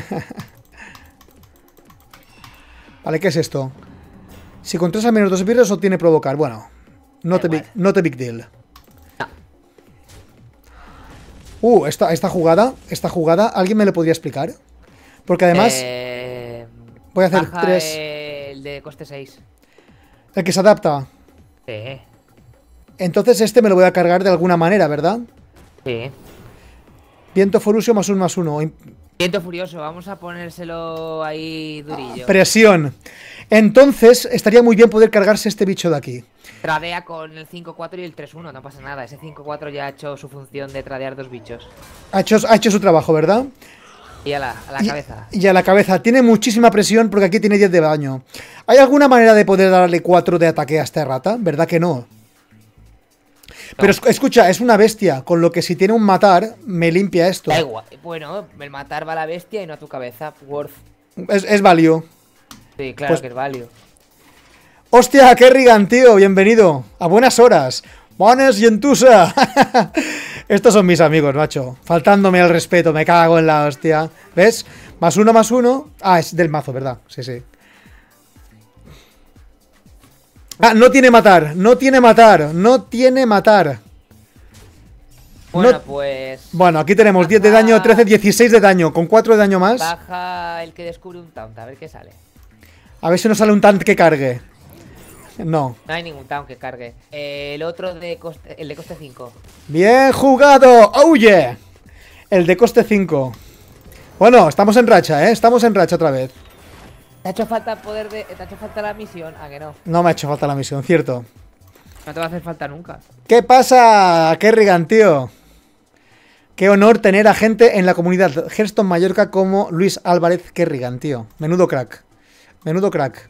Vale, ¿qué es esto? Si con tres al menos dos pierdes o tiene provocar. Bueno, no te big, no te big deal.
No.
Uh, esta, esta jugada, esta jugada, ¿alguien me lo podría explicar? Porque además
eh,
voy a hacer
baja
tres.
El de coste seis.
El que se adapta.
Sí.
Entonces este me lo voy a cargar de alguna manera, ¿verdad?
Sí.
Viento Forusio más un más uno.
Viento furioso, vamos a ponérselo ahí durillo.
Presión. Entonces estaría muy bien poder cargarse este bicho de aquí.
Tradea con el cinco cuatro y el tres uno, no pasa nada. Ese cinco cuatro ya ha hecho su función de tradear dos bichos.
Ha hecho, ha hecho su trabajo, ¿verdad?
Y a la, a la
y,
cabeza.
Y a la cabeza. Tiene muchísima presión porque aquí tiene diez de daño. ¿Hay alguna manera de poder darle cuatro de ataque a esta rata? ¿Verdad que no? No. Pero escucha, es una bestia, con lo que si tiene un matar, me limpia esto.
Da igual. Bueno, el matar va a la bestia y no a tu cabeza. Worth.
Es, es value.
Sí, claro pues... que es value.
Hostia, Kerrigan, tío, bienvenido. A buenas horas. Bones y entusa. Estos son mis amigos, macho. Faltándome el respeto, me cago en la hostia. ¿Ves? Más uno, más uno. Ah, es del mazo, ¿verdad? Sí, sí. Ah, no tiene matar, no tiene matar, no tiene matar.
Bueno,
no...
pues...
Bueno, aquí tenemos baja... diez de daño, trece, dieciséis de daño. Con cuatro de daño más.
Baja el que descubre un taunt, a ver qué sale.
A ver si nos sale un taunt que cargue. No.
No hay ningún taunt que cargue. Eh, el otro de coste... El de coste cinco.
Bien jugado. ¡Oh, yeah! El de coste cinco. Bueno, estamos en racha, ¿eh? Estamos en racha otra vez.
¿Te ha hecho falta poder de... ¿Te ha hecho falta la misión? ¿A que no?
No me ha hecho falta la misión, cierto.
No te va a hacer falta nunca.
¿Qué pasa, Kerrigan, tío? Qué honor tener a gente en la comunidad Hearthstone Mallorca como Luis Álvarez Kerrigan, tío. Menudo crack. Menudo crack.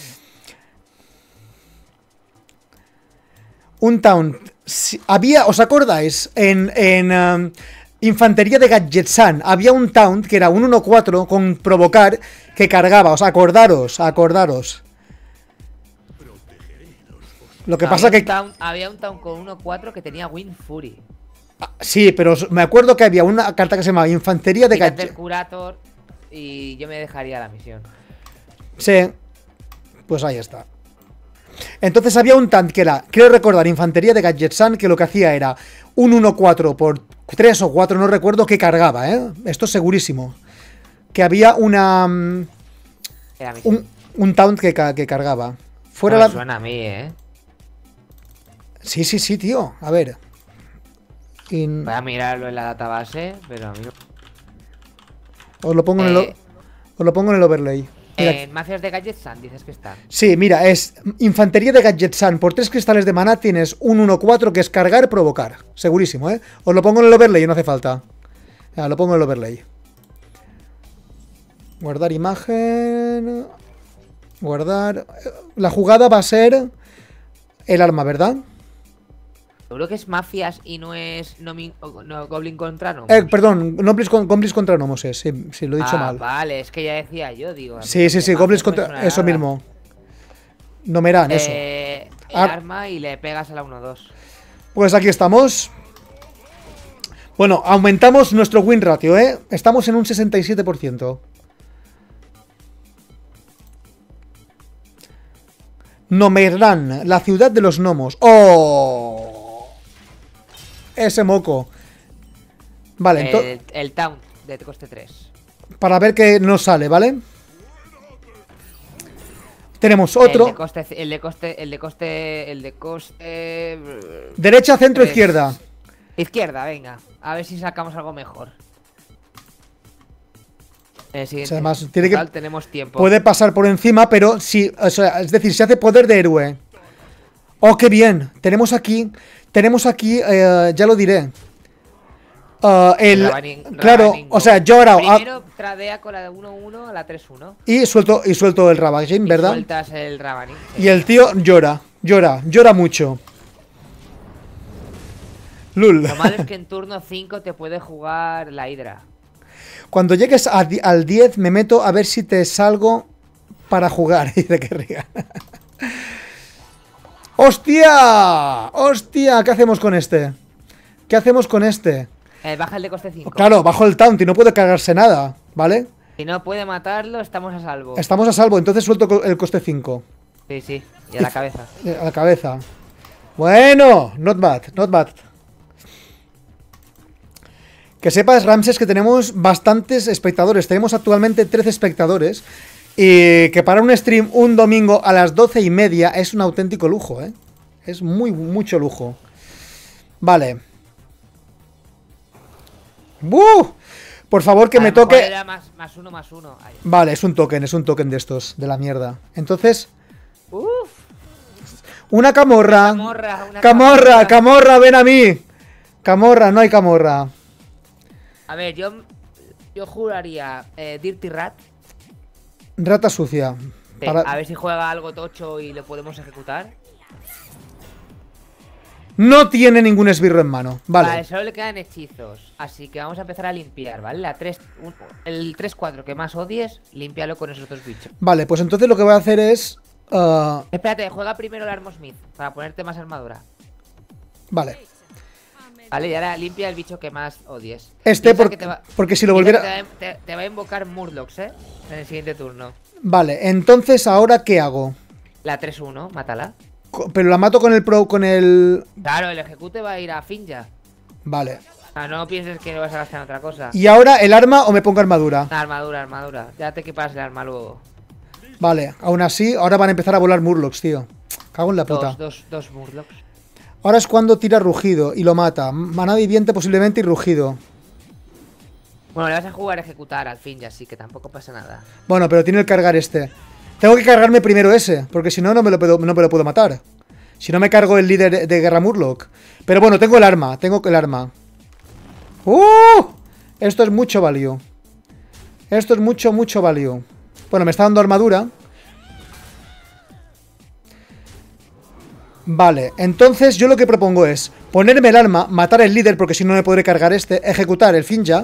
Un taunt. Si, había, ¿os acordáis? En... en um, Infantería de Gadgetsan había un taunt que era un uno cuatro con provocar que cargaba, o sea, acordaros, acordaros. Lo que
había
pasa que...
Taunt, había un taunt con uno cuatro que tenía Wind Fury.
Sí, pero me acuerdo que había una carta que se llamaba Infantería de Gadgetsan.
Curator y yo me dejaría la misión.
Sí, pues ahí está. Entonces había un taunt que era, creo recordar, Infantería de Gadgetsan, que lo que hacía era un uno cuatro por tres o cuatro, no recuerdo, que cargaba, ¿eh? Esto es segurísimo. Que había una... Um, un, un taunt que, que cargaba. Fuera
no me
la...
suena a mí, ¿eh?
Sí, sí, sí, tío. A ver. In...
Voy a mirarlo en la database, pero a mí no...
Os lo pongo, eh... en, el, os lo pongo en el overlay.
Mira. En Mafias de Gadgetsan dices que está.
Sí, mira, es Infantería de Gadgetsan. Por tres cristales de maná tienes un uno cuatro que es cargar, provocar. Segurísimo, ¿eh? Os lo pongo en el overlay, no hace falta. Ya, lo pongo en el overlay. Guardar imagen. Guardar. La jugada va a ser el arma, ¿verdad?
Seguro que es mafias y no es nomi- no, Goblin contra Gnomos.
Eh, perdón, Goblins, con, Goblins contra Gnomos es, sí, sí, lo he dicho
ah,
mal.
Vale, es que ya decía yo, digo. a mí
Sí, sí,
de
sí,
mafias
Goblins
no me
contra...
suena
Eso
nada.
mismo. Nomeran, eso.
Eh, el
Ar-
arma y le pegas a la uno dos.
Pues aquí estamos. Bueno, aumentamos nuestro win ratio, ¿eh? Estamos en un sesenta y siete por ciento. Nomeran, la ciudad de los gnomos. ¡Oh! Ese moco. Vale, entonces...
El, el Town de coste tres.
Para ver qué nos sale, ¿vale? Tenemos otro.
El de coste, el de coste, el de coste, el de coste...
Derecha, centro,
tres.
izquierda.
Izquierda, venga. A ver si sacamos algo mejor. El siguiente.
Además, tiene que-
Total, tenemos tiempo.
Puede pasar por encima, pero sí, o sea, es decir, se hace poder de héroe. Oh, qué bien. Tenemos aquí, tenemos aquí, eh, ya lo diré. Ah, el,
Ravening-
claro,
Ravening
o sea, yo ahora ah,
Primero tradea con la de uno uno a la tres uno.
y suelto y suelto el Ravaging,
Y
¿verdad?
sueltas el Ravening.
Y el tío llora, llora, llora mucho. Lul.
Lo malo es que en turno cinco te puede jugar la Hydra.
Cuando llegues a di- al diez me meto a ver si te salgo para jugar. Dice que ría. ¡Hostia! ¡Hostia! ¿Qué hacemos con este? ¿Qué hacemos con este?
Eh, baja el de coste cinco.
Claro, bajo el taunt y no puede cargarse nada, ¿vale?
Si no puede matarlo, estamos a salvo.
Estamos a salvo, entonces suelto co- el coste cinco.
Sí, sí. Y a la cabeza.
Eh, A la cabeza. Bueno, not bad, not bad. Que sepas, Ramses, que tenemos bastantes espectadores. Tenemos actualmente trece espectadores. Y que para un stream un domingo a las doce y media es un auténtico lujo, ¿eh? Es muy, mucho lujo. Vale. ¡Buh! Por favor, que
A
me
lo mejor
toque...
era más, más uno, más uno. Ahí.
Vale, es un token, es un token de estos, de la mierda. Entonces,
Uf.
una camorra.
Camorra, una
Camorra, camorra, ven a mí. Camorra, no hay camorra.
A ver, yo, yo juraría eh, Dirty Rat.
Rata sucia.
Sí,
Para-
A ver si juega algo tocho y lo podemos ejecutar.
No tiene ningún esbirro en mano. Vale.
solo le quedan hechizos. Así que vamos a empezar a limpiar, ¿vale? La tres, un- el tres cuatro que más odies, límpialo con esos dos bichos.
Vale, pues entonces lo que voy a hacer es... ah,
Espérate, juega primero el Armosmith para ponerte más armadura.
vale.
Vale, y ahora limpia el bicho que más odies.
Este,
Piensa
por-
que te va-
porque si lo
piensa
volviera...
que Te, va- te- te va a invocar Murlocs, ¿eh? En el siguiente turno.
Vale, entonces ahora ¿qué hago?
La tres uno, mátala.
Co- Pero la mato con el pro, con el...
Claro, el ejecute va a ir a Finja.
Vale.
O sea, no pienses que no vas a gastar en otra cosa.
¿Y ahora el arma o me pongo armadura?
Una armadura, armadura. Ya te equipas el arma luego.
Vale, aún así, ahora van a empezar a volar Murlocs, tío. Cago en la puta.
Dos, dos, dos Murlocs.
Ahora es cuando tira rugido y lo mata. Maná viviente posiblemente y rugido.
Bueno, le vas a jugar a ejecutar al fin, ya así que tampoco pasa nada.
Bueno, pero tiene el cargar este. Tengo que cargarme primero ese, porque si no, no me lo puedo, no me lo puedo matar. Si no me cargo el líder de Guerra Murloc. Pero bueno, tengo el arma, tengo el arma. ¡Uh! Esto es mucho value. Esto es mucho, mucho value. Bueno, me está dando armadura. Vale, entonces yo lo que propongo es ponerme el arma, matar el líder, porque si no me podré cargar este, ejecutar el Finja.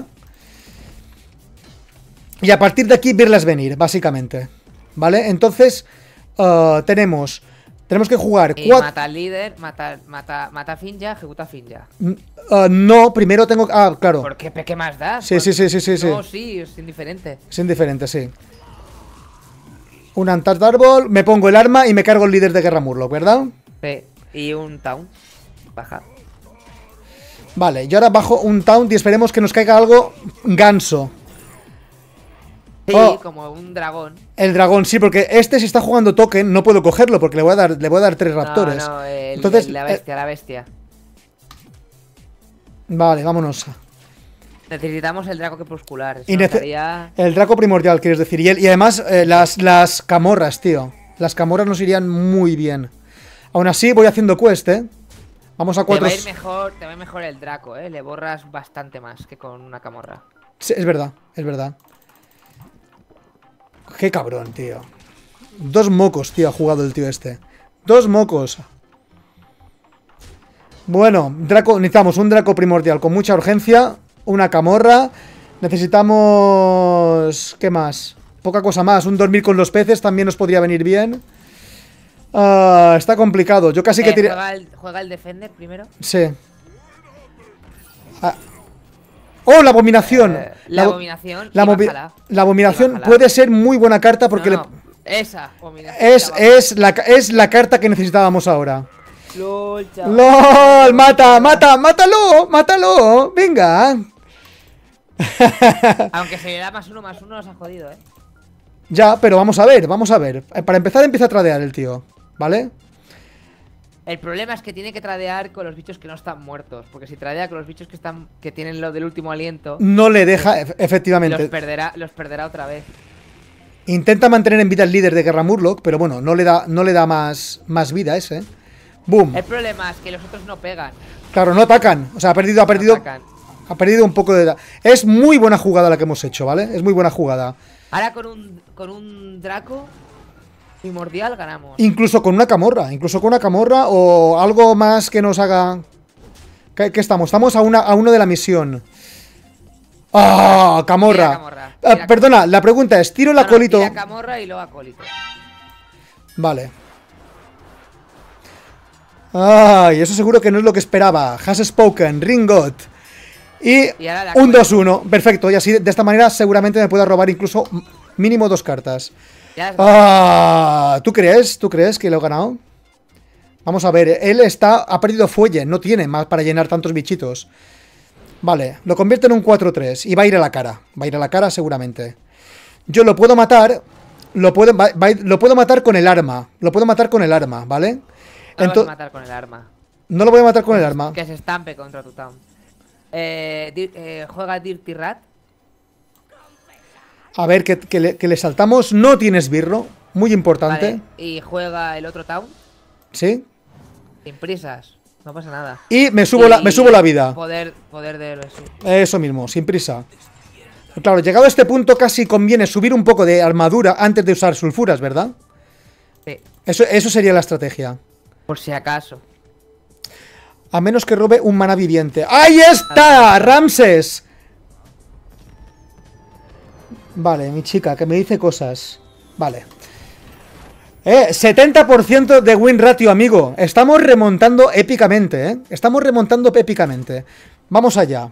Y a partir de aquí verlas venir, básicamente. ¿Vale? Entonces, uh, tenemos... Tenemos que jugar
Y
cuatro...
mata al líder, mata, mata, mata a Finja, ejecuta a Finja.
Uh, no, primero tengo... Ah, claro.
¿Por qué? ¿Qué más da?
Sí, sí, sí, sí, sí, sí.
No, sí, es indiferente.
Es indiferente, sí. Un Untouched Árbol, me pongo el arma y me cargo el líder de Guerra Murloc, ¿verdad?
Sí. Y un Town. Baja.
Vale, yo ahora bajo un Taunt y esperemos que nos caiga algo ganso.
Sí,
Oh.
como un dragón.
El dragón, sí, porque este si está jugando token no puedo cogerlo porque le voy a dar, le voy a dar tres raptores.
No, no, el,
Entonces,
el- la
eh,
bestia, la bestia.
Vale, vámonos.
Necesitamos el draco crepuscular. Eso
Y
nos
nece-
haría-
El Draco primordial, quieres decir. Y, el- y además, eh, las, las camorras, tío. Las camorras nos irían muy bien. Aún así, voy haciendo quest, ¿eh? Vamos a
Te
cuatro...
va a ir mejor, te va a ir mejor el draco, eh. Le borras bastante más que con una camorra.
Sí, es verdad, es verdad. Qué cabrón, tío. Dos mocos, tío, ha jugado el tío este. Dos mocos. Bueno, Draco, necesitamos un Draco primordial con mucha urgencia. Una camorra. Necesitamos... ¿Qué más? Poca cosa más. Un dormir con los peces también nos podría venir bien. Uh, está complicado. Yo casi
eh,
que tiré...
¿Juega el, juega el Defender primero?
Sí. Ah. ¡Oh, la abominación!
Eh, la,
la
abominación.
La,
bájala,
la abominación
bájala.
puede ser muy buena carta porque
no, no,
le...
Esa abominación.
Es, es, la, es la carta que necesitábamos ahora.
LOL, chaval.
¡Lol! ¡Mata, mata, mátalo! ¡Mátalo! ¡Venga!
Aunque se le da más uno, más uno nos ha jodido, eh.
Ya, pero vamos a ver, vamos a ver. Para empezar empieza a tradear el tío, ¿vale?
El problema es que tiene que tradear con los bichos que no están muertos. Porque si tradea con los bichos que están que tienen lo del último aliento,
No le deja, ef- efectivamente.
los perderá, los perderá otra vez.
Intenta mantener en vida el líder de Guerra Murloc, pero bueno, no le da, no le da más, más vida ese. ¡Boom!
El problema es que los otros no pegan.
Claro, no atacan. O sea, ha perdido, ha
no
perdido.
atacan.
Ha perdido un poco de... da- Es muy buena jugada la que hemos hecho, ¿vale? Es muy buena jugada.
Ahora con un, con un Draco primordial ganamos.
Incluso con una camorra. Incluso con una camorra o algo más que nos haga... ¿Qué, qué estamos? Estamos a, una, a uno de la misión. ¡Ah! ¡Camorra!
Tira camorra,
Ah,
tira
perdona, la pregunta es, ¿tiro el
No, no,
acólito?
tira Camorra y luego acólito.
Vale. Ay, eso seguro que no es lo que esperaba. Has spoken, Ringot. Y,
Y ahora la
un
acólito.
dos uno. Perfecto, y así de esta manera seguramente me pueda robar incluso mínimo dos cartas.
Ya has-
Ah, ¿tú crees? ¿Tú crees que lo he ganado? Vamos a ver, él está ha perdido fuelle, no tiene más para llenar tantos bichitos. Vale, lo convierte en un cuatro tres y va a ir a la cara. Va a ir a la cara seguramente. Yo lo puedo matar, lo puedo, va- va a ir- lo puedo matar con el arma. Lo puedo matar con el arma, ¿vale?
no lo vas
Ento-
a matar con el arma.
no lo voy a matar con el arma.
Que se estampe contra tu town. Eh, Dir- eh, juega Dirty Rat.
A ver, que, que le, que le saltamos. No tienes birro, muy importante.
Vale, y juega el otro town.
¿Sí?
Sin prisas. No pasa nada.
Y me subo, la, me
Y
subo la vida.
Poder, poder de héroe, sí.
Eso mismo, sin prisa. Claro, llegado a este punto casi conviene subir un poco de armadura antes de usar sulfuras, ¿verdad?
Sí,
Eso, eso sería la estrategia.
por si acaso.
A menos que robe un maná viviente. ¡Ahí está! ¡Ramses! Vale, mi chica, que me dice cosas. Vale. Eh, setenta por ciento de win ratio, amigo. Estamos remontando épicamente, ¿eh? Estamos remontando épicamente. Vamos allá.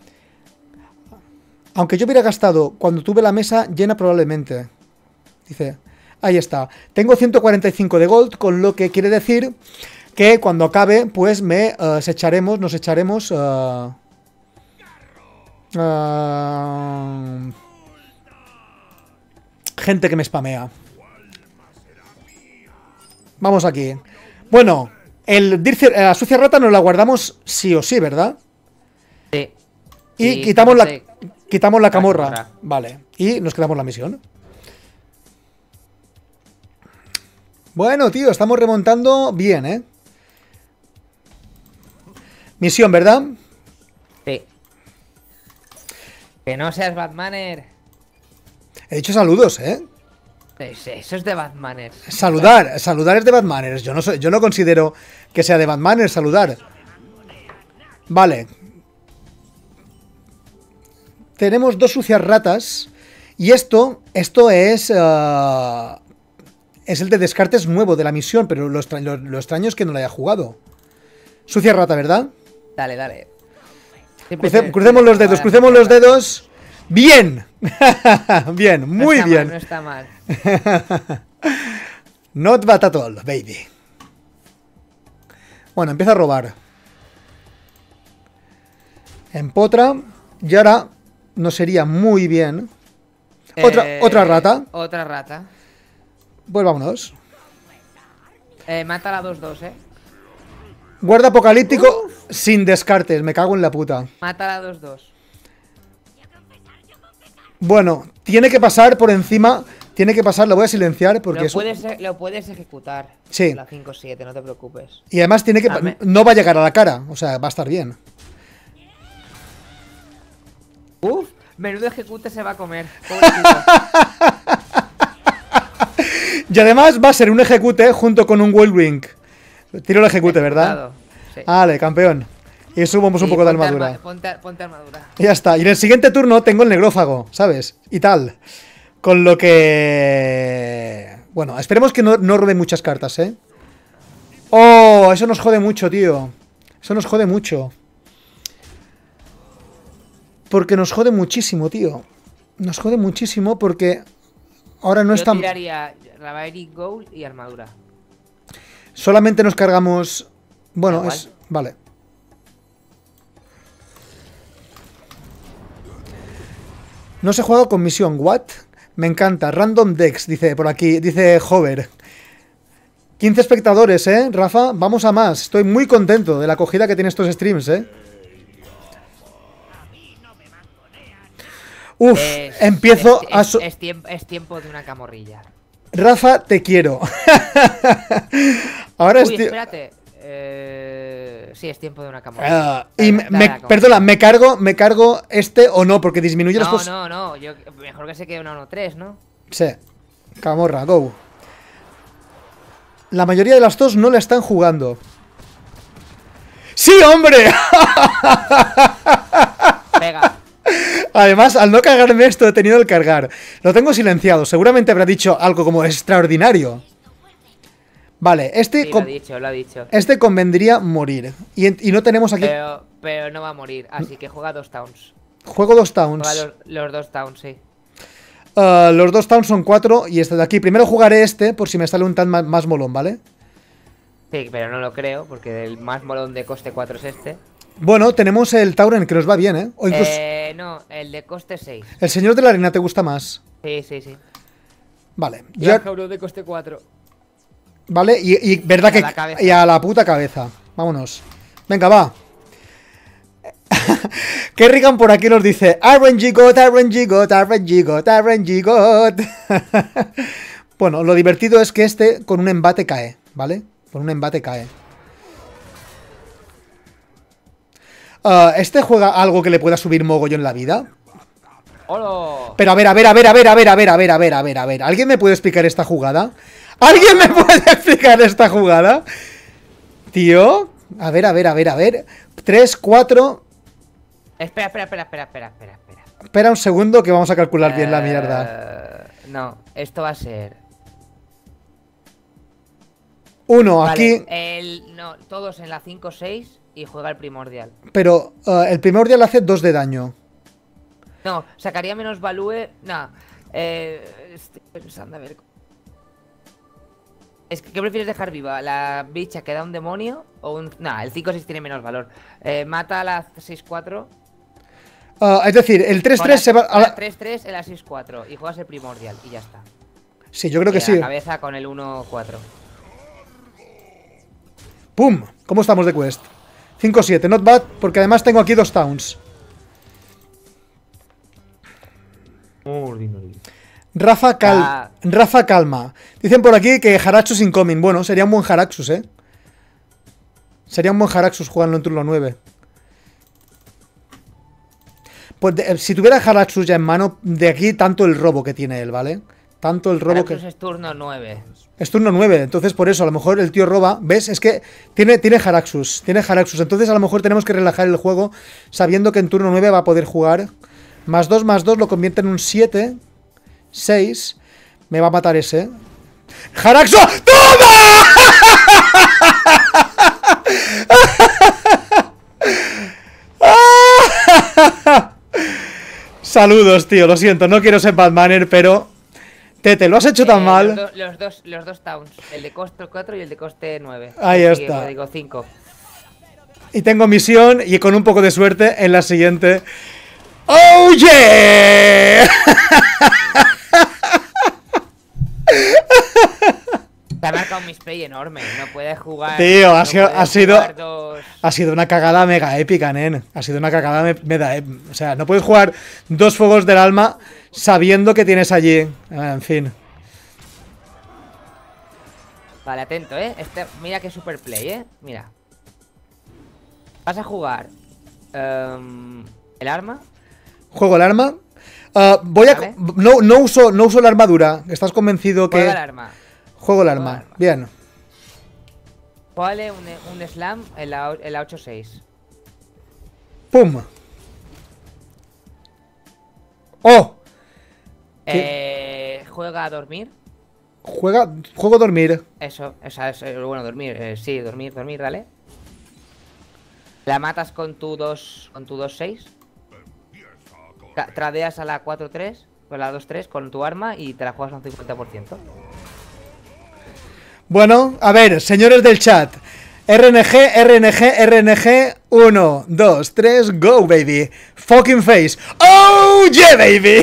Aunque yo hubiera gastado cuando tuve la mesa llena probablemente. Dice, ahí está. Tengo ciento cuarenta y cinco de gold, con lo que quiere decir que cuando acabe, pues me uh, echaremos, nos echaremos... Uh, uh, gente que me spamea. Vamos aquí. Bueno, el Dirce- la sucia rata nos la guardamos sí o sí, ¿verdad?
Sí.
Y
Sí,
quitamos la,
sí.
quitamos la camorra.
camorra.
Vale. Y nos quedamos la misión. Bueno, tío, estamos remontando bien, ¿eh? Misión, ¿verdad?
Sí. Que no seas Batmaner.
He dicho saludos, ¿eh?
Es- Eso es de Batmaner.
Saludar, saludar es de Batmaners. Yo no soy, yo no considero que sea de Batmaners saludar. Vale. Tenemos dos sucias ratas. Y esto, esto es... uh, es el de descartes nuevo de la misión, pero lo, extra- lo- lo extraño es que no lo haya jugado. Sucia rata, ¿verdad?
Dale, dale. Siempre
Cruce-
se-
crucemos los dedos,
Ahora,
crucemos los dedos. ¡Bien! Bien,
no
muy
está
bien.
mal, no está mal.
Not bad at all, baby. Bueno, empieza a robar. Empotra. Y ahora nos sería muy bien. Otra,
Eh,
otra rata.
Otra rata.
Pues vámonos.
Eh, mata la dos dos, eh.
Guarda apocalíptico sin descartes. Me cago en la puta.
Mata la dos dos.
Bueno, tiene que pasar por encima. Tiene que pasar, lo voy a silenciar porque
Lo
eso.
puedes, e- lo puedes ejecutar.
Sí.
La cinco siete, no te preocupes.
Y además tiene que.
A ver.
No va a llegar a la cara. O sea, va a estar bien.
Uf, menudo ejecute se va a comer. Pobrecito.
Y además va a ser un ejecute junto con un Whirlwind. Tiro el ejecute, ¿verdad?
Ejecutado, Sí.
Vale, campeón. Y subamos un
Y
poco de
ponte
armadura.
arma- ponte, ponte armadura.
Y ya está. Y en el siguiente turno tengo el negrófago, ¿sabes? Y tal. Con lo que... Bueno, esperemos que no, no robe muchas cartas, ¿eh? Oh, eso nos jode mucho, tío. Eso nos jode mucho. Porque nos jode muchísimo, tío. Nos jode muchísimo porque... Ahora no
Yo
está...
tiraría Ravaging Gold y armadura.
Solamente nos cargamos... Bueno,
Da
es...
igual.
Vale. No se juega con misión. ¿What? Me encanta. Random Decks, dice por aquí. Dice Hover. quince espectadores, ¿eh, Rafa? Vamos a más. Estoy muy contento de la acogida que tiene estos streams, ¿eh? Uf,
Es-
empiezo
es,
a...
es-
so-
es tiempo, es tiempo de una camorrilla.
Rafa, te quiero. Ahora
Uy,
estoy...
espérate. Eh, sí, es tiempo de una camorrilla.
Ah, y me,
Dale, dale
me-
la camorrilla.
perdona, ¿me cargo, ¿me cargo este o no? Porque disminuye las
No,
pos...
no, no. Yo, mejor que se quede una uno tres, ¿no?
Sí. Camorra, go. La mayoría de las dos no la están jugando. ¡Sí, hombre!
Pega.
Además, al no cargarme esto, he tenido el cargar. Lo tengo silenciado. Seguramente habrá dicho algo como extraordinario. Vale, este,
Sí, lo
con-
ha dicho, lo ha dicho.
este convendría morir. Y, en- y no tenemos aquí...
Pero, pero no va a morir, así que juega dos towns.
Juego dos towns.
Juega los, los dos towns, sí.
Uh, los dos towns son cuatro y este de aquí. Primero jugaré este por si me sale un tan ma- más molón, ¿vale?
Sí, pero no lo creo, porque el más molón de coste cuatro es este.
Bueno, tenemos el Tauren que nos va bien, ¿eh? O incluso...
Eh, no, el de coste seis.
El Señor de la Arena te gusta más.
Sí, sí, sí.
Vale.
Ya...
Ya...
de coste cuatro.
Vale, y, y verdad
A
que...
la cabeza.
Y a la puta cabeza. Vámonos. Venga, va. Kerrigan por aquí nos dice R N G God, R N G God, R N G God, R N G God. Bueno, lo divertido es que este con un embate cae, ¿vale? Con un embate cae. Uh, ¿Este juega algo que le pueda subir mogollón la vida?
¡Hola!
Pero a ver, a ver, a ver, a ver, a ver, a ver, a ver, a ver, a ver, a ver. ¿Alguien me puede explicar esta jugada? ¿Alguien me puede explicar esta jugada? Tío, a ver, a ver, a ver, a ver. tres, cuatro...
Espera, espera, espera, espera, espera, espera, espera.
Espera un segundo que vamos a calcular bien la mierda.
Eh, No, esto va a ser.
Uno,
Vale,
aquí...
el, no, todos en la cinco seis y juega el primordial.
Pero uh, el primordial hace dos de daño.
No, sacaría menos value. No, eh, estoy pensando a ver. Es que, ¿qué prefieres dejar viva? ¿La bicha que da un demonio? O un. No, el cinco seis tiene menos valor. Eh, mata a la seis cuatro.
Uh, es decir, el tres tres se va a la...
tres tres en la seis cuatro y juegas el primordial y ya está.
Sí, yo creo que
Y a
sí.
la cabeza con el uno cuatro.
¡Pum! ¿Cómo estamos de quest? cinco siete, not bad, porque además tengo aquí dos towns. Rafa, cal...
Ah.
Rafa calma. Dicen por aquí que Jaraxxus incoming. Bueno, sería un buen Jaraxxus, ¿eh? Sería un buen Jaraxxus jugarlo en turno nueve. Pues de- si tuviera Jaraxxus ya en mano, de aquí tanto el robo que tiene él, ¿vale? Tanto el robo
Jaraxxus
que...
es turno nueve.
Es turno nueve, entonces por eso a lo mejor el tío roba. ¿Ves? Es que tiene, tiene Jaraxxus. Tiene Jaraxxus. Entonces a lo mejor tenemos que relajar el juego sabiendo que en turno nueve va a poder jugar. Más dos, más dos lo convierte en un siete. seis. Me va a matar ese. ¡Jaraxxus! ¡Toma! Saludos, tío. Lo siento, no quiero ser Batmaner, pero... Tete, lo has hecho tan
Eh,
mal.
Los, do- los dos, los dos towns. El de coste cuatro y el de coste nueve.
Ahí
Sí,
está.
Digo cinco.
Y tengo misión y con un poco de suerte en la siguiente. ¡Oh, yeah!
Te ha marcado un misplay enorme. No puedes jugar.
Tío, ha
no
sido-
puedes
ha sido-
jugar dos-
Ha sido una cagada mega épica, nen. Ha sido una cagada me- mega épica. O sea, no puedes jugar dos fuegos del alma sabiendo que tienes allí. Ah, en fin.
Vale, atento, eh. Este, mira qué super play, eh. Mira. Vas a jugar. em, el arma.
Juego el arma. Ah, voy a...
Vale.
No, no, uso, no uso la armadura. ¿Estás convencido que...?
Juega el arma.
Juego el
Juega
arma.
el arma.
Bien.
Juégale un, un slam en la, en la ocho seis.
¡Pum! ¡Oh!
Eh, juega a dormir.
Juega, juego a dormir.
Eso, eso es eh, bueno, dormir. Eh, sí, dormir, dormir, dale. La matas con tu dos con tu dos seis. Tra- Tradeas a la cuatro tres, con la dos tres con tu arma y te la juegas a un cincuenta por ciento.
Bueno, a ver, señores del chat. R N G, R N G, R N G. uno, dos, tres, go, baby. Fucking face. Oh, yeah, baby.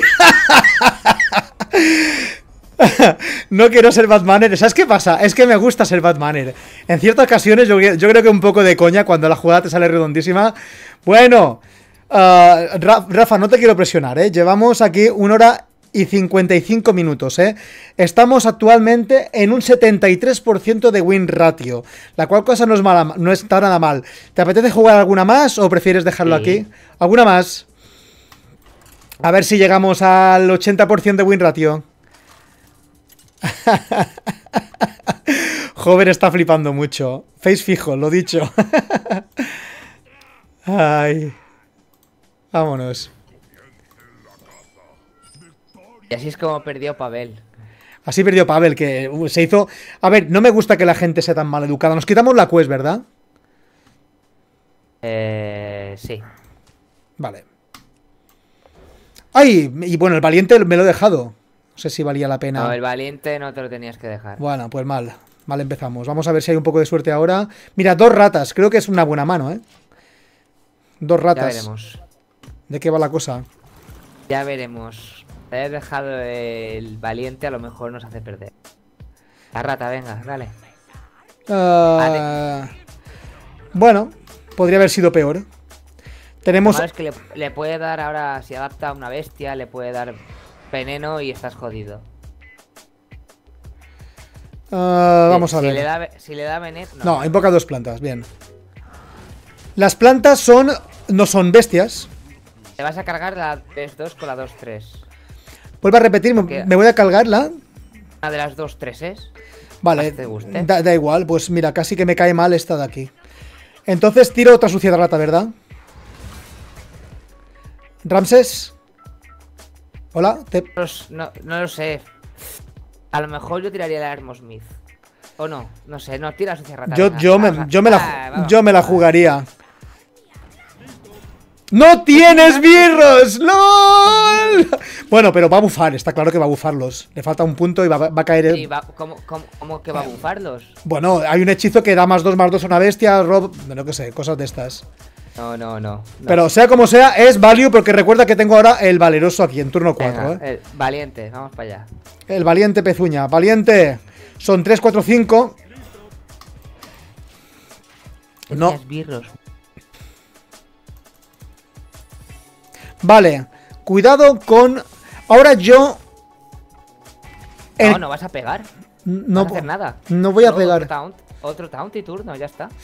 No quiero ser Batmaner. ¿Sabes qué pasa? Es que me gusta ser Batmaner. En ciertas ocasiones yo, yo creo que un poco de coña cuando la jugada te sale redondísima. Bueno, uh, Rafa, no te quiero presionar, ¿eh? Llevamos aquí una hora y cincuenta y cinco minutos, ¿eh? Estamos actualmente en un setenta y tres por ciento de win ratio, la cual cosa no es mala, no está nada mal. ¿Te apetece jugar alguna más o prefieres dejarlo sí. aquí? ¿Alguna más? A ver si llegamos al ochenta por ciento de win ratio. Joven está flipando mucho. Face fijo, lo dicho. Ay. Vámonos.
Y así es como perdió Pavel.
Así perdió Pavel, que uh, se hizo... A ver, no me gusta que la gente sea tan mal educada. Nos quitamos la quest, ¿verdad?
Eh... Sí.
Vale. ¡Ay! Y bueno, el valiente me lo he dejado. No sé si valía la pena.
No, el valiente no te lo tenías que dejar.
Bueno, pues mal. Mal empezamos. Vamos a ver si hay un poco de suerte ahora. Mira, dos ratas. Creo que es una buena mano, ¿eh? Dos ratas.
Ya veremos.
¿De qué va la cosa?
Ya veremos. Te hayas dejado el valiente, a lo mejor nos hace perder. La rata, venga, dale.
Uh, vale. Bueno, podría haber sido peor. Tenemos...
Lo malo es que le, le puede dar ahora, si adapta a una bestia, le puede dar veneno y estás jodido.
Uh, vamos a
si
ver.
Le da, si le da veneno...
No, no, invoca dos plantas, bien. Las plantas son... no son bestias.
Te vas a cargar la tres dos con la dos tres.
Vuelvo a repetir, me, me voy a cargar la...
Una de las dos tres es.
Vale,
te guste.
Da, da igual, pues mira, casi que me cae mal esta de aquí. Entonces tiro otra sucia de rata, ¿verdad? Ramses. Hola. Te...
No, no, no lo sé. A lo mejor yo tiraría la Hermosmith. O no, no sé, no, tira sucia rata.
Yo,
venga,
yo, me,
a...
yo, me, la,
ah, vamos,
yo me la jugaría. ¡No tienes birros! ¡LOL! Bueno, pero va a bufar, está claro que va a bufarlos. Le falta un punto y va, va a caer... El...
Sí, va, ¿cómo, cómo, ¿Cómo que va a bufarlos?
Bueno, hay un hechizo que da más dos más dos a una bestia, Rob... No que sé, cosas de estas.
No, no, no, no.
Pero sea como sea, es value porque recuerda que tengo ahora el valeroso aquí en turno cuatro.
Venga,
¿eh?
El valiente, vamos para allá.
El valiente pezuña. Valiente. Son tres, cuatro, cinco. No.
Birros.
Vale. Cuidado con... Ahora yo...
El... No, no vas a pegar.
No,
no vas a hacer nada.
No voy a
no,
pegar.
Otro taunt, otro taunt y turno, ya está.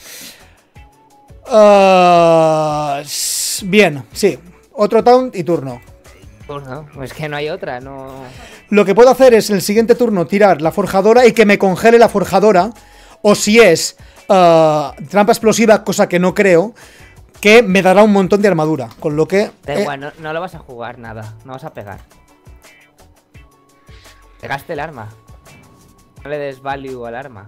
Uh, bien, sí. Otro taunt y turno.
Pues no, es que no hay otra, no...
Lo que puedo hacer es el siguiente turno tirar la forjadora y que me congele la forjadora. O si es uh, trampa explosiva, cosa que no creo, que me dará un montón de armadura. Con lo que...
Da
eh,
igual, no, no lo vas a jugar nada, no vas a pegar. Pegaste el arma. No le des value al arma.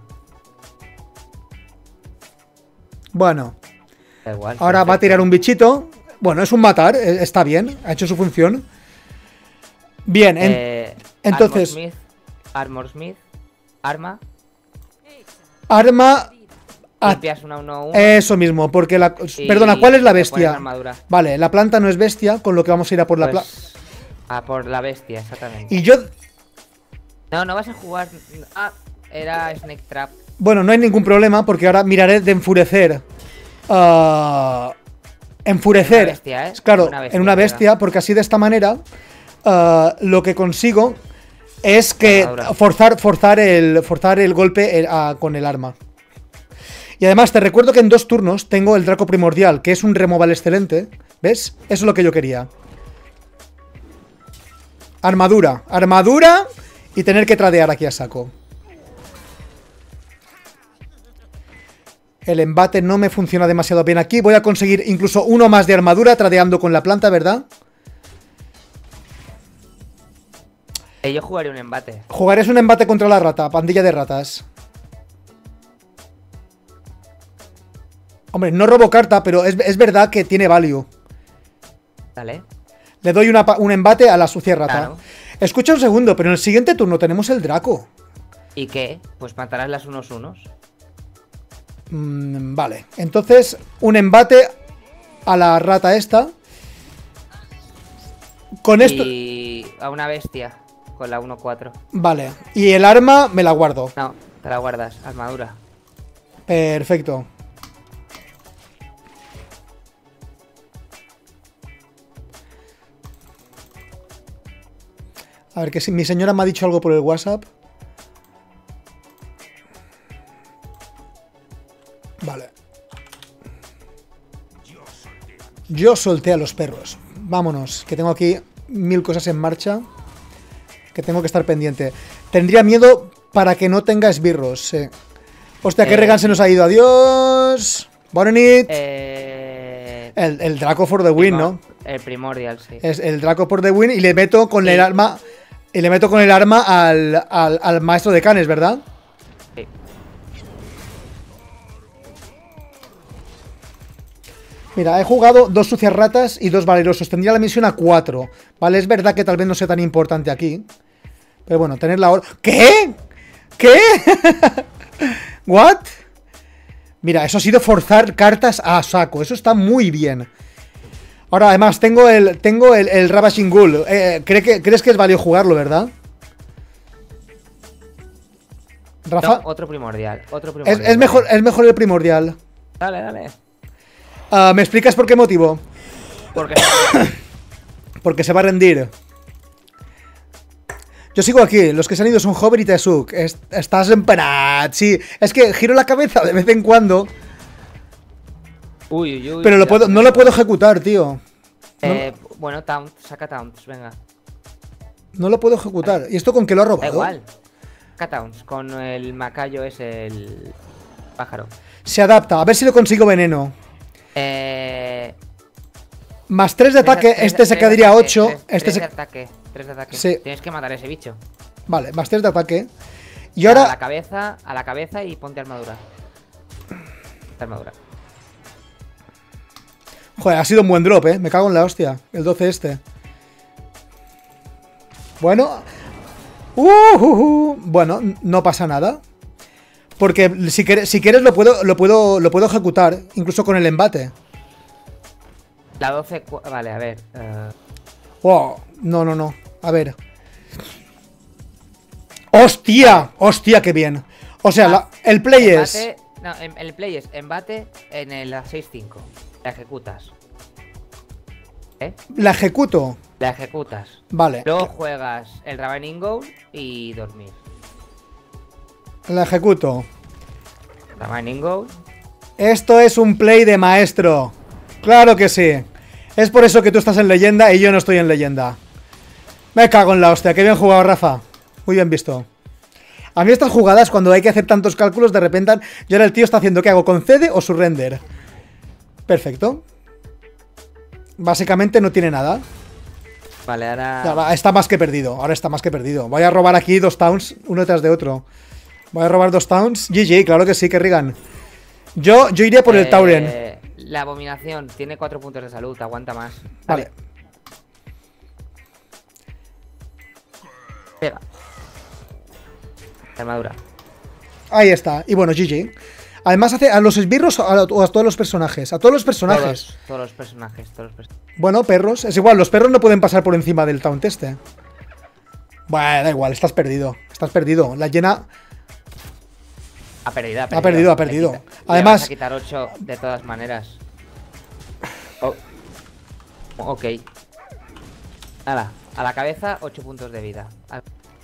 Bueno.
Da igual.
Ahora perfecto. Va a tirar un bichito. Bueno, es un matar, está bien, ha hecho su función. Bien, en,
eh,
entonces...
Armorsmith, Armorsmith, arma.
Arma...
Limpias una uno uno.
Eso mismo, porque la... Perdona, ¿cuál es la bestia? Vale, la planta no es bestia, con lo que vamos a ir a por
pues,
la planta.
A por la bestia, exactamente.
Y yo...
No, no vas a jugar... Ah, era Snake Trap.
Bueno, no hay ningún problema, porque ahora miraré de enfurecer. Uh, enfurecer.
En una bestia, ¿eh?
Claro,
en una bestia,
en una bestia porque así de esta manera uh, lo que consigo es que forzar, forzar, el, forzar el golpe el, uh, con el arma. Y además te recuerdo que en dos turnos tengo el Draco Primordial, que es un removal excelente. ¿Ves? Eso es lo que yo quería. Armadura. Armadura y tener que tradear aquí a saco. El embate no me funciona demasiado bien aquí. Voy a conseguir incluso uno más de armadura tradeando con la planta, ¿verdad?
Eh, yo jugaré un embate.
Jugaré un embate contra la rata, pandilla de ratas. Hombre, no robo carta, pero es, es verdad que tiene value.
Dale.
Le doy una, un embate a la sucia rata.
Claro.
Escucha un segundo, pero en el siguiente turno tenemos el Draco.
¿Y qué? Pues matarás las unos unos.
Mm, vale, entonces un embate a la rata esta. Con esto...
Y a una bestia con la uno cuatro.
Vale, y el arma me la guardo.
No, te la guardas, armadura.
Perfecto. A ver, que si mi señora me ha dicho algo por el WhatsApp. Vale. Yo solté a los perros. Vámonos, que tengo aquí mil cosas en marcha que tengo que estar pendiente. Tendría miedo para que no tenga esbirros, sí. Hostia, que
Eh,
Regan se nos ha ido. Adiós. Bonanit.
Eh,
El, el Draco for the win, ¿no?
El primordial, sí.
Es el Draco for the win y le meto con
Sí.
el arma. Y le meto con el arma al, al, al maestro de canes, ¿verdad?
Sí.
Mira, he jugado dos sucias ratas y dos valerosos. Tendría la misión a cuatro. Vale, es verdad que tal vez no sea tan importante aquí. Pero bueno, tenerla ahora. ¿Qué? ¿Qué? ¿What? Mira, eso ha sido forzar cartas a saco. Eso está muy bien. Ahora, además, tengo el tengo el, el Ravaging Ghoul. Eh, ¿cree que, ¿Crees que es válido jugarlo, verdad? Rafa,
No, otro primordial. Otro
es,
primordial.
es mejor, es mejor el primordial.
Dale, dale.
Ah, ¿me explicas por qué motivo?
Porque
Porque se va a rendir. Yo sigo aquí. Los que se han ido son Hover y Tesuk. Es- estás empanado. Sí, es que giro la cabeza de vez en cuando.
Uy, uy, uy.
Pero lo
cuidado
puedo,
con
no lo
eso.
puedo ejecutar, tío.
Eh, bueno, Taunt, saca Taunts, venga.
No lo puedo ejecutar. ¿Y esto con qué lo ha
Da
robado?
igual. Saca Taunts, con el Macayo es el pájaro.
Se adapta. A ver si lo consigo veneno.
Eh...
Más tres de
tres-
ataque.
tres-
Este se
tres de
quedaría
ataque,
ocho.
tres-
Este
tres
se...
de ataque. tres de ataque.
Sí.
Tienes que matar a ese bicho.
Vale, más tres de ataque. Y
A la
ahora...
cabeza, a la cabeza y ponte armadura. Armadura.
Joder, ha sido un buen drop, eh. Me cago en la hostia. El doce este. Bueno. Uh, uh, uh. Bueno, no pasa nada. Porque si quieres, si quieres lo puedo, lo puedo, lo puedo ejecutar. Incluso con el embate.
La doce... cu- Vale, a ver. eh,
Oh, no, no, no. A ver. ¡Hostia! ¡Hostia, qué bien! O sea, la- el play es...
embate- No, en- el play es embate en el seis cinco. La ejecutas. ¿Eh?
La ejecuto.
La ejecutas.
Vale.
Luego juegas el Ravening Goal y dormir.
La ejecuto.
Ravening Goal.
Esto es un play de maestro. Claro que sí. Es por eso que tú estás en leyenda y yo no estoy en leyenda. Me cago en la hostia. Qué bien jugado, Rafa. Muy bien visto. A mí estas jugadas, cuando hay que hacer tantos cálculos, de repente... Y ahora el tío está haciendo, ¿qué hago? ¿Concede o surrender? Perfecto. Básicamente no tiene nada.
Vale, ahora...
Ya va, está más que perdido. Ahora está más que perdido. Voy a robar aquí dos towns, uno detrás de otro. Voy a robar dos towns. G G, claro que sí, que Rigan. Yo, yo iría por el
Eh,
Tauren.
La abominación tiene cuatro puntos de salud, aguanta más.
Vale.
Pega. Armadura.
Ahí está. Y bueno, G G. Además hace a los esbirros o a, o a todos los personajes. A todos los personajes.
Todos, todos los personajes, todos los personajes.
Bueno, perros. Es igual, los perros no pueden pasar por encima del taunt este. Bueno, da igual, estás perdido. Estás perdido. La llena...
Ha perdido, ha perdido.
Ha perdido, ha
Le
perdido.
quita- le
Además-
vas a quitar ocho de todas maneras. Oh. Ok. Hala, a la cabeza, ocho puntos de vida. A-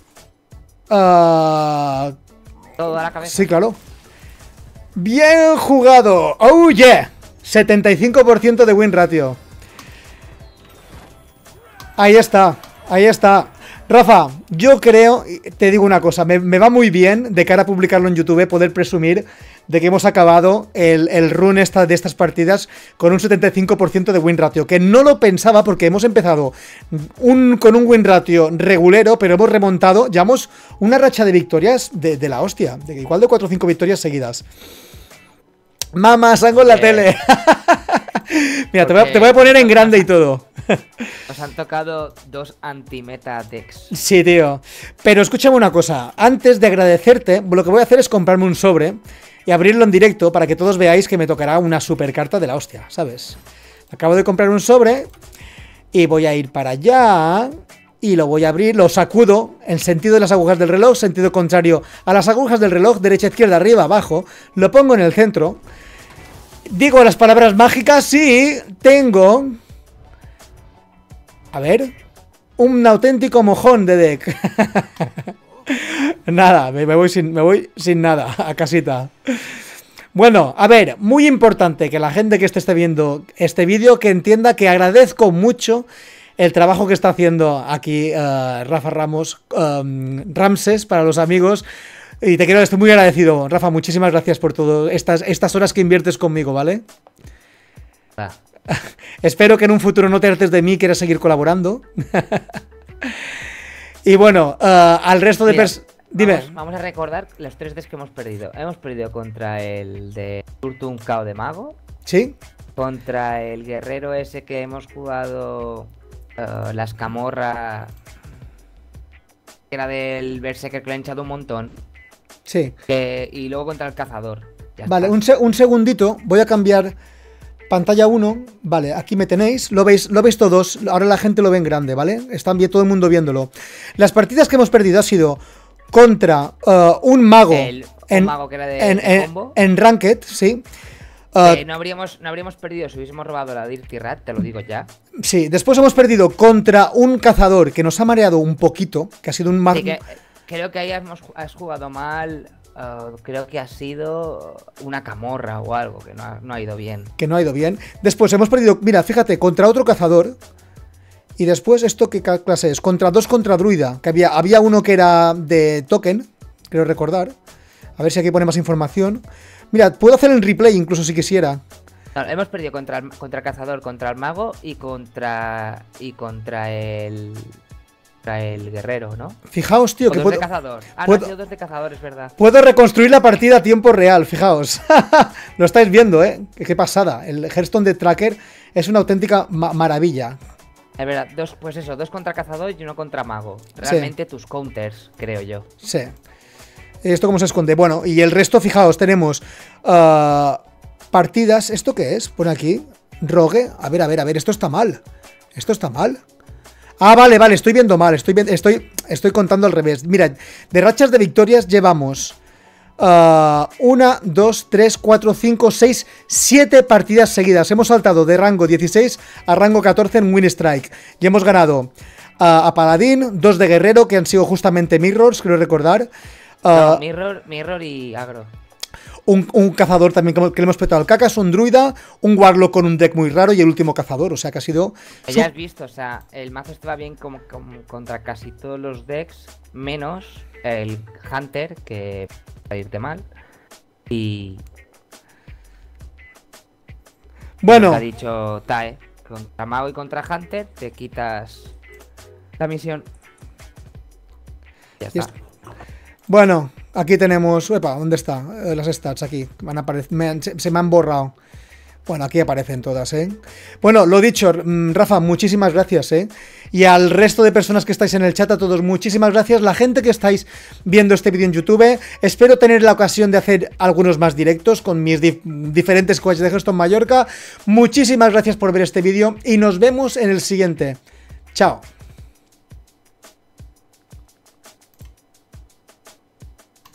Ah,
Todo a la cabeza.
sí, claro. Bien jugado. Oh, yeah. setenta y cinco por ciento de win ratio. Ahí está. Ahí está. Rafa, yo creo, te digo una cosa, me, me va muy bien de cara a publicarlo en YouTube poder presumir de que hemos acabado el, el run esta, de estas partidas con un setenta y cinco por ciento de win ratio, que no lo pensaba porque hemos empezado un, con un win ratio regulero, pero hemos remontado, llevamos una racha de victorias de, de la hostia, de igual de cuatro o cinco victorias seguidas. Mamá, salgo en la eh. tele. Mira, te voy, a, te voy a poner en grande y todo.
Nos han tocado dos anti-meta decks.
Sí, tío. Pero escúchame una cosa. Antes de agradecerte, lo que voy a hacer es comprarme un sobre y abrirlo en directo para que todos veáis que me tocará una super carta de la hostia, ¿sabes? Acabo de comprar un sobre y voy a ir para allá y lo voy a abrir, lo sacudo en sentido de las agujas del reloj, sentido contrario a las agujas del reloj, derecha, izquierda, arriba, abajo, lo pongo en el centro. Digo las palabras mágicas, sí, tengo... A ver... Un auténtico mojón de deck. Nada, me, me, voy sin, me voy sin nada, a casita. Bueno, a ver, muy importante que la gente que esté, esté viendo este vídeo, que entienda que agradezco mucho el trabajo que está haciendo aquí uh, Rafa Ramos, um, Ramses, para los amigos. Y te quiero, estoy muy agradecido, Rafa, muchísimas gracias por todo estas, estas horas que inviertes conmigo, ¿vale? Ah. Espero que en un futuro no te hartes de mí y quieras seguir colaborando. Y bueno, uh, al resto de personas... Dime.
Vamos, vamos a recordar los tres decks que hemos perdido. Hemos perdido contra el de Turtum Cao de Mago.
Sí.
Contra el guerrero ese que hemos jugado, uh, la escamorra, que era del Berserker, que lo ha hinchado un montón.
Sí.
Que, y luego contra el cazador. Ya
vale, un, se un segundito. Voy a cambiar pantalla uno. Vale, aquí me tenéis. Lo veis, lo veis todos. Ahora la gente lo ve en grande, ¿vale? Están bien, todo el mundo viéndolo. Las partidas que hemos perdido ha sido contra uh, un mago.
El,
en,
un mago que era de,
en,
de
en,
combo.
En Ranked, sí. Uh,
eh, no, habríamos, no habríamos perdido si hubiésemos robado la Dirty Rat, te lo digo ya.
Sí, después hemos perdido contra un cazador que nos ha mareado un poquito, que ha sido un mag...
Sí, que, creo que ahí hemos, has jugado mal. Uh, creo que ha sido una camorra o algo, que no ha, no ha ido bien.
Que no ha ido bien. Después hemos perdido, mira, fíjate, contra otro cazador. Y después, ¿esto qué clase es? Contra dos contra druida. Que había, había uno que era de token, creo recordar. A ver si aquí pone más información. Mira, puedo hacer el replay incluso si quisiera.
No, hemos perdido contra el, contra el cazador, contra el mago y contra. Y contra el. Contra el guerrero, ¿no?
Fijaos, tío,
o
que
dos
puedo.
De cazador. Ah,
puedo,
no, han sido dos de cazador, es verdad.
Puedo reconstruir la partida a tiempo real, fijaos. Lo estáis viendo, ¿eh? Qué pasada. El Hearthstone de Tracker es una auténtica ma maravilla.
Es verdad, dos, pues eso, dos contra cazador y uno contra mago. Realmente sí. Tus counters, creo yo.
Sí. ¿Esto cómo se esconde? Bueno, y el resto, fijaos, tenemos uh, partidas. ¿Esto qué es? Pone aquí. Rogue. A ver, a ver, a ver, esto está mal. Esto está mal. Ah, vale, vale, estoy viendo mal. Estoy, estoy, estoy contando al revés. Mira, de rachas de victorias llevamos uh, una, dos, tres, cuatro, cinco, seis, siete partidas seguidas. Hemos saltado de rango dieciséis a rango catorce en Win Strike. Y hemos ganado uh, a Paladín, dos de Guerrero, que han sido justamente Mirrors, creo recordar. Uh,
no, mirror, mirror y agro.
Un, un cazador también que, que le hemos petado al cacas, un druida, un warlock con un deck muy raro y el último cazador, o sea que ha sido...
Ya has visto, o sea, el mazo estaba bien como, como contra casi todos los decks, menos el Hunter, que va a irte mal, y...
Bueno...
Ha dicho Tae, contra Mago y contra Hunter te quitas la misión. Ya está.
está. Bueno... Aquí tenemos... Epa, ¿dónde está? Eh, las stats aquí. Van a me han, se, se me han borrado. Bueno, aquí aparecen todas, ¿eh? Bueno, lo dicho, Rafa, muchísimas gracias, ¿eh? Y al resto de personas que estáis en el chat, a todos, muchísimas gracias. La gente que estáis viendo este vídeo en YouTube, espero tener la ocasión de hacer algunos más directos con mis dif diferentes coaches de Hearthstone Mallorca. Muchísimas gracias por ver este vídeo y nos vemos en el siguiente. Chao.